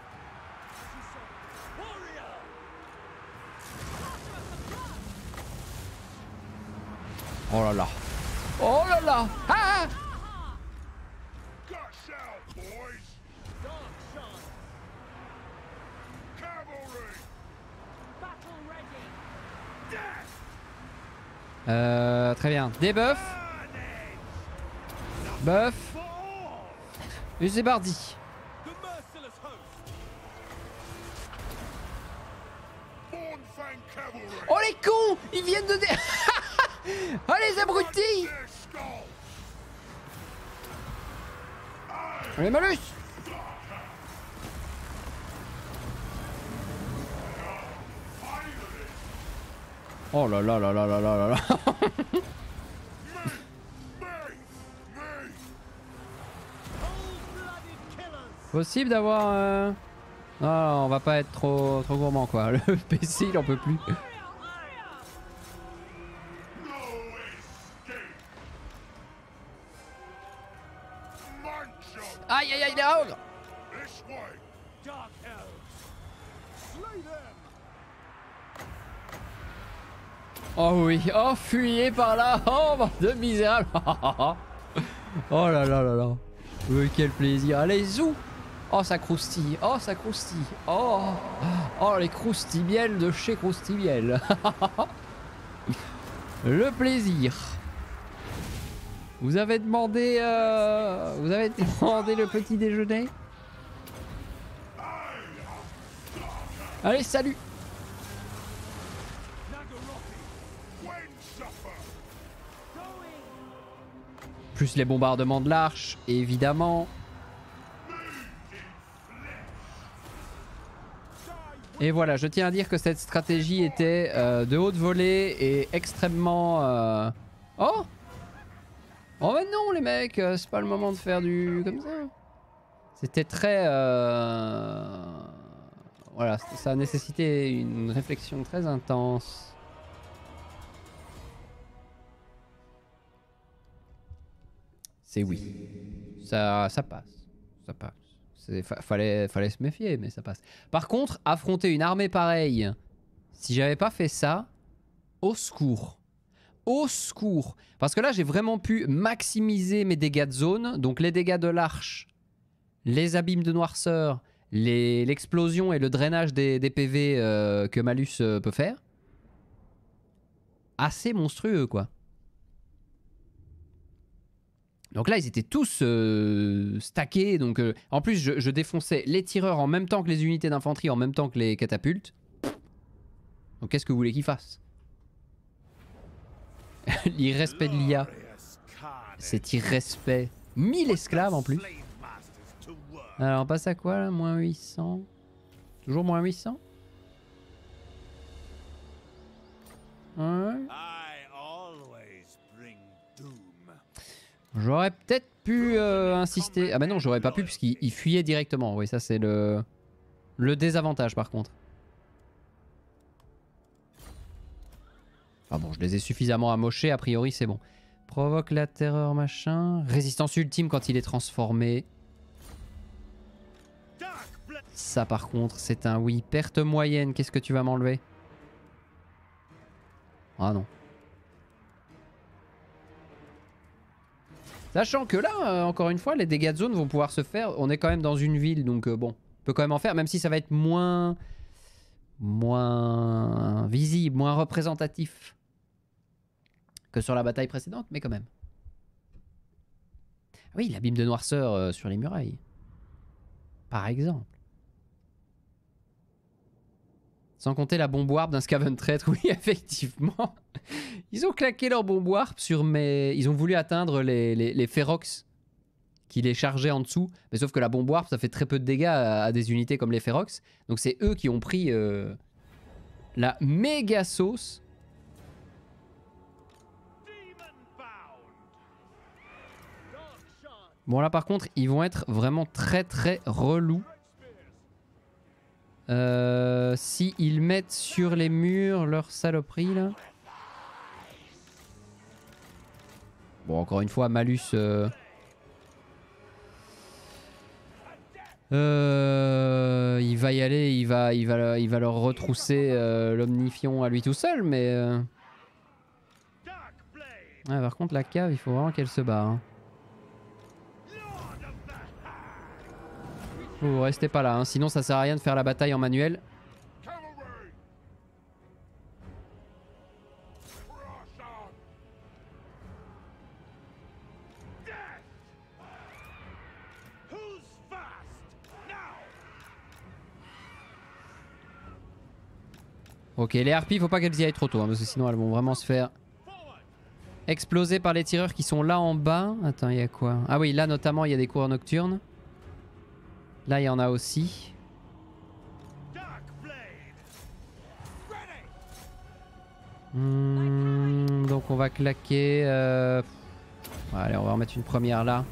Oh là là. Oh là là. Ah! Euh, très bien. Debuff. Buff. Et c'est parti. Oh les cons! Ils viennent de... dé- Oh les abrutis! Les malus! Oh là là là là là là là là. Possible d'avoir... Euh... Non, on va pas être trop, trop gourmand quoi. Le P C il en peut plus. Aïe aïe aïe les ogres. Oh oui, oh fuyez par là. Oh bande de misérables. Oh là là là là. Oui, quel plaisir. Allez zou. Oh ça croustille, oh ça croustille. Oh, oh les croustibielles de chez Croustibiel. Le plaisir. Vous avez demandé euh, vous avez demandé le petit déjeuner? Allez salut. Plus les bombardements de l'arche, évidemment. Et voilà, je tiens à dire que cette stratégie était euh, de haute volée et extrêmement... Euh... Oh Oh mais non les mecs, c'est pas le moment de faire du... comme ça. C'était très... Euh... Voilà, ça a nécessité une réflexion très intense. C'est oui. Ça, ça passe. Ça passe. Fa fallait, fallait se méfier, mais ça passe. Par contre, affronter une armée pareille, si j'avais pas fait ça, au secours. Au secours. Parce que là, j'ai vraiment pu maximiser mes dégâts de zone. Donc les dégâts de l'arche, les abîmes de noirceur, l'explosion et le drainage des, des P V euh, que Malus euh, peut faire. Assez monstrueux, quoi. Donc là, ils étaient tous euh, stackés. Donc, euh, en plus, je, je défonçais les tireurs en même temps que les unités d'infanterie, en même temps que les catapultes. Donc, qu'est-ce que vous voulez qu'ils fassent? L'irrespect de l'I A. C'est irrespect. mille esclaves en plus. Alors, on passe à quoi là? Moins huit cents. Toujours moins huit cents? Ouais. J'aurais peut-être pu euh, insister. Ah bah non, j'aurais pas pu puisqu'il fuyait directement. Oui, ça c'est le... le désavantage par contre. Ah bon, je les ai suffisamment amochés, a priori c'est bon. Provoque la terreur machin. Résistance ultime quand il est transformé. Ça par contre c'est un oui. Perte moyenne, qu'est-ce que tu vas m'enlever? Ah non. Sachant que là, euh, encore une fois, les dégâts de zone vont pouvoir se faire. On est quand même dans une ville, donc euh, bon, on peut quand même en faire, même si ça va être moins, moins visible, moins représentatif que sur la bataille précédente, mais quand même. Oui, l'abîme de noirceur euh, sur les murailles. Par exemple. Sans compter la bombe warp d'un Scaven traître, oui, effectivement. Ils ont claqué leur bombe warp sur mes... Ils ont voulu atteindre les, les, les Ferox qui les chargeaient en dessous. Mais sauf que la bombe warp, ça fait très peu de dégâts à, à des unités comme les Ferox. Donc c'est eux qui ont pris euh, la méga sauce. Bon là par contre, ils vont être vraiment très très relous. Euh, si ils mettent sur les murs leur saloperie là. Bon encore une fois malus. Euh... Euh, il va y aller, il va, il va, il va leur retrousser euh, l'omnifion à lui tout seul, mais. Euh... Ouais, par contre la cave, il faut vraiment qu'elle se bat. Hein. Vous restez pas là, hein, sinon ça sert à rien de faire la bataille en manuel. Ok, les harpies, faut pas qu'elles y aillent trop tôt, hein, parce que sinon elles vont vraiment se faire exploser par les tireurs qui sont là en bas. Attends, il y a quoi? Ah oui, là notamment il y a des coureurs nocturnes. Là il y en a aussi. Mmh, donc on va claquer. Euh... Ouais, allez, on va en mettre une première là.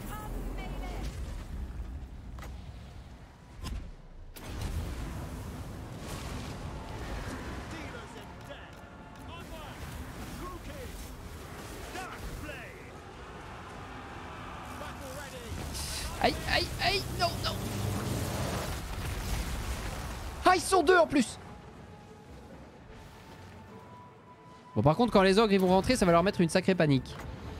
Aïe, aïe, aïe, non, non. Ah, ils sont deux en plus. Bon, par contre, quand les ogres ils vont rentrer, ça va leur mettre une sacrée panique.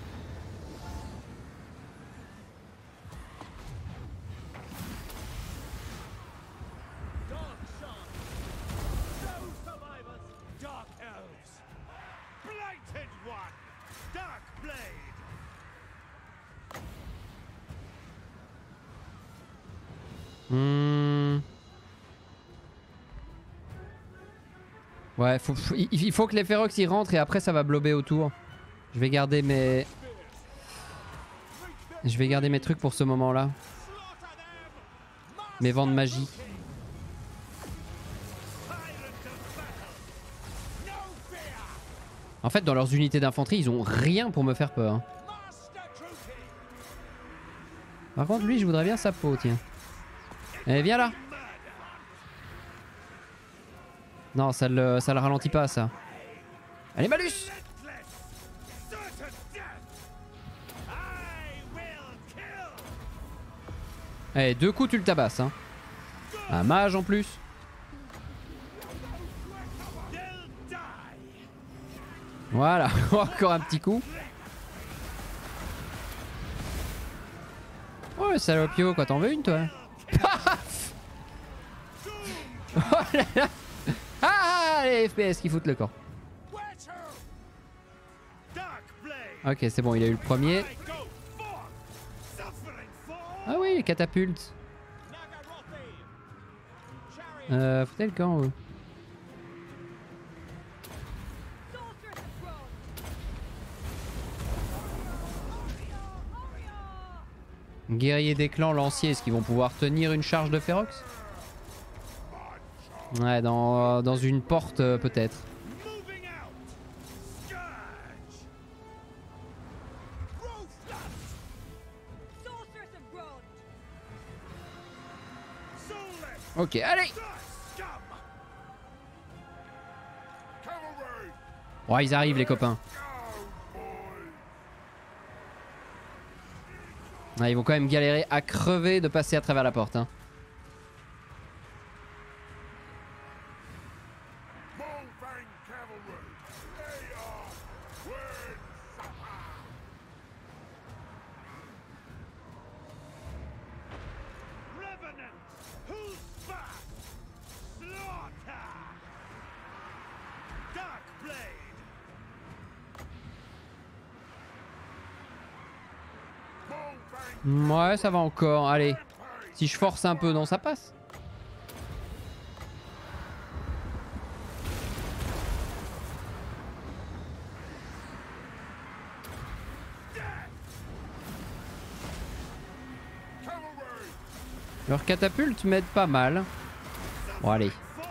Hmm. Ouais, faut, faut, il faut que les Ferox y rentrent et après ça va blober autour. Je vais garder mes... Je vais garder mes trucs pour ce moment-là. Mes vents de magie. En fait, dans leurs unités d'infanterie, ils ont rien pour me faire peur. Par contre, lui, je voudrais bien sa peau, tiens. Allez, viens là. Non, ça le, ça le ralentit pas, ça. Allez, malus. Allez, deux coups, tu le tabasses. Hein. Un mage en plus. Voilà, encore un petit coup. Oh, le salopio, quoi, t'en veux une, toi? Oh là là. Ah, les F P S qui foutent le camp. Ok, c'est bon, il a eu le premier. Ah oui, les catapultes. Euh, foutez le camp, eux. Guerriers des clans, lanciers, est-ce qu'ils vont pouvoir tenir une charge de Ferox? Ouais, dans, dans une porte euh, peut-être. Ok, allez. Oh, ils arrivent les copains. Ah, ils vont quand même galérer à crever de passer à travers la porte. Hein. Ouais, ça va encore. Allez. Si je force un peu, non, ça passe. Leur catapulte m'aide pas mal. Bon, allez.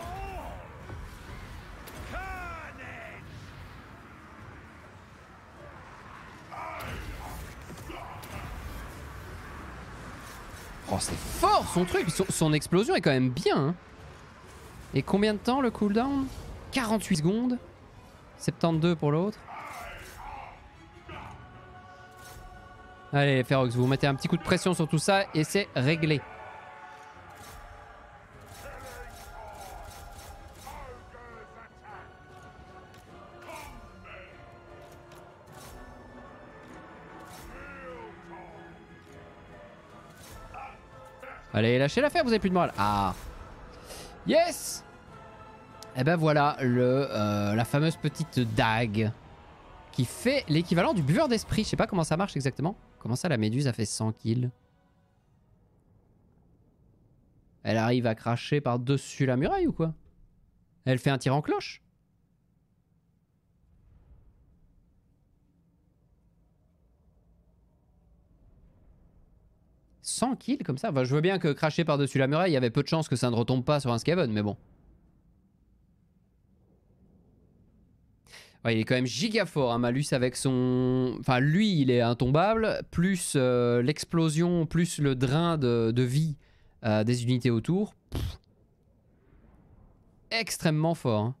Oh, c'est fort son truc. Son, son explosion est quand même bien. Hein. Et combien de temps le cooldown? quarante-huit secondes. soixante-douze pour l'autre. Allez, Ferox, vous mettez un petit coup de pression sur tout ça et c'est réglé. Allez, lâchez l'affaire, vous avez plus de morale. Ah. Yes. Et ben voilà, le, euh, la fameuse petite dague qui fait l'équivalent du buveur d'esprit. Je sais pas comment ça marche exactement. Comment ça, la méduse a fait cent kills? Elle arrive à cracher par-dessus la muraille ou quoi? Elle fait un tir en cloche? cent kills comme ça? Enfin, je veux bien que cracher par-dessus la muraille, il y avait peu de chances que ça ne retombe pas sur un Skaven, mais bon. Ouais, il est quand même giga fort, hein, Malus, avec son... Enfin, lui, il est intombable, plus euh, l'explosion, plus le drain de, de vie euh, des unités autour. Pff. Extrêmement fort. Hein.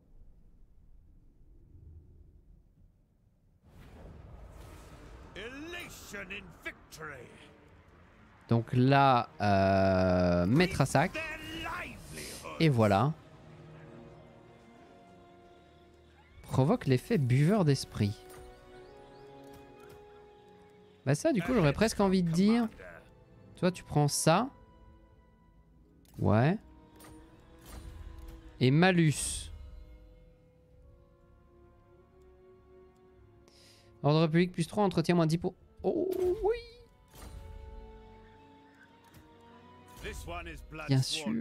Donc là, euh, mettre à sac. Et voilà. Provoque l'effet buveur d'esprit. Bah ça, du coup, j'aurais presque envie de dire... Toi, tu prends ça. Ouais. Et malus. Ordre public plus trois, entretien moins dix pour... Oh oui. Bien sûr.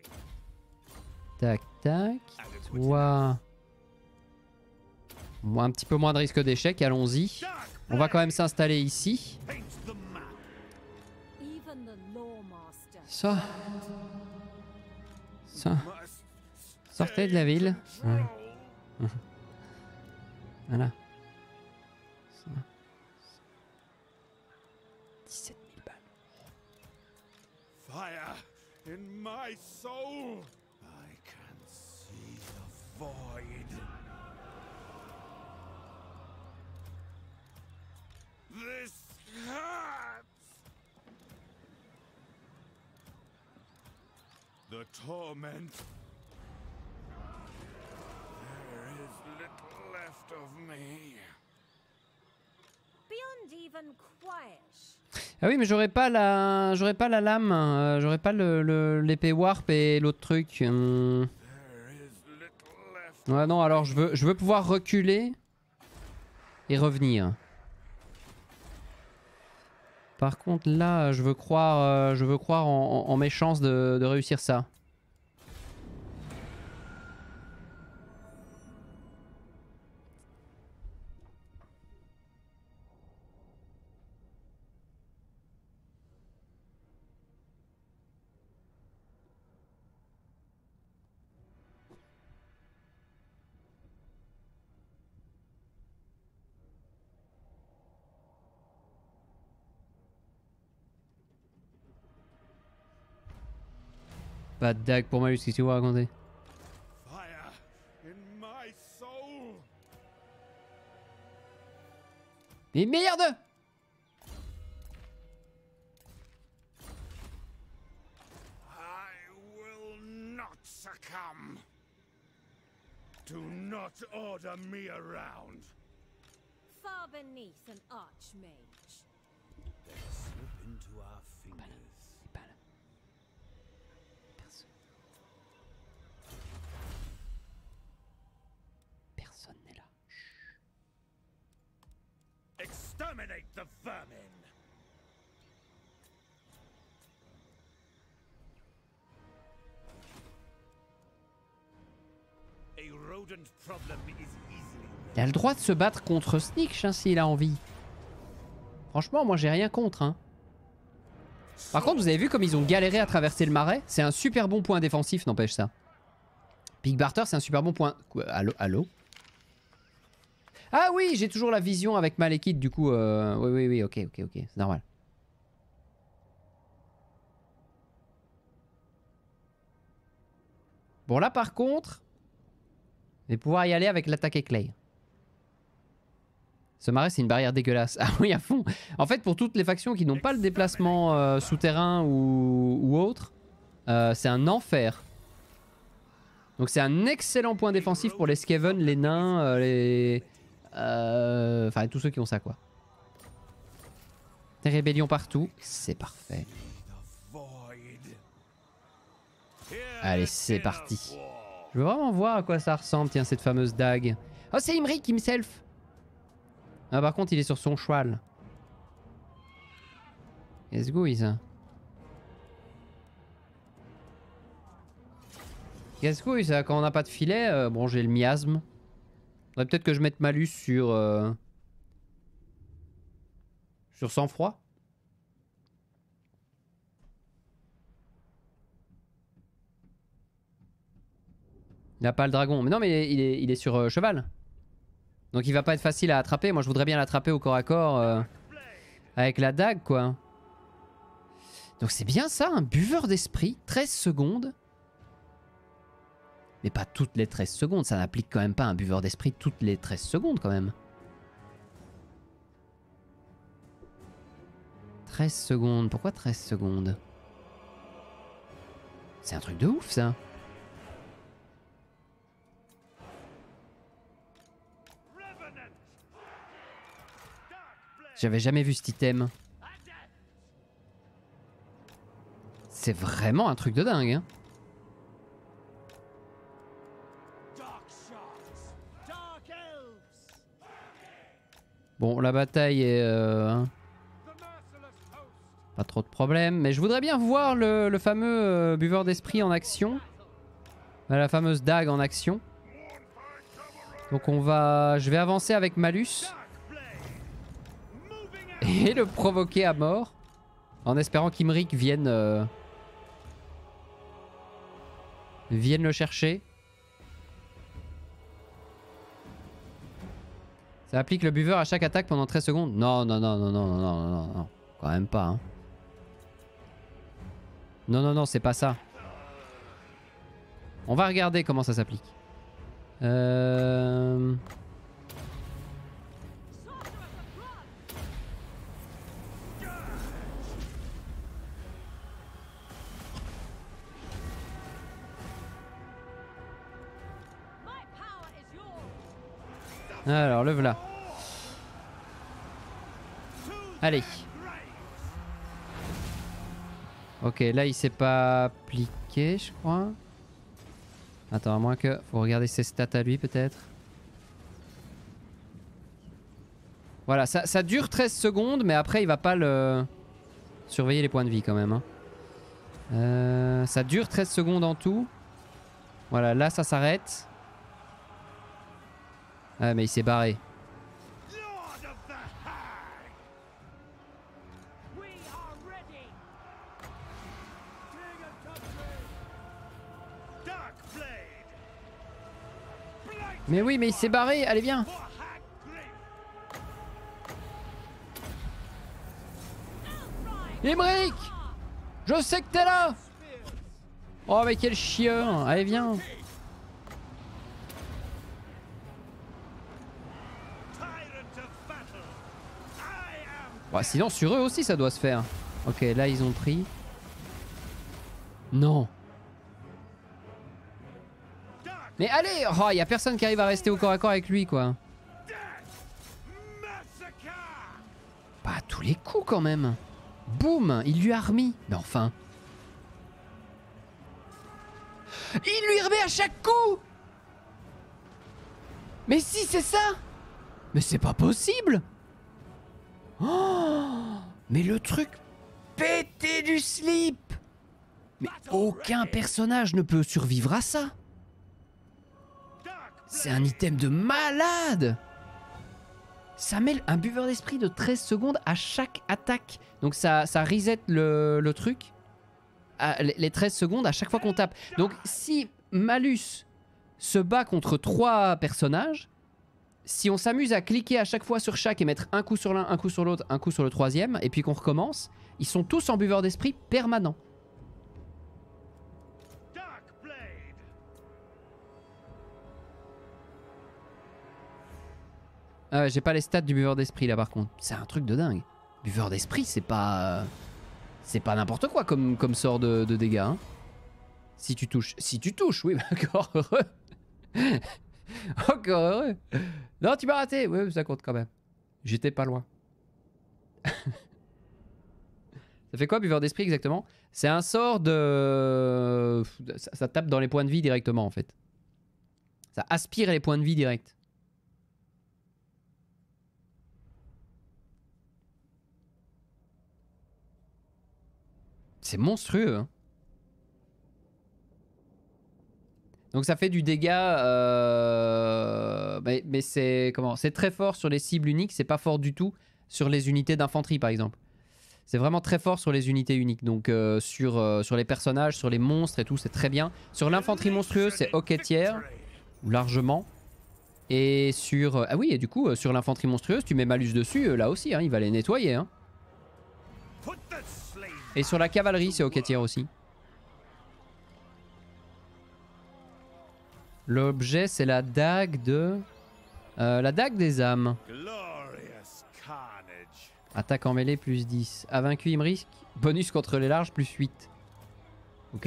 Tac, tac. Toi... Moi, un petit peu moins de risque d'échec, allons-y. On va quand même s'installer ici. Ça. Ça. Sortez de la ville. Ouais. Voilà. Ça. dix-sept mille balles. Fire in my soul. I can see the void. This hurts. The torment. There is little left of me. Beyond even quiet. Ah oui, mais j'aurais pas la, j'aurais pas la lame, euh, j'aurais pas le, le, l'épée warp et l'autre truc. Hum. Ouais, non, alors je veux, je veux pouvoir reculer et revenir. Par contre, là, je veux croire, euh, je veux croire en, en, en mes chances de, de réussir ça. Pas de dague pour Malus, qu'est-ce que tu vas raconter? Fire in my soul. Mais merde! I will not succumb. Do not order me around. Far beneath an archmage. They slip into our fingers. Personne n'est là. Exterminate the vermin. rodent problem is easily. Il a le droit de se battre contre Sneak hein, s'il a envie. Franchement, moi j'ai rien contre. Hein. Par contre, vous avez vu comme ils ont galéré à traverser le marais? C'est un super bon point défensif, n'empêche ça. Pig Barter, c'est un super bon point... Quoi, allô, allô? Ah oui, j'ai toujours la vision avec Malekith, du coup... Euh... Oui, oui, oui, ok, ok, ok, c'est normal. Bon, là, par contre... Je vais pouvoir y aller avec l'attaque éclair. Ce marais, c'est une barrière dégueulasse. Ah oui, à fond. En fait, pour toutes les factions qui n'ont pas le déplacement euh, souterrain ou, ou autre, euh, c'est un enfer. Donc c'est un excellent point défensif pour les Skaven, les nains, euh, les... Euh, enfin, tous ceux qui ont ça, quoi. Des rébellions partout, c'est parfait. Allez, c'est parti. Je veux vraiment voir à quoi ça ressemble, tiens, cette fameuse dague. Oh, c'est Imric himself. Ah, par contre, il est sur son cheval. Let's go, ça. Qu'est-ce que ça, quand on n'a pas de filet, euh, bon, j'ai le miasme. Faudrait peut-être que je mette malus sur... Euh, sur sang-froid. Il n'a pas le dragon. Mais non, mais il est, il est sur euh, cheval. Donc il va pas être facile à attraper. Moi je voudrais bien l'attraper au corps à corps euh, avec la dague quoi. Donc c'est bien ça, un buveur d'esprit, treize secondes. Mais pas toutes les treize secondes, ça n'applique quand même pas un buveur d'esprit toutes les treize secondes quand même. treize secondes, pourquoi treize secondes? C'est un truc de ouf ça. J'avais jamais vu cet item. C'est vraiment un truc de dingue. Hein. Bon, la bataille est... Euh, pas trop de problème. Mais je voudrais bien voir le, le fameux euh, buveur d'esprit en action. La fameuse dague en action. Donc on va... Je vais avancer avec malus. Et le provoquer à mort. En espérant qu'Imric vienne... Euh, vienne le chercher. Ça applique le buveur à chaque attaque pendant treize secondes. Non, non, non, non, non, non, non, non, non. Quand même pas, hein. Non, non, non, c'est pas ça. On va regarder comment ça s'applique. Euh... Alors, le voilà. Allez. Ok, là il s'est pas appliqué, je crois. Attends, à moins que... Faut regarder ses stats à lui, peut-être. Voilà, ça, ça dure treize secondes, mais après il va pas le... Surveiller les points de vie quand même. Hein. Euh, ça dure treize secondes en tout. Voilà, là ça s'arrête. Ah mais il s'est barré. Mais oui mais il s'est barré, allez viens. Imric, je sais que t'es là. Oh mais quel chieur. Allez viens. Bah, sinon sur eux aussi ça doit se faire. Ok, là ils ont pris. Non. Mais allez, oh, y a personne qui arrive à rester au corps à corps avec lui quoi. Pas à tous les coups quand même. Boum, il lui a remis. Mais enfin. Il lui remet à chaque coup. Mais si c'est ça. Mais c'est pas possible. Oh, mais le truc pété du slip. Mais aucun personnage ne peut survivre à ça. C'est un item de malade. Ça met un buveur d'esprit de treize secondes à chaque attaque. Donc ça, ça reset le, le truc. À, les treize secondes à chaque fois qu'on tape. Donc si Malus se bat contre trois personnages, si on s'amuse à cliquer à chaque fois sur chaque et mettre un coup sur l'un, un coup sur l'autre, un coup sur le troisième, et puis qu'on recommence, ils sont tous en buveur d'esprit permanent. Ah ouais, j'ai pas les stats du buveur d'esprit là par contre. C'est un truc de dingue. Buveur d'esprit, c'est pas... C'est pas n'importe quoi comme, comme sort de, de dégâts. Hein. Si tu touches. Si tu touches, oui, bah, encore heureux. Encore heureux. Non, tu m'as raté. Oui, ça compte quand même. J'étais pas loin. Ça fait quoi, buveur d'esprit exactement? C'est un sort de... Ça, ça tape dans les points de vie directement en fait. Ça aspire les points de vie direct. C'est monstrueux. Hein. Donc ça fait du dégât, euh... mais, mais c'est comment? C'est très fort sur les cibles uniques, c'est pas fort du tout sur les unités d'infanterie par exemple. C'est vraiment très fort sur les unités uniques, donc euh, sur, euh, sur les personnages, sur les monstres et tout, c'est très bien. Sur l'infanterie monstrueuse, c'est ok tiers, ou largement. Et sur... Euh, ah oui, et du coup, euh, sur l'infanterie monstrueuse, tu mets malus dessus, euh, là aussi, hein, il va les nettoyer. Hein. Et sur la cavalerie, c'est ok tiers aussi. L'objet, c'est la dague de... Euh, la dague des âmes. Attaque en mêlée, plus dix. A vaincu Imrisk, bonus contre les larges, plus huit. Ok.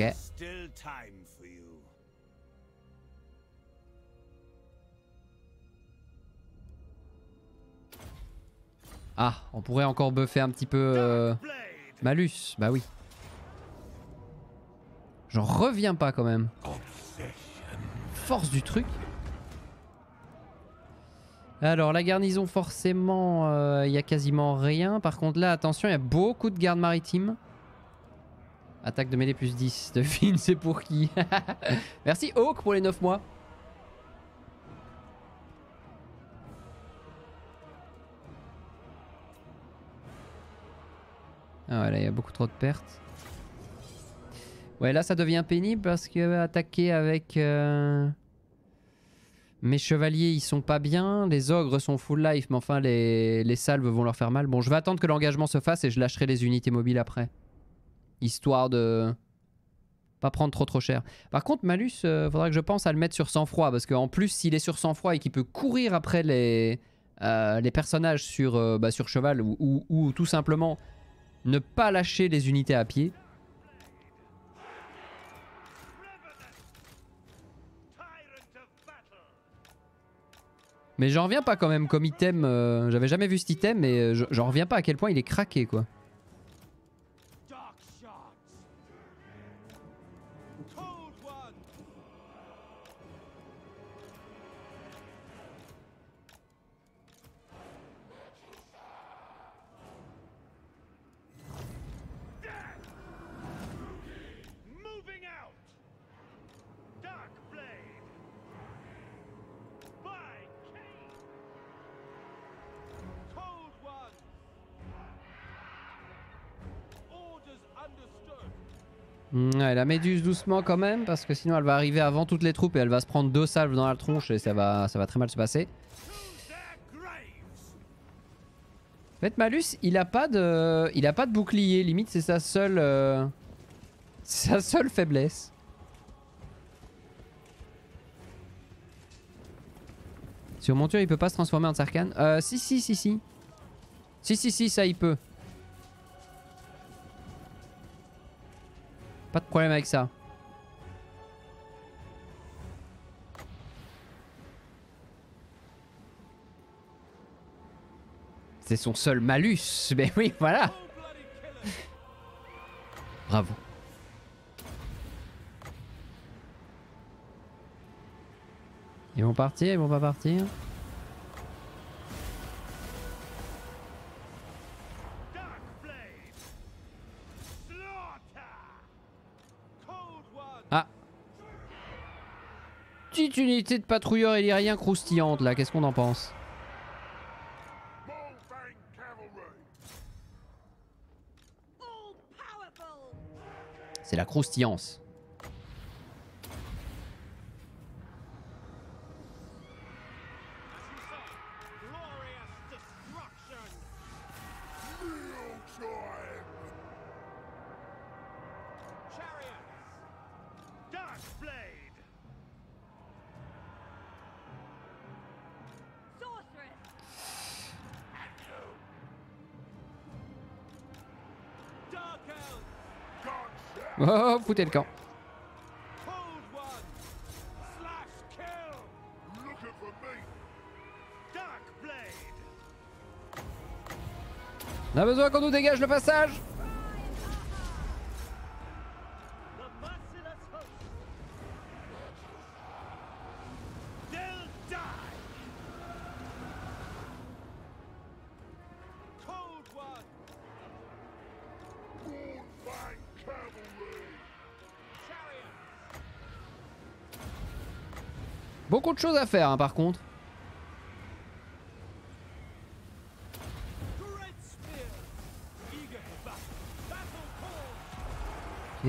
Ah, on pourrait encore buffer un petit peu... Euh... Malus, bah oui. J'en reviens pas quand même. Force du truc. Alors la garnison forcément il euh, y a quasiment rien. Par contre là attention il y a beaucoup de gardes maritimes. Attaque de mêlée plus dix. Devine c'est pour qui? Merci Hawk pour les neuf mois. Ah ouais là il y a beaucoup trop de pertes. Ouais là ça devient pénible parce que attaquer avec... Euh... Mes chevaliers ils sont pas bien, les ogres sont full life mais enfin les, les salves vont leur faire mal. Bon je vais attendre que l'engagement se fasse et je lâcherai les unités mobiles après. Histoire de pas prendre trop trop cher. Par contre Malus, euh, faudra que je pense à le mettre sur sang-froid parce qu'en plus s'il est sur sang-froid et qu'il peut courir après les, euh, les personnages sur, euh, bah, sur cheval ou, ou, ou tout simplement ne pas lâcher les unités à pied. Mais j'en reviens pas quand même comme item, euh, j'avais jamais vu cet item mais j'en reviens pas à quel point il est craqué quoi. Ouais, la méduse doucement quand même parce que sinon elle va arriver avant toutes les troupes et elle va se prendre deux salves dans la tronche et ça va, ça va très mal se passer. En fait Malus il a pas de, il a pas de bouclier, limite c'est sa seule, euh... sa seule faiblesse. Sur monture il peut pas se transformer en Tsarkhan. Euh si si si si. Si si si ça il peut. Pas de problème avec ça. C'est son seul malus. Mais oui, voilà. Bravo. Ils vont partir, ils vont pas partir. petite unité de patrouilleurs illyrien croustillante là, qu'est-ce qu'on en pense? C'est la croustillance. Oh, foutez le camp. On a besoin qu'on nous dégage le passage. Beaucoup de choses à faire hein, par contre. Ok.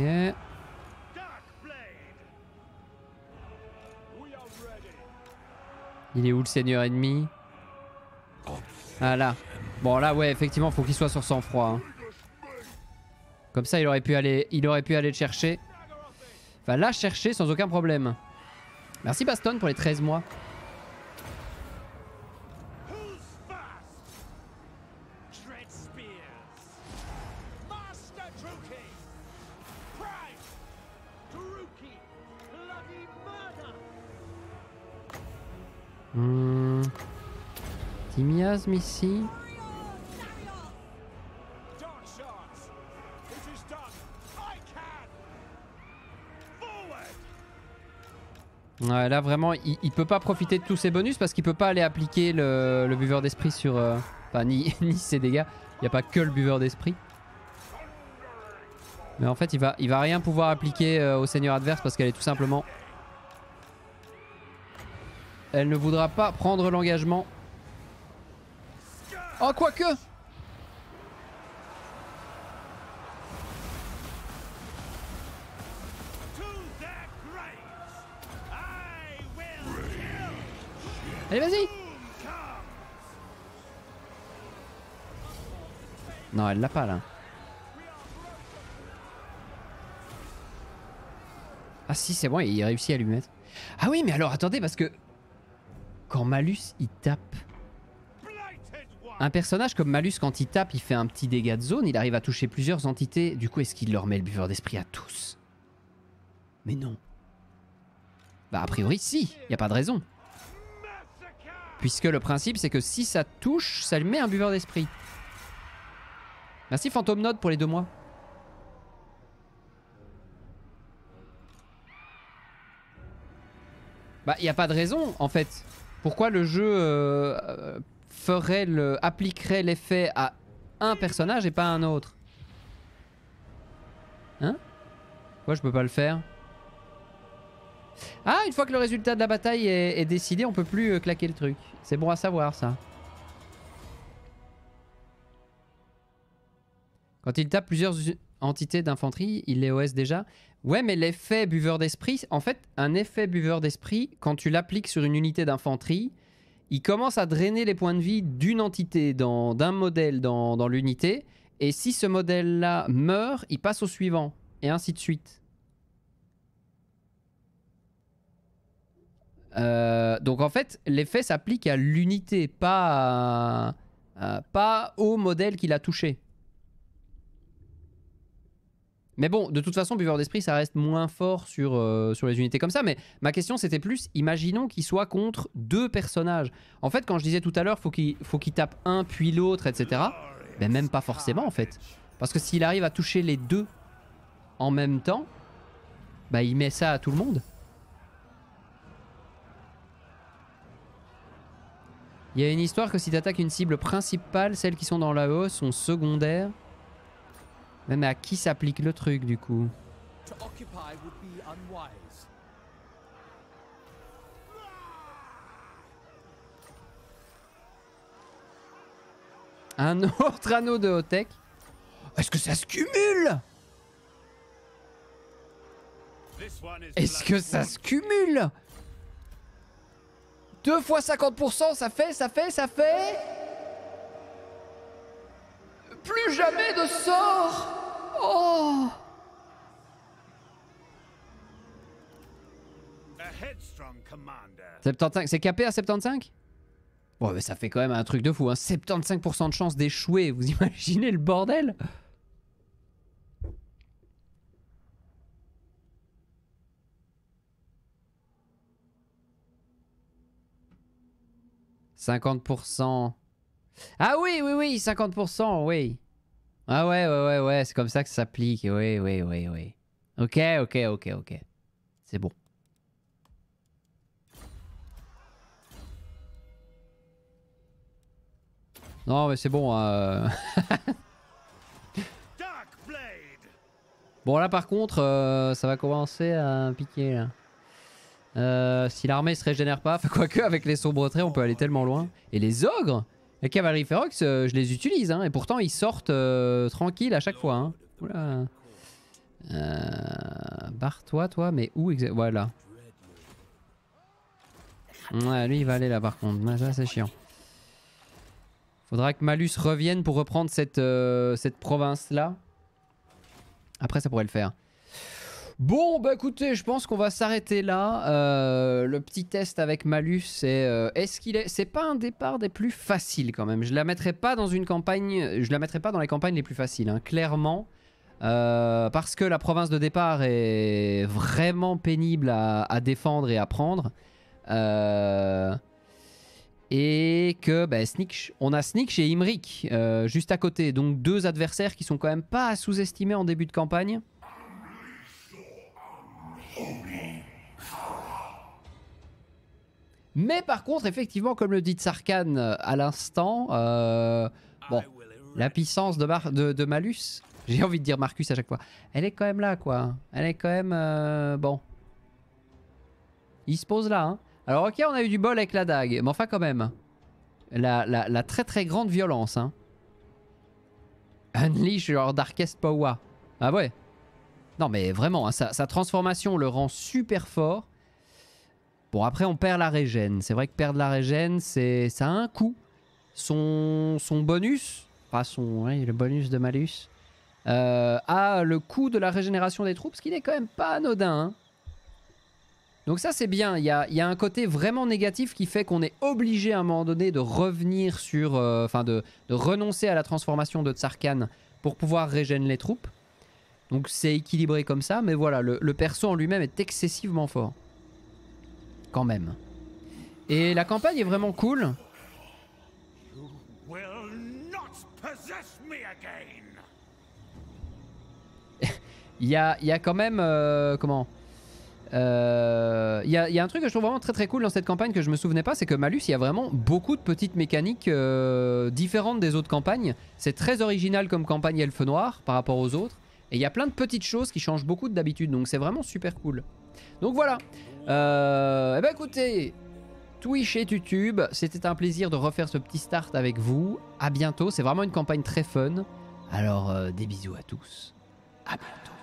Il est où le seigneur ennemi? Ah là. Bon là ouais effectivement faut qu'il soit sur sang-froid. Hein. Comme ça il aurait pu aller, il aurait pu aller le chercher. Enfin la chercher sans aucun problème. Merci Baston pour les treize mois. Hmm. Petit miasme ici. Ouais, là vraiment il, il peut pas profiter de tous ses bonus parce qu'il peut pas aller appliquer le, le buveur d'esprit sur... Euh, enfin ni, ni ses dégâts. Il n'y a pas que le buveur d'esprit. Mais en fait il va, il va rien pouvoir appliquer euh, au seigneur adverse parce qu'elle est tout simplement... Elle ne voudra pas prendre l'engagement. Oh quoique. Allez vas-y. Non elle l'a pas là. Ah si c'est bon il réussit à lui mettre. Ah oui mais alors attendez parce que quand Malus il tape, un personnage comme Malus quand il tape il fait un petit dégât de zone, il arrive à toucher plusieurs entités. Du coup est-ce qu'il leur met le buveur d'esprit à tous? Mais non. Bah a priori si, y a pas de raison. Puisque le principe c'est que si ça touche, ça lui met un buveur d'esprit. Merci Phantom Node pour les deux mois. Bah y a pas de raison en fait. Pourquoi le jeu euh, ferait le, appliquerait l'effet à un personnage et pas à un autre? Hein? Pourquoi je peux pas le faire? Ah, une fois que le résultat de la bataille est, est décidé, on peut plus euh, claquer le truc. C'est bon à savoir ça. Quand il tape plusieurs entités d'infanterie, il les O S déjà. Ouais, mais l'effet buveur d'esprit, en fait, un effet buveur d'esprit, quand tu l'appliques sur une unité d'infanterie, il commence à drainer les points de vie d'une entité, dans, d'un modèle dans, dans l'unité. Et si ce modèle-là meurt, il passe au suivant. Et ainsi de suite. Euh, donc en fait, l'effet s'applique à l'unité, pas, à, à, pas au modèle qu'il a touché. Mais bon, de toute façon, buveur d'esprit, ça reste moins fort sur, euh, sur les unités comme ça. Mais ma question, c'était plus, imaginons qu'il soit contre deux personnages. En fait, quand je disais tout à l'heure, faut qu'il faut qu'il tape un, puis l'autre, et cetera. Ben même pas forcément, en fait. Parce que s'il arrive à toucher les deux en même temps, bah il met ça à tout le monde. Il y a une histoire que si tu attaques une cible principale, celles qui sont dans l'A O sont secondaires. Mais, mais à qui s'applique le truc du coup? Un autre anneau de haut-tech. Est-ce que ça se cumule? This one is Est-ce que ça se cumule? deux fois cinquante pour cent, ça fait, ça fait, ça fait... Plus jamais de sort. Oh. a headstrong commander. soixante-quinze, c'est capé à soixante-quinze? Bon, mais ça fait quand même un truc de fou, hein. soixante-quinze pour cent de chance d'échouer, vous imaginez le bordel? cinquante pour cent. Ah oui, oui, oui, cinquante pour cent, oui. Ah ouais, ouais, ouais, ouais, c'est comme ça que ça s'applique. Oui, oui, oui, oui. Ok, ok, ok, ok. C'est bon. Non, mais c'est bon. Euh... Dark blade. Bon, là, par contre, euh, ça va commencer à piquer, là. Euh, si l'armée se régénère pas, quoique avec les sombres traits on peut aller tellement loin. Et les ogres, les cavaleries férox, euh, je les utilise, hein, et pourtant ils sortent euh, tranquilles à chaque fois. Hein. Oula. Euh, barre-toi, toi, mais où exactement? Voilà. Ouais, lui il va aller là par contre, ouais, ça c'est chiant. Faudra que Malus revienne pour reprendre cette, euh, cette province là. Après ça pourrait le faire. Bon, bah écoutez, je pense qu'on va s'arrêter là. Euh, le petit test avec Malus, c'est euh, est-ce qu'il est, c'est pas un départ des plus faciles quand même. Je la mettrai pas dans une campagne, je la mettrai pas dans les campagnes les plus faciles, hein, clairement, euh, parce que la province de départ est vraiment pénible à, à défendre et à prendre, euh, et que bah, Sneak, on a Sneak et Imric euh, juste à côté, donc deux adversaires qui sont quand même pas à sous-estimer en début de campagne. Mais par contre, effectivement, comme le dit Tsarkhan à l'instant, euh, bon, la puissance de, Mar de, de Malus, j'ai envie de dire Marcus à chaque fois, elle est quand même là, quoi. Elle est quand même... Euh, bon. Il se pose là, hein. Alors ok, on a eu du bol avec la dague, mais enfin quand même. La, la, la très très grande violence, hein. Unleash your darkest power. Ah ouais. Non mais vraiment, hein, sa, sa transformation le rend super fort. Bon, après, on perd la régène. C'est vrai que perdre la régène, c'est ça a un coût. Son, son bonus, enfin son, ouais, le bonus de Malus, euh, a le coût de la régénération des troupes, ce qui n'est quand même pas anodin. Hein. Donc ça, c'est bien. Il y a, y a un côté vraiment négatif qui fait qu'on est obligé à un moment donné de revenir sur... Enfin, euh, de, de renoncer à la transformation de Tsarkhan pour pouvoir régénérer les troupes. Donc c'est équilibré comme ça, mais voilà, le, le perso en lui-même est excessivement fort. Quand même. Et la campagne est vraiment cool. You will not possess me again. Il y a, y a quand même... Euh, comment Il euh, y, a, y a un truc que je trouve vraiment très très cool dans cette campagne que je me souvenais pas, c'est que Malus, il y a vraiment beaucoup de petites mécaniques euh, différentes des autres campagnes. C'est très original comme campagne Elfe Noir par rapport aux autres. Et il y a plein de petites choses qui changent beaucoup d'habitude, donc c'est vraiment super cool. Donc voilà. Euh, eh ben écoutez, Twitch et YouTube, c'était un plaisir de refaire ce petit start avec vous. À bientôt, c'est vraiment une campagne très fun. Alors euh, des bisous à tous. À bientôt.